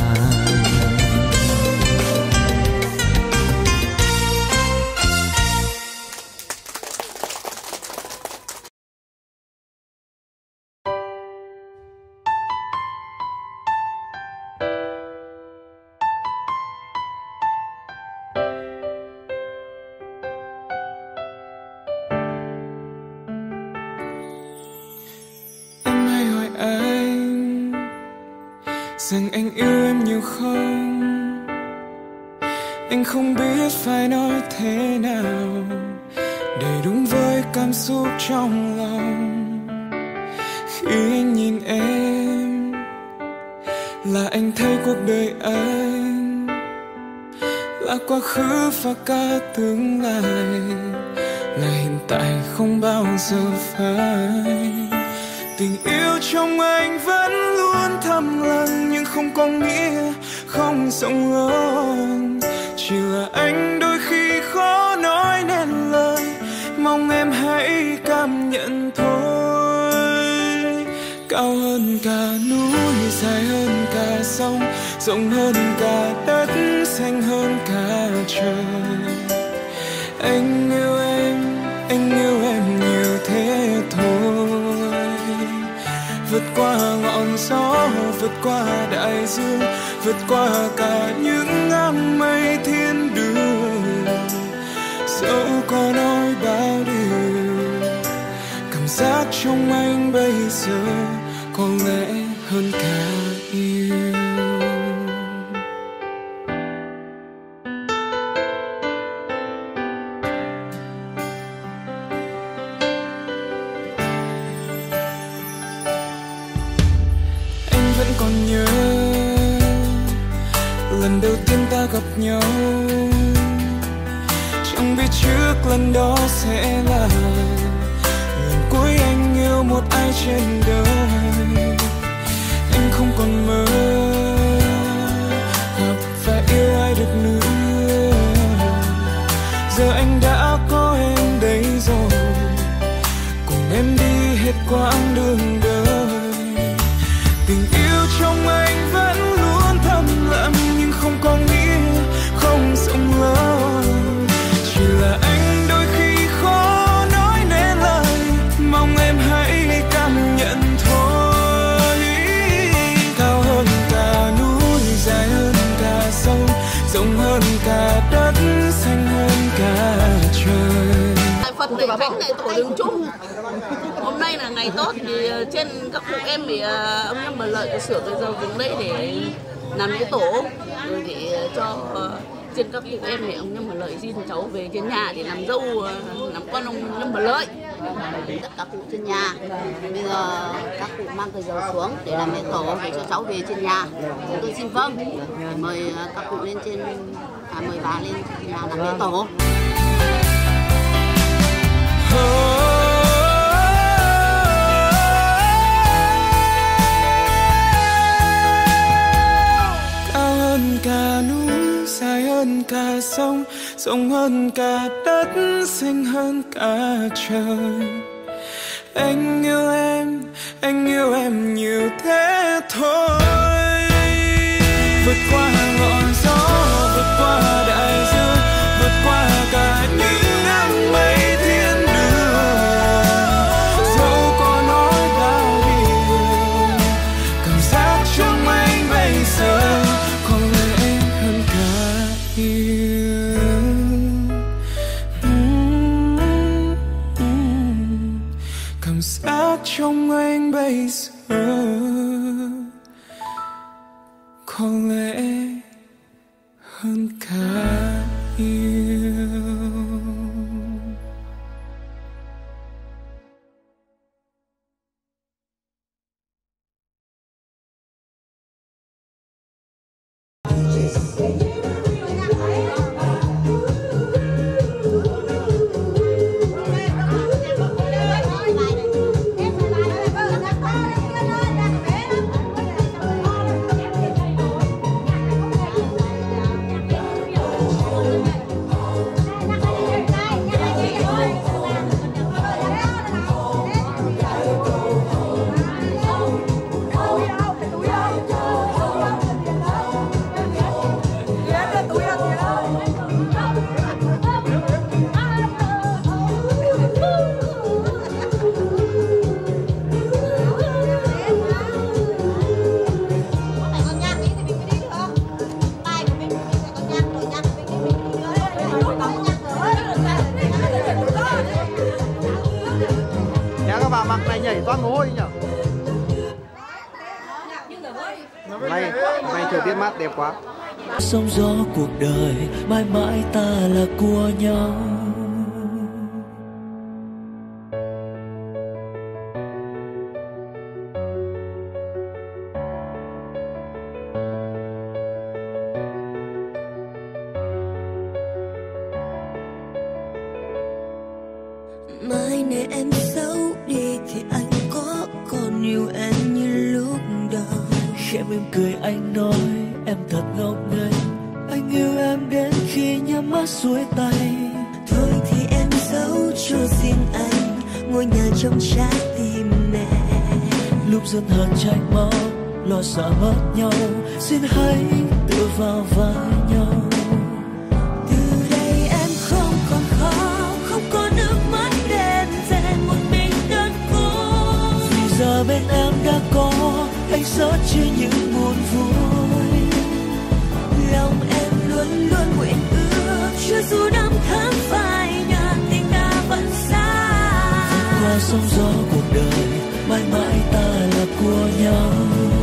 Rằng anh yêu em nhiều không? Anh không biết phải nói thế nào để đúng với cảm xúc trong lòng. Khi anh nhìn em là anh thấy cuộc đời anh là quá khứ và cả tương lai, là hiện tại không bao giờ phai. Tình yêu trong anh vẫn luôn thầm lặng, nhưng không có nghĩa không rộng lớn. Chỉ là anh đôi khi khó nói nên lời, mong em hãy cảm nhận thôi. Cao hơn cả núi, dài hơn cả sông, rộng hơn cả đất, xanh hơn cả trời. Anh yêu em, anh yêu em nhiều thế thôi. Vượt qua ngọn gió, vượt qua đại dương, vượt qua cả những áng mây thiên đường. Dẫu có nói bao điều, cảm giác trong anh bây giờ có lẽ hơn cả yêu. Còn nhớ lần đầu tiên ta gặp nhau, chẳng biết trước lần đó sẽ là lần cuối anh yêu một ai trên đời. Anh không còn mơ gặp và yêu ai được nữa, giờ anh đã có em đây rồi, cùng em đi hết quãng đường đời. Tình yêu trong anh vẫn luôn thầm lặng, nhưng không có nghĩa không rộng lớn. Chỉ là anh đôi khi khó nói nên lời, mong em hãy cảm nhận thôi. Cao hơn cả núi, dài hơn cả sông, rộng hơn cả đất, xanh hơn cả trời. Tại Phật này thánh này tổ đường chung. Hôm nay là ngày tốt thì trên các cụ em thì ông Năm Bà Lợi có sửa cái dầu đứng đây để làm cái tổ, rồi để cho trên các cụ em thì ông Năm Bà Lợi xin cháu về trên nhà để làm dâu, làm con ông Năm Bà Lợi. Tất cả cụ trên nhà, bây giờ các cụ mang cái dầu xuống để làm cái tổ để cho cháu về trên nhà. Chúng tôi xin vâng, để mời các cụ lên trên, à, mời bà lên nhà làm cái tổ. Cao hơn cả núi, dài hơn cả sông, rộng hơn cả đất, xanh hơn cả trời. Anh yêu em, anh yêu em nhiều thế thôi. Vượt qua ngọn gió, vượt qua đại dương, vượt qua cả những áng mây thiên đường. Dẫu có nói bao điều, cảm giác trong anh bây giờ có lẽ hơn cả yêu. Cảm giác trong anh bây giờ có lẽ hơn cả yêu. nhảy toang mồ hôi nhỉ? Này, này thời tiết mát đẹp quá. Sóng gió cuộc đời mãi mãi ta là của nhau. Mai này em xấu đi thì anh có còn yêu em như lúc đầu. Khẽ mỉm cười anh nói em thật ngốc nghếch, anh yêu em đến khi nhắm mắt xuôi tay. Thôi thì em giấu cho riêng anh ngôi nhà trong trái tim này. Lúc giận hờn trách móc lo sợ mất nhau, xin hãy tự vào vai nhau. Từ đây em không còn khóc, không có nước mắt đen rèn một mình đơn cô. Vì giờ bên em đã có anh sớt chia những buồn vui. Lòng em luôn luôn nguyện ước cho dù năm tháng phai nhạt tình ta vẫn xa. Qua sóng gió cuộc đời mãi mãi ta là của nhau.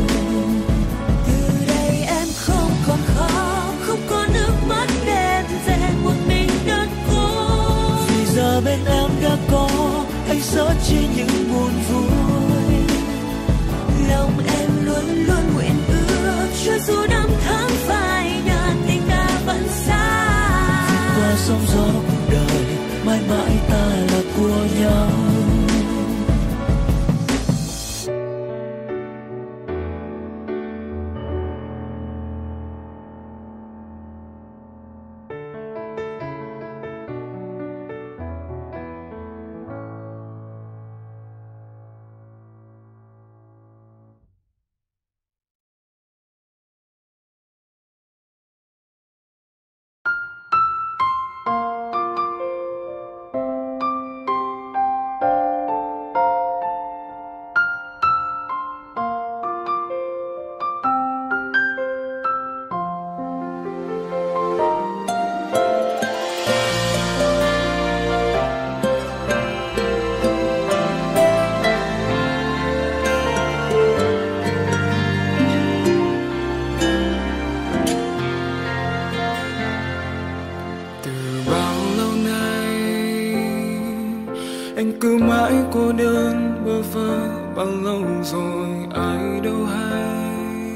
Từ đây em không còn khóc, không có nước mắt đen rèn một mình đơn cô. Vì giờ bên em đã có anh sớt chia những buồn vui. Lòng em luôn luôn nguyện ước cho dù năm tháng phai nhạt tình ta vẫn xa. Qua sóng gió cuộc đời mãi mãi ta là của nhau. Cứ mãi cô đơn bơ vơ bao lâu rồi ai đâu hay.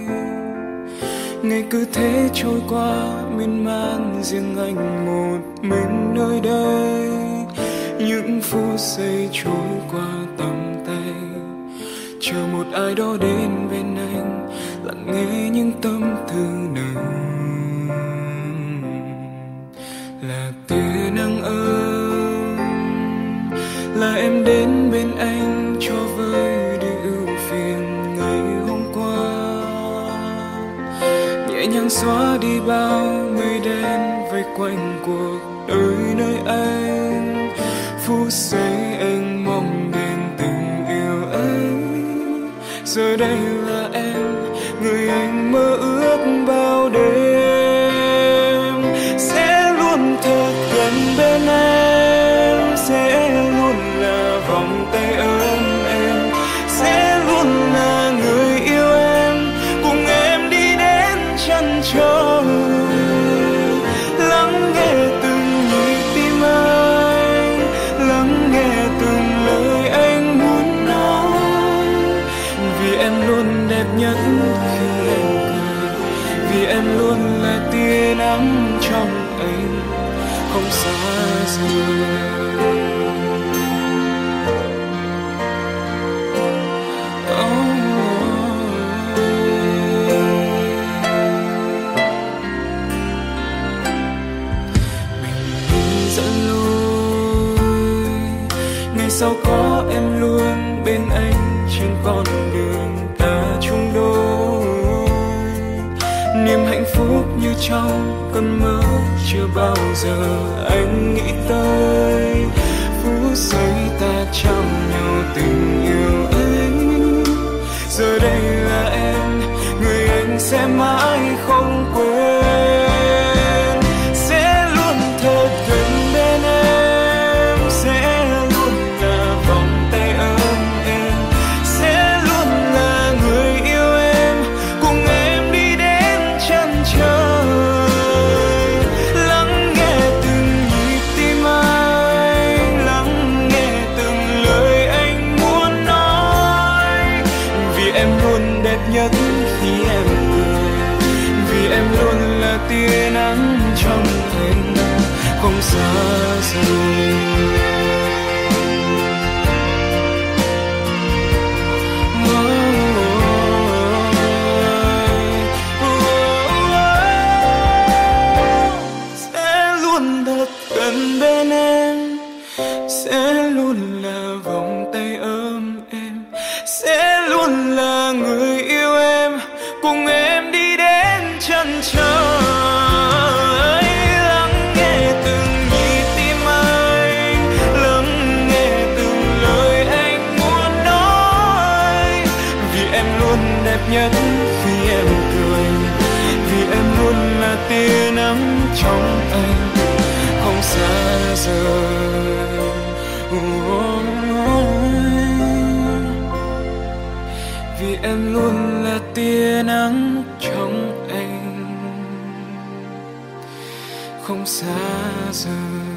Ngày cứ thế trôi qua miên man riêng anh một mình nơi đây. Những phút giây trôi qua tầm tay, chờ một ai đó đến bên anh lắng nghe những tâm tư nồng. Là tia nắng ấm, là em đến bên anh cho vơi đi ưu phiền ngày hôm qua. Nhẹ nhàng xóa đi bao mây đen vây quanh cuộc đời nơi anh. Phút giây anh mong đến tình yêu ấy, giờ đây là em người anh mơ ước bao đêm. Sẽ luôn thật gần bên em, sẽ luôn là vòng tay ấm em, sẽ luôn là người yêu em, cùng em đi đến chân trời. Lắng nghe từng nhịp tim anh, lắng nghe từng lời anh muốn nói. Vì em luôn đẹp nhất khi em cười, vì em luôn là tia nắng trong anh không xa rời. Sao có em luôn bên anh trên con đường ta chung đôi. Niềm hạnh phúc như trong cơn mơ chưa bao giờ anh nghĩ tới. Phút giây ta trao nhau tình yêu ấy, giờ đây là em người anh sẽ mãi không quên. Sẽ luôn thật gần bên em, sẽ luôn là vòng tay ấm em, không xa rời. Sẽ luôn thật gần bên em, sẽ luôn là vòng tay ấm em, sẽ luôn là người yêu em, cùng em đi đến chân trời. Lắng nghe từng nhịp tim anh, lắng nghe từng lời anh muốn nói. Vì em luôn đẹp nhất khi em cười, vì em luôn là tia nắng trong anh, không xa rời. Vì em luôn là tia nắng trong anh, không xa rời.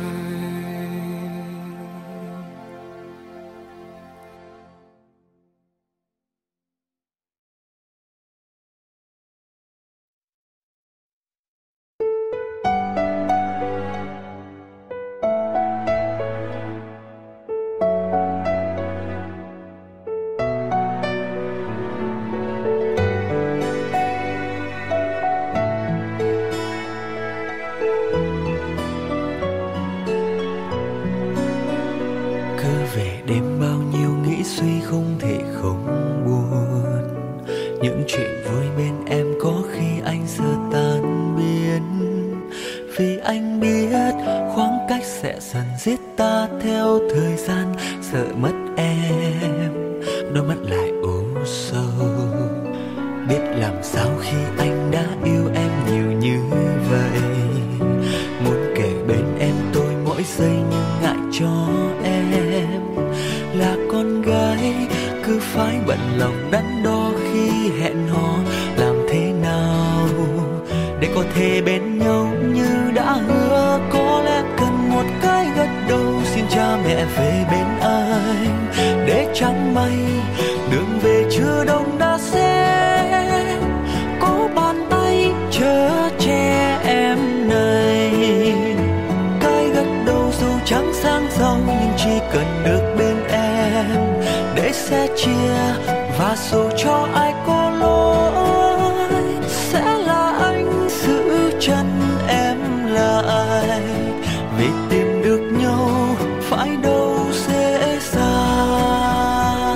Đêm bao nhiêu nghĩ suy không thể không buồn. Những chuyện vui bên em có khi anh giờ tan biến. Vì anh biết khoảng cách sẽ dần giết ta theo thời gian. Sợ mất em, đôi mắt lại u sâu. Biết làm sao khi anh đã yêu em nhiều như vậy. Muốn kể bên em tôi mỗi giây nhưng ngại cho em là con gái, cứ phải bận lòng đắn đo khi hẹn hò. Làm thế nào để có thể bên nhau như đã hứa? Có lẽ cần một cái gật đầu xin cha mẹ về bên anh, để chẳng may đường về chưa đông đã sẽ có bàn tay chở che em này. Cái gật đầu dù chẳng sang giàu nhưng chỉ cần được bên em để sẻ chia, và dù cho ai có lỗi sẽ là anh giữ chân em lại. Vì tìm được nhau phải đâu dễ dàng.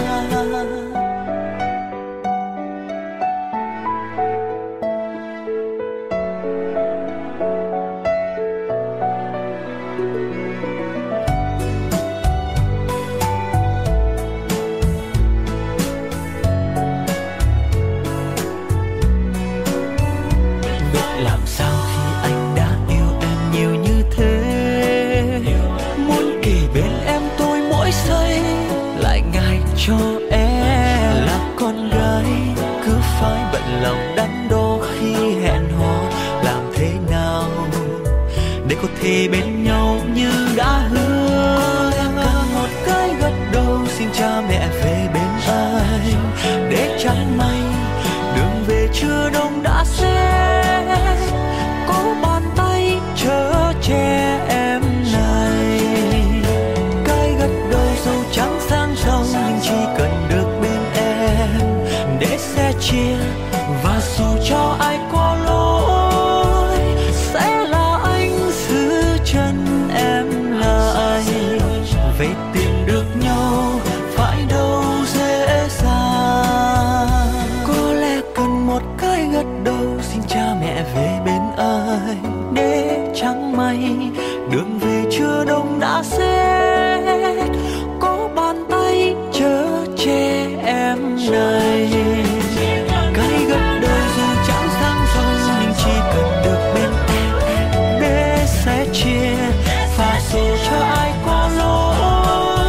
Cho em là con gái, cứ phải bận lòng đắn đo khi hẹn hò. Làm thế nào để có thể bên nhau như đã hứa? Em cần một cái gật đầu xin cha mẹ về bên anh, để chẳng may đường về chưa đông đã sẽ có bàn tay chở che em này. Cái gật đầu dù chẳng sang giàu nhưng chỉ cần được bên em để sẻ chia, và dù cho ai có lỗi sẽ là anh giữ chân em lại. Vậy tìm được nhau phải đâu dễ dàng. Có lẽ cần một cái gật đầu xin cha mẹ về bên anh, để chẳng may đường về chưa đông đã sẽ có bàn tay chở che em này. Cái gật đầu dù chẳng sang giàu nhưng chỉ cần được bên em để sẻ chia, và dù cho ai có lỗi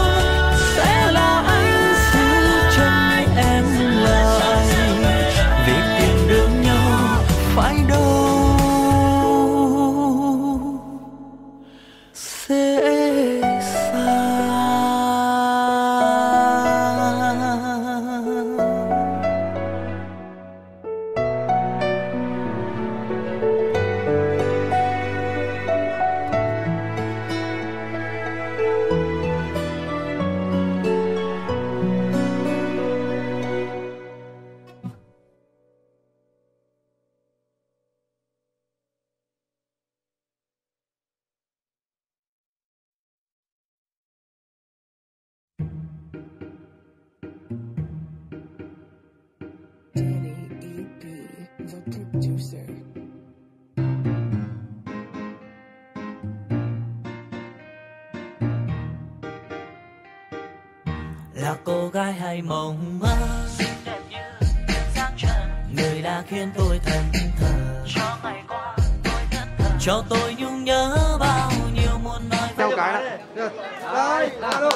Là cô gái hay mộng mơ, xinh đẹp như sáng trần, người đã khiến tôi thẫn thờ. Cho ngày qua tôi thẫn thờ, cho tôi nhung nhớ bao nhiêu muốn nói. Theo cái này. Đây, alo.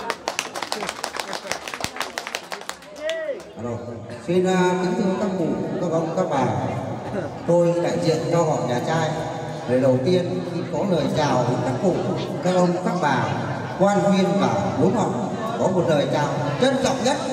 Alo. Xin uh, kính thưa các cụ, các ông, các bà, tôi đại diện cho họ nhà trai. Lời đầu tiên khi có lời chào đến các cụ, các ông, các bà, quan viên và bốn họ có một lời chào trân trọng nhất.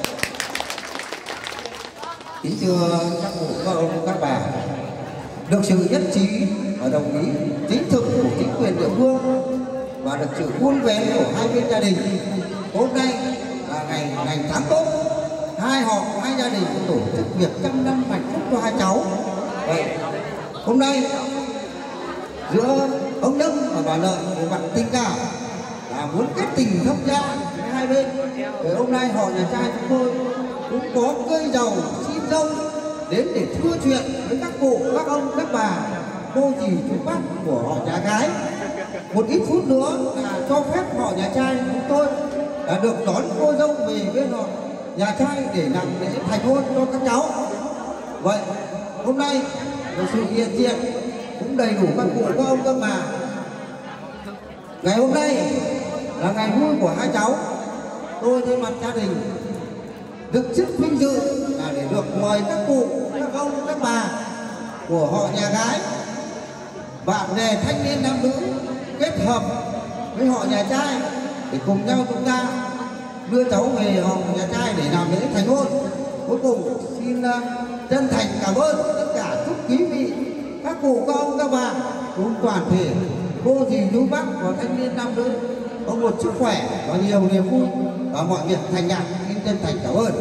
Kính thưa các cụ, các ông, các bà, được sự nhất trí và đồng ý chính thực của chính quyền địa phương và được sự vui vẻ của hai bên gia đình, hôm nay là ngày ngày tháng tốt, hai họ hai gia đình tổ chức việc trăm năm hạnh phúc cho hai cháu. Vậy hôm nay giữa ông Nâng và bà Lợi về mặt tình cảm là muốn kết tình thông gia với hai bên. Để hôm nay họ nhà trai chúng tôi cũng có cây dầu xin dâu đến để thưa chuyện với các cụ, các ông, các bà, cô dì, chú bác của họ nhà gái. Một ít phút nữa là cho phép họ nhà trai chúng tôi đã được đón cô dâu về bên họ nhà trai để làm lễ thành hôn cho các cháu. Vậy hôm nay được sự hiện diện cũng đầy đủ các cụ, các ông, các bà. Ngày hôm nay là ngày vui của hai cháu. Tôi thay mặt gia đình được rất vinh dự là để được mời các cụ, các ông, các bà của họ nhà gái, bạn bè thanh niên nam nữ kết hợp với họ nhà trai để cùng nhau chúng ta đưa cháu về họ nhà trai để làm lễ thành hôn. Cuối cùng xin uh, chân thành cảm ơn tất cả chúc quý vị, các cụ, các ông, các bà cùng toàn thể cô dì, chú bác và thanh niên nam nữ có một sức khỏe và nhiều niềm vui và mọi việc thành đạt. Xin chân thành cảm ơn.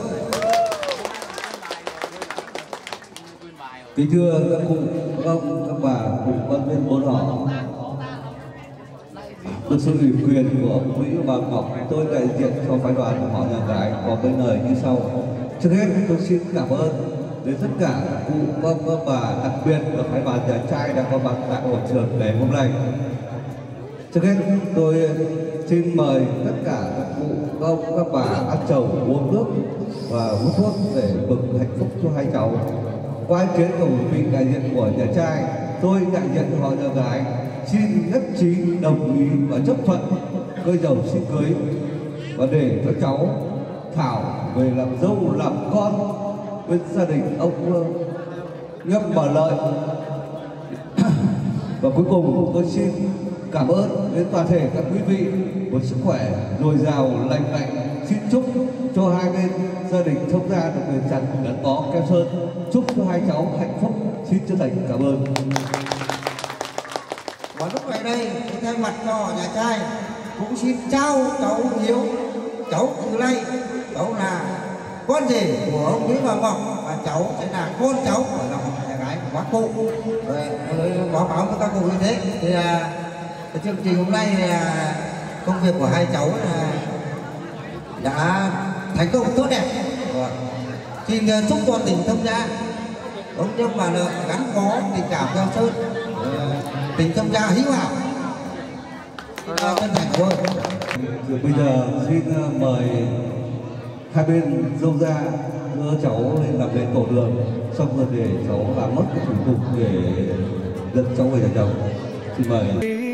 Kính thưa các cụ, các ông, các bà cùng quan viên bốn họ, được sự ủy quyền của ông Mỹ và bà Ngọc, tôi đại diện cho phái đoàn của họ nhà gái có mấy lời như sau. Trước hết tôi xin cảm ơn đến tất cả các cụ, các ông, các bà, đặc biệt là phái đoàn nhà trai đã có mặt tại hội trường ngày hôm nay. Trước hết tôi xin mời tất cả các cụ, các ông, các bà ăn trầu, uống nước và hút thuốc để mừng hạnh phúc cho hai cháu. Qua ý kiến của vị đại diện của nhà trai, tôi đại diện họ nhà gái xin nhất trí đồng ý và chấp thuận cây dầu xin cưới và để cho cháu Thảo về làm dâu làm con bên gia đình ông Nhâm Bà Lợi. Và cuối cùng tôi xin cảm ơn đến toàn thể các quý vị một sức khỏe dồi dào lành mạnh. Xin chúc cho hai bên gia đình thông gia được bền chặt gắn bó keo sơn. Chúc cho hai cháu hạnh phúc. Xin chân thành cảm ơn. Và lúc này đây tôi thay mặt cho nhà trai cũng xin trao cháu Hiếu, cháu Từ Lay, cháu là con rể của ông Lý Bà Ngọc và cháu sẽ là con cháu của dòng nhà gái của bác cụ. Rồi báo cáo với các cụ như thế thì là cái chương trình hôm nay là công việc của hai cháu là đã thành công tốt đẹp. Rồi. Xin chúc cho tình thông gia ông Nhâm Bà Lợi gắn bó tình cảm keo sơn, tình thông gia hữu hảo. Chân thành cảm ơn. Rồi bây giờ xin mời hai bên dâu gia đưa cháu lên làm lễ tổ đường, xong rồi để cháu làm mất cái thủ tục để dẫn cháu về nhà chồng. Xin mời.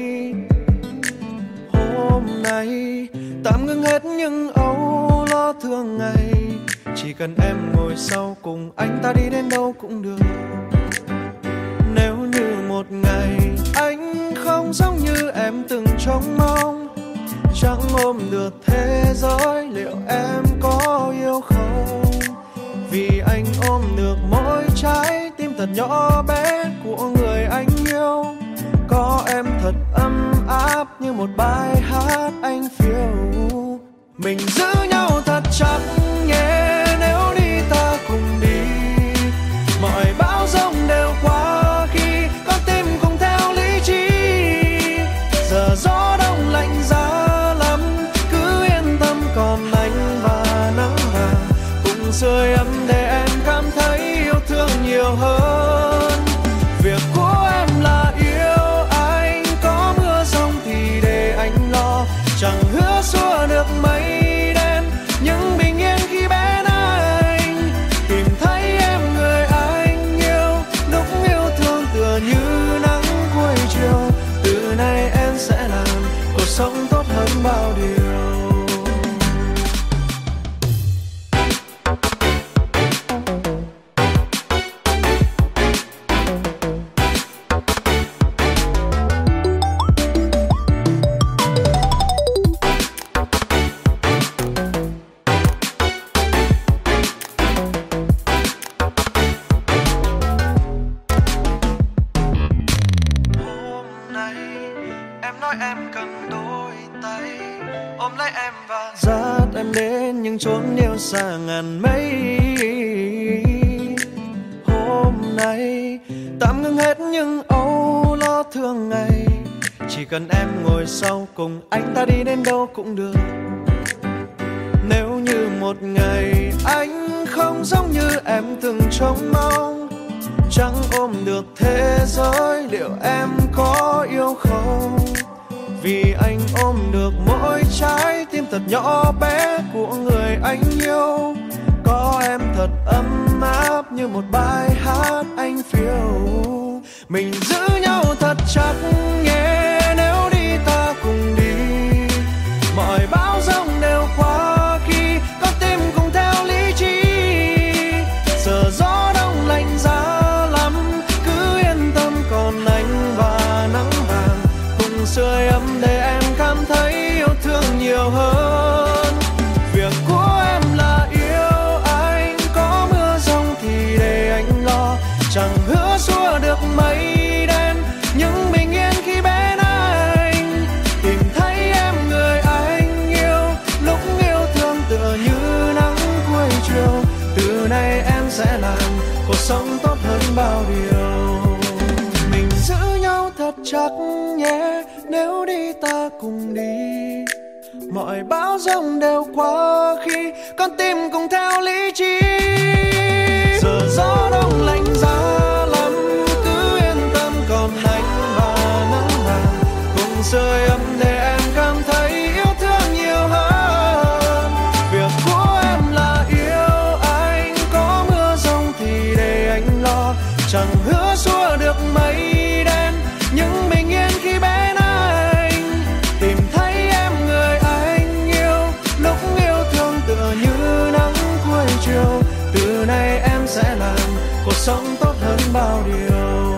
Hôm nay tạm ngưng hết những âu lo thường ngày, chỉ cần em ngồi sau cùng anh ta đi đến đâu cũng được. Nếu như một ngày anh không giống như em từng trông mong, chẳng ôm được thế giới, liệu em có yêu không? Vì anh ôm được mỗi trái tim thật nhỏ bé của người anh yêu. Có em thật ấm áp như một bài hát anh phiêu. Mình giữ nhau thật chặt nhé, nếu đi ta cùng đi. Mọi bão giông đều qua khi con tim cùng theo lý trí. Giờ gió đông lạnh giá lắm, cứ yên tâm còn anh và nắng vàng cùng sưởi ấm để em cảm thấy yêu thương nhiều hơn. chẳng hứa xua được mây đen, nhưng bình yên khi bên anh tìm thấy em người anh yêu. Lúc yêu thương tựa như nắng cuối chiều, từ nay em sẽ làm cuộc sống tốt hơn bao điều. Chốn yêu xa ngàn mây. Hôm nay tạm ngưng hết những âu lo thường ngày, chỉ cần em ngồi sau cùng anh ta đi đến đâu cũng được. Nếu như một ngày anh không giống như em từng trông mong, chẳng ôm được thế giới, liệu em có yêu không? Vì anh ôm được mỗi trái tim thật nhỏ bé của người anh yêu. Có em thật ấm áp như một bài hát anh phiêu. Mình giữ nhau thật chặt nhé, nếu đi ta cùng đi. Mọi bão giông đều qua khi con tim cùng theo lý trí. Giờ gió đông lạnh giá lắm, cứ yên tâm còn anh và nắng vàng cùng sưởi ấm để em cảm thấy yêu thương nhiều hơn. Việc của em là yêu anh, có mưa giông thì để anh lo. Chẳng hứa xua được mây đen, nhưng bình yên khi bên anh tìm thấy em người anh yêu. Lúc yêu thương tựa như nắng cuối chiều, từ nay em sẽ làm cuộc sống tốt hơn bao điều. Mình giữ nhau thật chặt nhé, nếu đi ta cùng đi. Mọi bão giông đều qua khi con tim cùng theo lý trí. Giờ gió đông lạnh giá lắm, cứ yên tâm còn anh và nắng vàng cùng sưởi ấm để em cảm thấy yêu thương nhiều hơn. Việc của em là yêu anh, có mưa giông thì để anh lo. Chẳng hứa xua được mây đen, nhưng bình yên khi bên anh tìm thấy em người anh yêu. Lúc yêu thương tựa như nắng cuối chiều, từ nay em sẽ làm cuộc sống tốt hơn bao điều.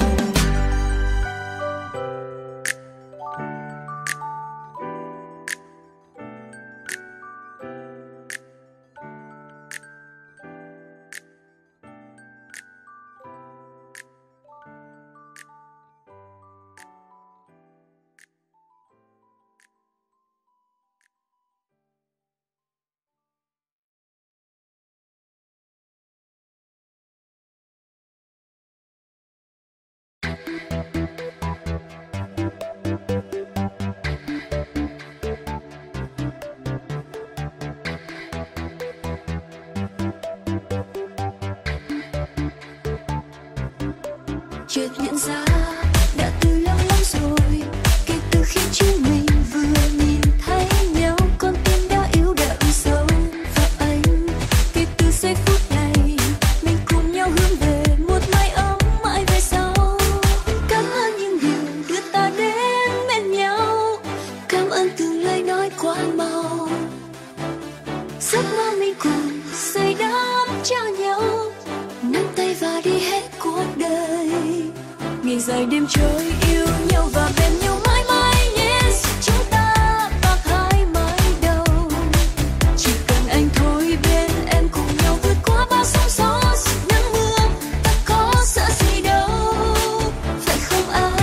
Chợt nhận ra đã từ lâu lắm rồi, kể từ khi chúng mình vừa nhìn thấy nhau, con tim đã yếu đậm sâu vào anh. Kể từ giây phút này mình cùng nhau hướng về một mái ấm mãi về sau. Cảm ơn những điều đưa ta đến bên nhau, cảm ơn từng lời nói quá mau. Giấc mơ mình cùng xây đắp cho nhau, nắm tay và đi hết cuộc đời. Ngày dài đêm trôi yêu nhau và bên nhau mãi mãi. Yes, chúng ta bạc hai mái đầu. Chỉ cần anh thôi bên em cùng nhau vượt qua bao sóng gió nắng mưa. Ta có sợ gì đâu, phải không anh?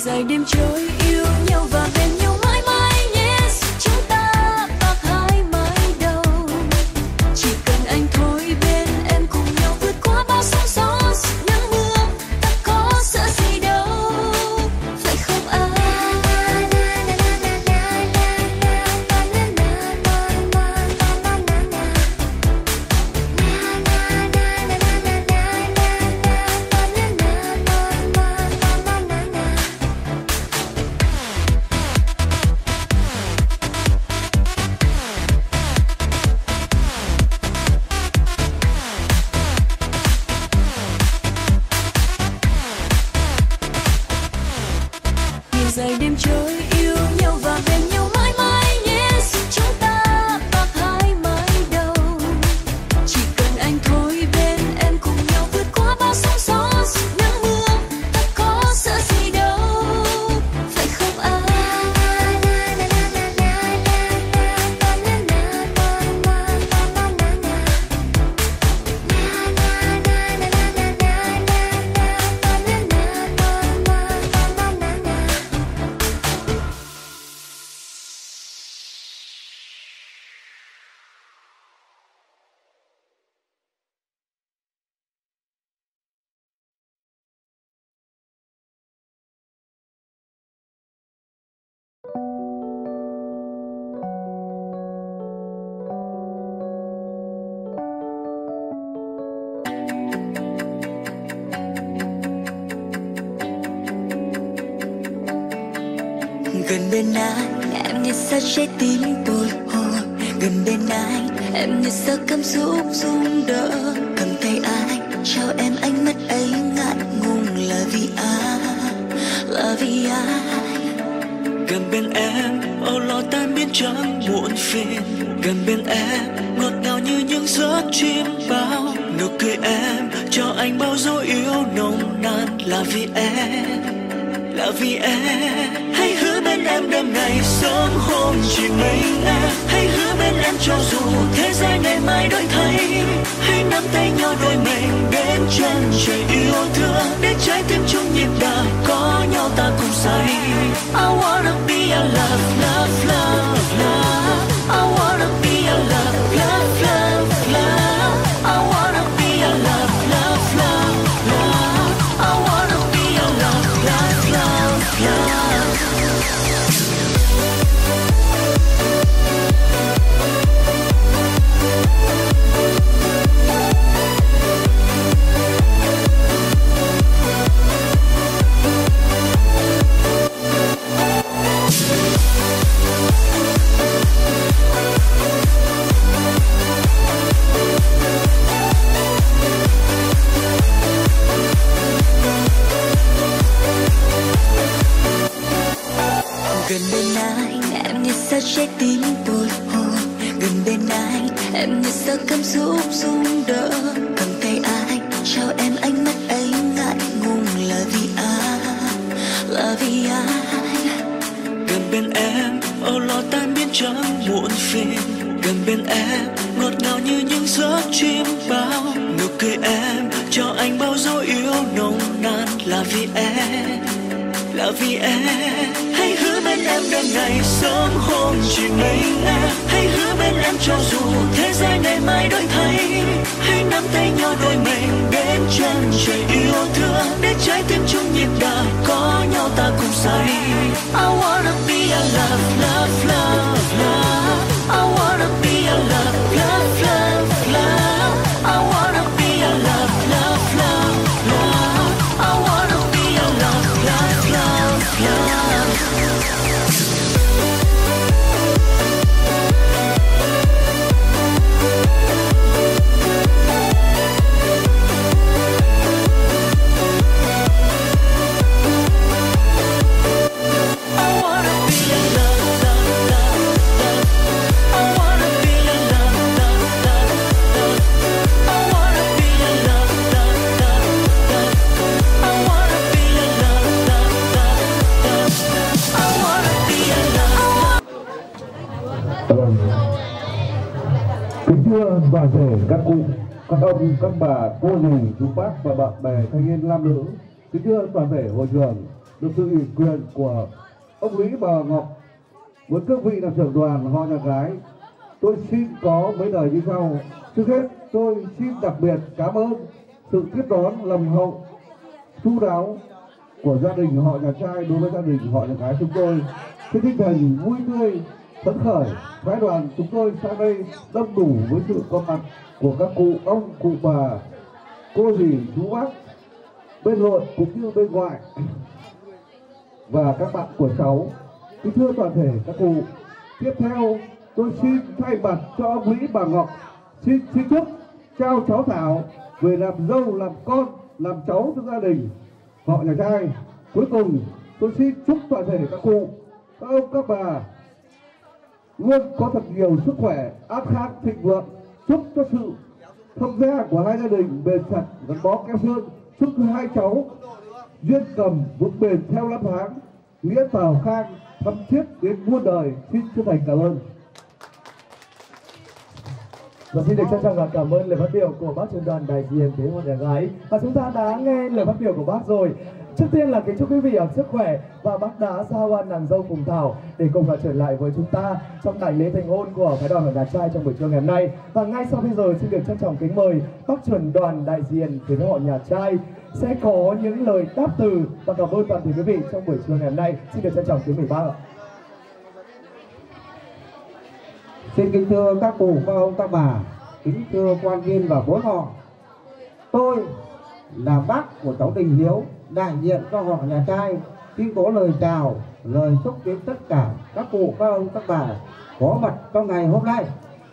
dài đêm trôi yêu nhau và bên nhau mãi mãi. Yes, chúng ta bạc hai mái đầu. Chỉ cần anh thôi bên em cùng nhau vượt qua bao sóng gió nắng mưa, ta có sợ gì đâu, phải không anh? Dài đêm trôi yêu nhau và bên nhau mãi mãi. Yes, chúng ta bạc hai mái đầu. Chỉ cần anh thôi bên em cùng nhau vượt qua bao sóng gió nắng mưa, ta có sợ gì đâu, phải không anh? Gần bên anh em như sao trái tim bồi hồi. Gần bên anh em như sao cảm xúc rung động. Cầm tay anh trao em ánh mắt ấy ngại ngùng là vì ai, là vì ai. Gần bên em âu lo tan biến trắng muộn phiền. Gần bên em ngọt ngào như những giấc chim bao. Nụ cười em cho anh bao dấu yêu nồng nàn là vì em, là vì em. Hãy hứa bên em đêm ngày sớm hôm chỉ mình em. Hãy hứa bên em cho dù thế giới ngày mai đổi thay. Hãy nắm tay nhau đôi mình đến chân trời yêu thương, để trái tim chung nhịp đập có nhau ta cùng say. I wanna be a love, love, love, love. I wanna be a love, love, love, love. I wanna be a love, love, love, love. I wanna be a love, love, love, love. Gần bên anh em như sao trái tim bồi hồi. Gần bên anh em như sao cảm xúc rung động. Cầm tay anh trao em ánh mắt ấy ngại ngùng là vì ai, là vì ai. Gần bên em âu lo tan biến trắng muộn phiền. Gần bên em ngọt ngào như những giấc chim bao. Nụ cười em cho anh bao dấu yêu nồng nàn là vì em, là vì em. Hãy hứa bên em đêm ngày sớm hôm chỉ mình em. Hãy hứa bên em cho dù thế giới ngày mai đổi thay. Hãy nắm tay nhau đôi mình đến chân trời yêu thương, để trái tim chung nhịp đập có nhau ta cùng say. I wanna be a love, love, love, love. I wanna be a love, love, love, love. I wanna be a love, love, love, love. I wanna be a love, love, love, love. Kính thưa toàn thể các cụ, các ông, các bà, cô dì, chú bác và bạn bè thanh niên nam nữ. Kính thưa toàn thể hội trường, được sự ủy quyền của ông Lý bà Ngọc với cương vị làm trưởng đoàn họ nhà gái, tôi xin có mấy lời như sau. Trước hết tôi xin đặc biệt cảm ơn sự tiếp đón lòng hậu chu đáo của gia đình họ nhà trai đối với gia đình họ nhà gái chúng tôi. Cái tinh thần vui tươi phấn khởi, phái đoàn chúng tôi sang đây đông đủ với sự có mặt của các cụ ông, cụ bà, cô dì, chú bác bên nội cũng như bên ngoài và các bạn của cháu. Kính thưa toàn thể các cụ, tiếp theo tôi xin thay mặt cho ông Lý bà Ngọc xin xin chúc trao cháu Thảo về làm dâu, làm con, làm cháu cho gia đình họ nhà trai. Cuối cùng tôi xin chúc toàn thể các cụ, các ông, các bà luôn có thật nhiều sức khỏe, an khang, thịnh vượng. Chúc cho sự thông gia của hai gia đình bền chặt, gắn bó keo sơn. Chúc hai cháu duyên cầm vững bền theo năm tháng, nghĩa tào khang thắm thiết đến muôn đời. Xin chân thành cảm ơn. Và xin được trân trọng cảm ơn lời phát biểu của bác trưởng đoàn đại diện phía họ nhà gái. Và chúng ta đã nghe lời phát biểu của bác rồi. Trước tiên là kính chúc quý vị ở sức khỏe và bác đã giao ban nàng dâu cùng Thảo để cùng trở lại với chúng ta trong đại lễ thành hôn của phái đoàn nhà trai trong buổi trưa ngày hôm nay. Và ngay sau bây giờ xin được trân trọng kính mời bác trưởng đoàn đại diện phía họ nhà trai sẽ có những lời đáp từ và cảm ơn toàn thể quý vị trong buổi trưa ngày hôm nay. Xin được trân trọng kính mời bác ạ. Xin kính thưa các cụ, các ông, các bà, kính thưa quan viên và bốn họ. Tôi là bác của cháu Đình Hiếu, đại diện cho họ nhà trai, xin có lời chào, lời chúc đến tất cả các cụ, các ông, các bà có mặt trong ngày hôm nay.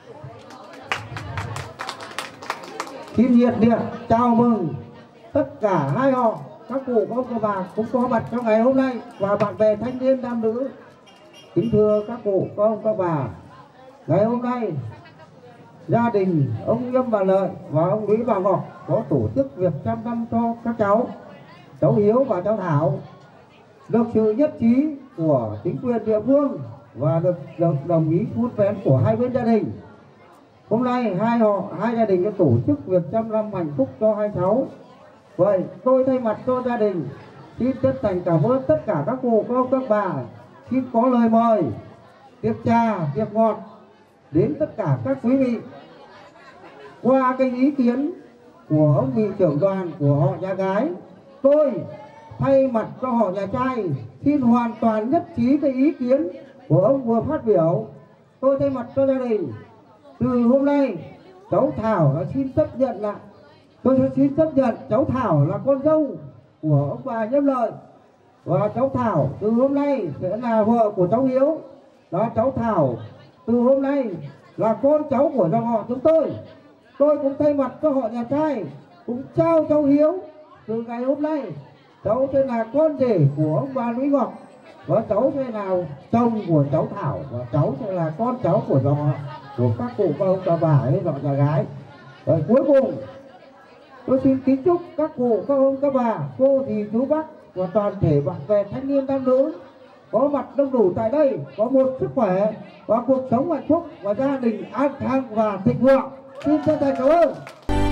Xin nhiệt liệt chào mừng tất cả hai họ, các cụ, các ông, các bà cũng có mặt trong ngày hôm nay và bạn bè thanh niên nam nữ. Kính thưa các cụ, các ông, các bà, ngày hôm nay gia đình ông Nhâm bà Lợi và ông Lý bà Ngọc có tổ chức việc chăm năm cho các cháu, cháu Hiếu và cháu Thảo, được sự nhất trí của chính quyền địa phương và được, được đồng ý vun vén của hai bên gia đình. Hôm nay hai họ hai gia đình đã tổ chức việc chăm năm hạnh phúc cho hai cháu. Vậy tôi thay mặt cho gia đình xin chân thành cảm ơn tất cả các cụ, các ông, các bà. Xin có lời mời tiệc trà, tiệc ngọt đến tất cả các quý vị. Qua cái ý kiến của ông vị trưởng đoàn của họ nhà gái, tôi thay mặt cho họ nhà trai xin hoàn toàn nhất trí cái ý kiến của ông vừa phát biểu. Tôi thay mặt cho gia đình, từ hôm nay cháu Thảo đã xin chấp nhận lại, tôi sẽ xin chấp nhận cháu Thảo là con dâu của ông bà Nhâm Lợi, và cháu Thảo từ hôm nay sẽ là vợ của cháu Hiếu. Đó, cháu Thảo từ hôm nay là con cháu của dòng họ chúng tôi. Tôi cũng thay mặt cho họ nhà trai cũng trao cháu Hiếu từ ngày hôm nay. Cháu sẽ là con rể của ông bà Lý Ngọc, và cháu sẽ là chồng của cháu Thảo, và cháu sẽ là con cháu của dòng họ của các cụ, các ông, các bà ấy, dòng nhà gái. Rồi cuối cùng tôi xin kính chúc các cụ, các ông, các bà, cô dì, chú bác và toàn thể bạn bè thanh niên nam nữ có mặt đông đủ tại đây có một sức khỏe và cuộc sống hạnh phúc và gia đình an khang và thịnh vượng. Xin chân thành cảm ơn.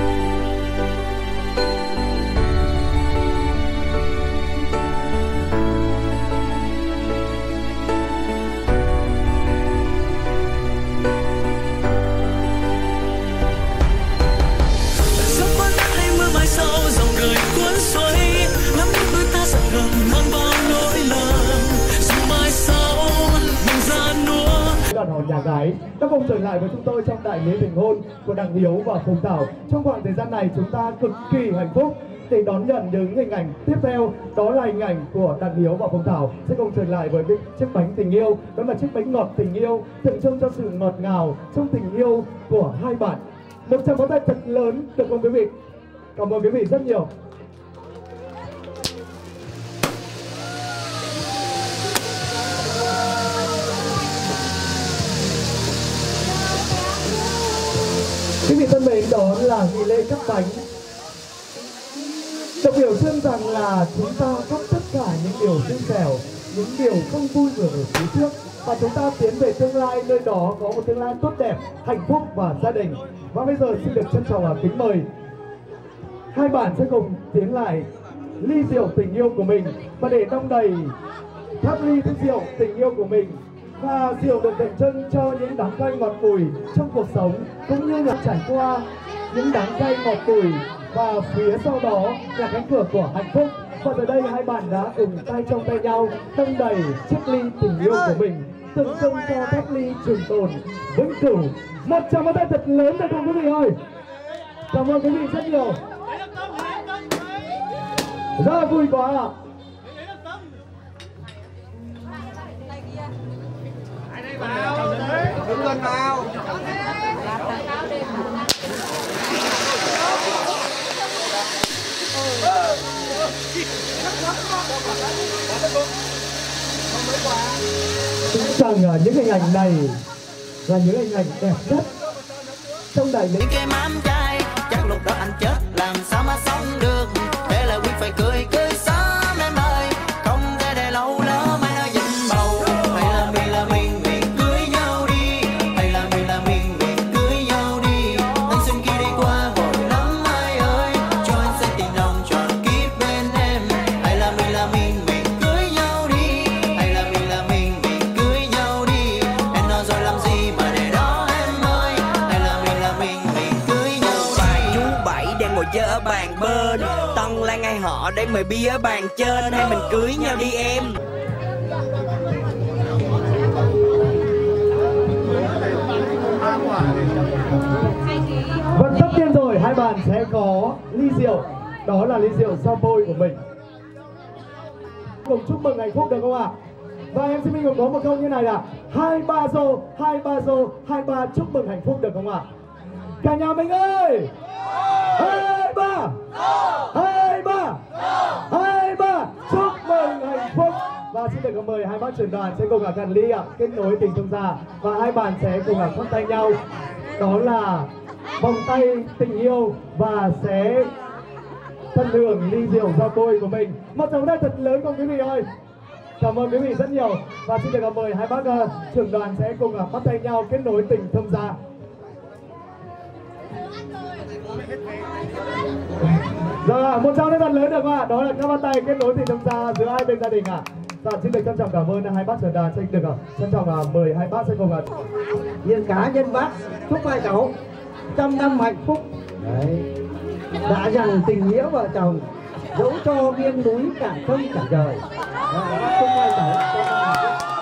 Đoàn họ nhà gái đã cùng trở lại với chúng tôi trong đại lễ thành hôn của Đặng Hiếu và Phùng Thảo. Trong khoảng thời gian này chúng ta cực kỳ hạnh phúc để đón nhận những hình ảnh tiếp theo, đó là hình ảnh của Đặng Hiếu và Phùng Thảo sẽ cùng trở lại với chiếc bánh tình yêu, đó là chiếc bánh ngọt tình yêu tượng trưng cho sự ngọt ngào trong tình yêu của hai bạn. Một tràng pháo tay thật lớn được không quý vị? Cảm ơn quý vị rất nhiều. Quý vị thân mến, đó là nghi lễ cắt bánh. Được biểu trưng rằng là chúng ta cắt tất cả những điều xui xẻo, những điều không vui vừa ở phía trước, và chúng ta tiến về tương lai, nơi đó có một tương lai tốt đẹp, hạnh phúc và gia đình. Và bây giờ xin được trân trọng và kính mời hai bạn sẽ cùng tiến lại ly rượu tình yêu của mình và để đong đầy tháp ly thứ rượu tình yêu của mình. Và rượu được tượng trưng cho những đắng cay ngọt bùi trong cuộc sống, cũng như là trải qua những đắng cay ngọt bùi, và phía sau đó là cánh cửa của hạnh phúc. Và từ đây hai bạn đã cùng tay trong tay nhau đong đầy chiếc ly tình yêu của mình, tượng trưng cho tháp ly trường tồn vĩnh cửu. Một tràng pháo tay thật lớn để cùng quý vị ơi. Cảm ơn quý vị rất nhiều. Rất là vui quá ạ. Đứng lên vào. Tưởng rằng những hình ảnh này là những hình ảnh đẹp nhất trong đại lễ. Cái mám trai chắc lúc đó anh chết làm sao mà sống được, thế là quyết phải cười cười sớm em ơi, không thể để lâu lỡ mai nó dính bầu. Hay là mình là mình mình cưới nhau đi, hay là mình là mình mình cưới nhau đi, anh xuân kia đi qua vội lắm ai ơi, cho anh sẽ tình lòng tròn kiếp bên em. Hay là mình là mình mình cưới nhau đi, hay là mình là mình mình cưới nhau đi, em nói rồi làm gì mà để đó em ơi. Hay là mình là mình mình cưới nhau đi. Chú Bảy đang ngồi chơi ở bàn bên, Tân Lan ai họ để mời bia ở bàn trên, hay mình cưới nhau đi em. Vâng, tất nhiên rồi, hai bạn sẽ có ly rượu, đó là ly rượu sao bôi của mình. Cùng chúc mừng hạnh phúc được không ạ? Và em xin mình cũng có một câu như này là hai ba rô, hai ba rô, hai ba chúc mừng hạnh phúc được không ạ? Cả nhà mình ơi! Hai ba! Hai ba! Hai ba! Chúc mừng hạnh phúc! Và xin được mời hai bác trưởng đoàn sẽ cùng gần ly ạ, kết nối tình thương gia, và hai bạn sẽ cùng bắt tay nhau. Đó là vòng tay tình yêu và sẽ thân hưởng ly rượu giao bôi của mình. Một tràng tay thật lớn cùng quý vị ơi. Cảm ơn quý vị rất nhiều, và xin được mời hai bác uh, trưởng đoàn sẽ cùng uh, bắt tay nhau kết nối tình thương gia. Rồi, một tràng tay thật lớn được không ạ? Đó là các bắt tay kết nối tình thương gia giữa hai bên gia đình ạ. Và xin được trân trọng cảm ơn hai bác trưởng đoàn, xin được uh, trân trọng uh, mời hai bác sẽ cùng uh, Nhân cá nhân bác chúc hai cháu trăm năm hạnh phúc. Đấy. Đã dành tình nghĩa vợ chồng, dẫu cho viên núi cạn không cả trời. Chúc hai cháu trăm năm hạnh phúc.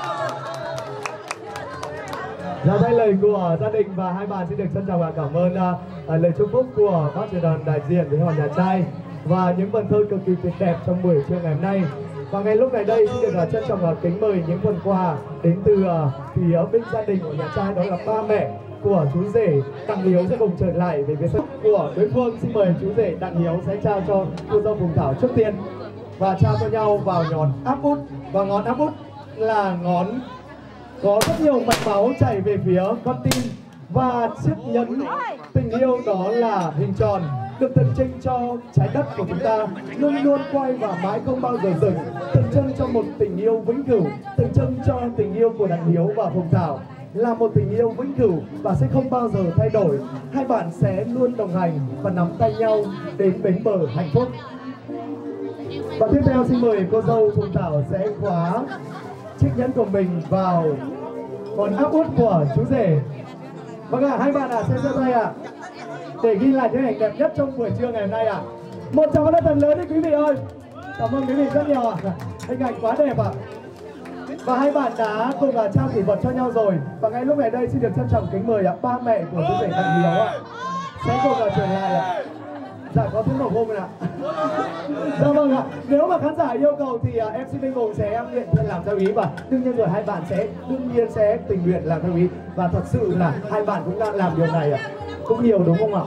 Là thay lời của gia đình và hai bạn xin được trân trọng và cảm ơn uh, lời chúc phúc của bác trưởng đoàn đại diện với họ nhà trai và những vần thơ cực kỳ tuyệt đẹp trong buổi trưa ngày hôm nay. Và ngay lúc này đây xin được uh, trân trọng và uh, kính mời những phần quà đến từ uh, phía bên gia đình của nhà trai, đó là ba mẹ của chú rể Đặng Hiếu sẽ cùng trở lại về phía sân của đối phương. Xin mời chú rể Đặng Hiếu sẽ trao cho cô dâu Phùng Thảo trước tiên và trao cho nhau vào ngón áp út, và ngón áp út là ngón có rất nhiều mạch máu chảy về phía con tim, và chiếc nhẫn tình yêu đó là hình tròn được tượng trưng cho trái đất của chúng ta luôn luôn quay và mãi không bao giờ dừng, tượng trưng cho một tình yêu vĩnh cửu, tượng trưng cho tình yêu của Đặng Hiếu và Phùng Thảo là một tình yêu vĩnh cửu và sẽ không bao giờ thay đổi. Hai bạn sẽ luôn đồng hành và nắm tay nhau đến bến bờ hạnh phúc. Và tiếp theo xin mời cô dâu Phùng Thảo sẽ khóa chiếc nhẫn của mình vào còn áp út của chú rể. Vâng ạ, à, hai bạn ạ, à, sẽ giơ tay ạ, à, để ghi lại những hình đẹp nhất trong buổi trưa ngày hôm nay ạ. À. Một tràng pháo tay thật lớn đi quý vị ơi. Cảm ơn quý vị rất nhiều ạ. À. Hình ảnh quá đẹp ạ. À. Và hai bạn đã cùng là trao kỷ vật cho nhau rồi. Và ngay lúc này đây xin được trân trọng kính mời ạ, ba mẹ của chú rể Đặng Hiếu ạ sẽ cùng là trở lại ạ. Dạ có tiếng nổ hôn ạ. Dạ vâng ạ. Nếu mà khán giả yêu cầu thì uh, em xin Minh Hùng sẽ nguyện thân làm theo ý, và đương nhiên rồi hai bạn sẽ đương nhiên sẽ tình nguyện làm theo ý, và thật sự là hai bạn cũng đang làm điều này ạ. Cũng nhiều đúng không ạ?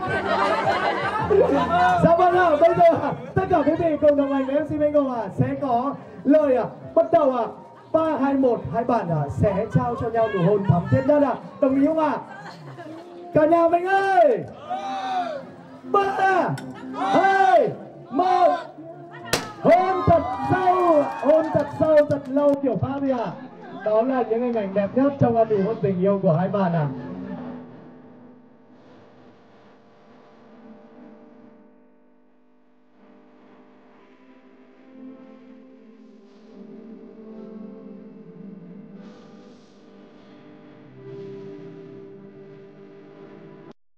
Dạ vâng ạ. Bây giờ tất cả quý vị cùng đồng hành với em xê Minh Hùng ạ sẽ có lời ạ. Bắt đầu ạ. Ba hai một, hai bạn ạ sẽ trao cho nhau nụ hôn thắm thiết nhất ạ. Đồng ý không ạ? Cả nhà mình ơi. Ba hai một, hôn thật sâu, hôn thật sâu, thật lâu kiểu Pháp đi ạ. À. Đó là những hình ảnh đẹp nhất trong nụ hôn tình yêu của hai bạn ạ. À.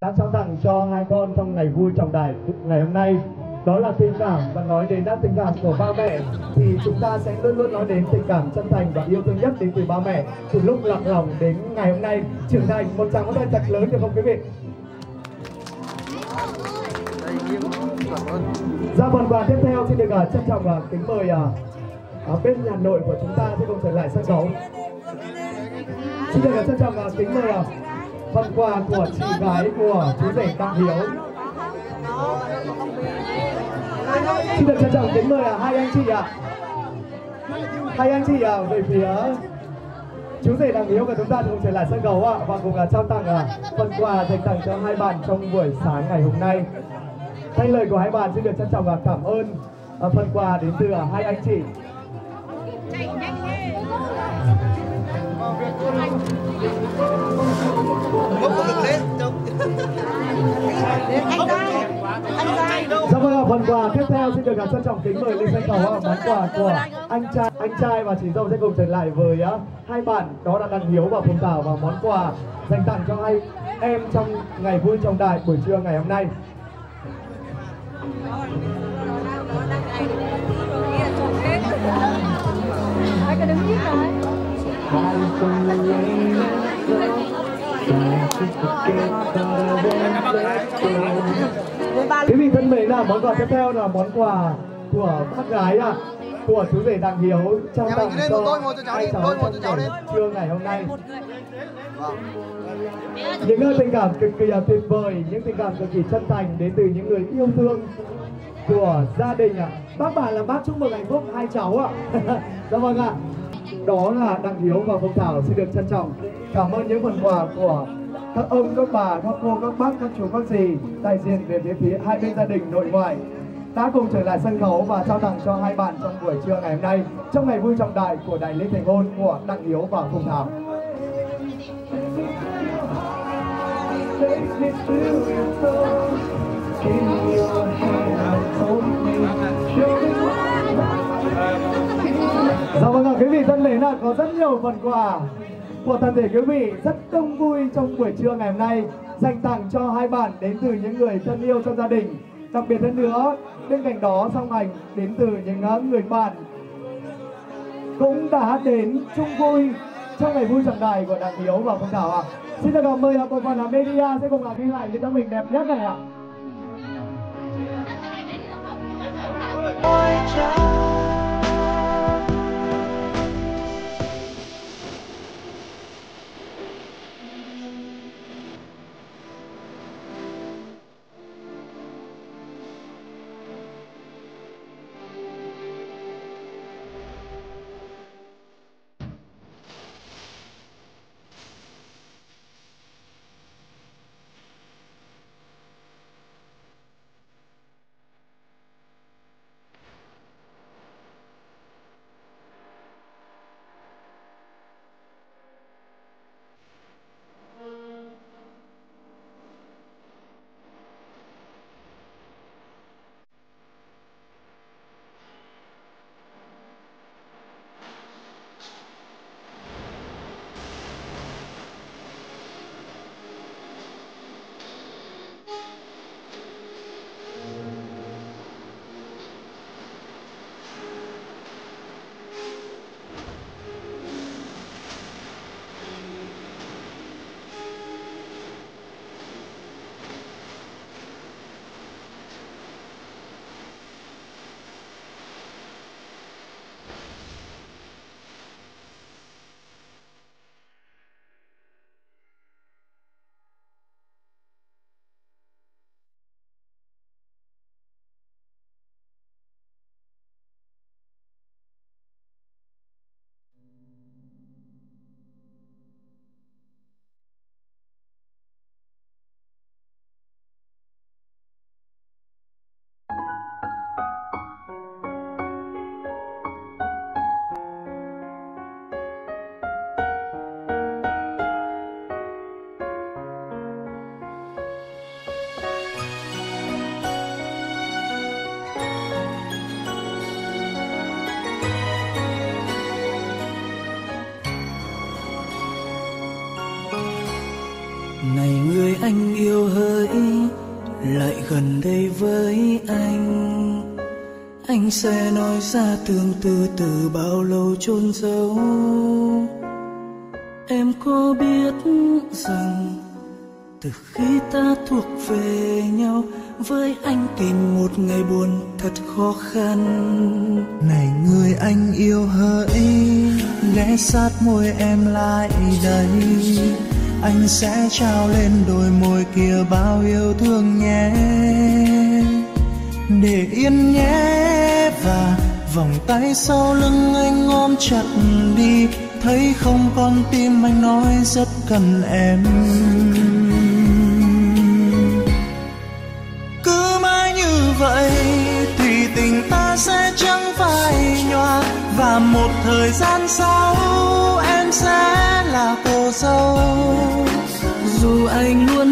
đã trao tặng cho hai con trong ngày vui trọng đại ngày hôm nay, đó là tình cảm. Và nói đến đã tình cảm của ba mẹ thì chúng ta sẽ luôn luôn nói đến tình cảm chân thành và yêu thương nhất đến từ ba mẹ từ lúc lạc lòng đến ngày hôm nay trưởng thành. Một tràng pháo tay thật lớn được không quý vị? Ra phần quà tiếp theo xin được uh, trân trọng và uh, kính mời uh, uh, bên nhà nội của chúng ta sẽ cùng trở lại sân khấu. Xin được uh, trân trọng và uh, kính mời uh, phần quà của chị gái của chú rể Đặng Hiếu. Xin được trân trọng kính mời uh, hai anh chị ạ. Uh, hai anh chị uh, về phía chú rể Đặng Hiếu của chúng ta cùng trở lại sân khấu ạ, uh, và cùng uh, trao tặng uh, phần quà dành tặng cho hai bạn trong buổi sáng ngày hôm nay. Thay lời của hai bạn xin được trân trọng và cảm ơn uh, phần quà đến từ uh, hai anh chị. Dạ vâng, phần quà tiếp theo xin được trân trọng kính mời lên sân khấu uh, món quà của anh trai anh trai và chị dâu sẽ cùng trở lại với uh, hai bạn, đó là Đặng Hiếu và Phương Thảo, và món quà dành tặng cho hai em trong ngày vui trọng đại buổi trưa ngày hôm nay. Quý vị thân mến, là món quà tiếp theo là món quà của bác gái ạ, của chú rể Đặng Hiếu trao tặng cho hai cháu trong buổi trưa ngày hôm nay. Những tình cảm cực kỳ tuyệt vời, những tình cảm cực kỳ chân thành đến từ những người yêu thương của gia đình ạ. Bác bảo là bác chúc mừng hạnh phúc hai cháu ạ. Dạ vâng ạ. Đó là Đặng Hiếu và Phương Thảo xin được trân trọng cảm ơn những phần quà của các ông, các bà, các cô, các bác, các chú, các dì đại diện về phía phía hai bên gia đình nội ngoại đã cùng trở lại sân khấu và trao tặng cho hai bạn trong buổi trưa ngày hôm nay trong ngày vui trọng đại của đại lễ thành hôn của Đặng Hiếu và Phương Thảo. Dạ vâng ạ, quý vị thân mến ạ, có rất nhiều phần quà của toàn thể quý vị rất đông vui trong buổi trưa ngày hôm nay dành tặng cho hai bạn đến từ những người thân yêu trong gia đình. Đặc biệt hơn nữa, bên cạnh đó song hành đến từ những người bạn cũng đã đến chung vui trong ngày vui trọng đại của Đặng Hiếu và Phương Thảo ạ. Xin được mời bộ phận media sẽ cùng làm ghi lại những tấm hình đẹp nhất này ạ. Này người anh yêu hỡi, lại gần đây với anh. Anh sẽ nói ra tương tư từ bao lâu chôn giấu. Em có biết rằng từ khi ta thuộc về nhau, với anh tìm một ngày buồn thật khó khăn. Này người anh yêu hỡi, ghé sát môi em lại đây. Anh sẽ trao lên đôi môi kia bao yêu thương nhé. Để yên nhé, và vòng tay sau lưng anh ôm chặt đi. Thấy không con tim anh nói rất cần em. Cứ mãi như vậy thì tình ta sẽ chẳng phai nhòa. Và một thời gian sau em sẽ là cô dâu. Dù anh luôn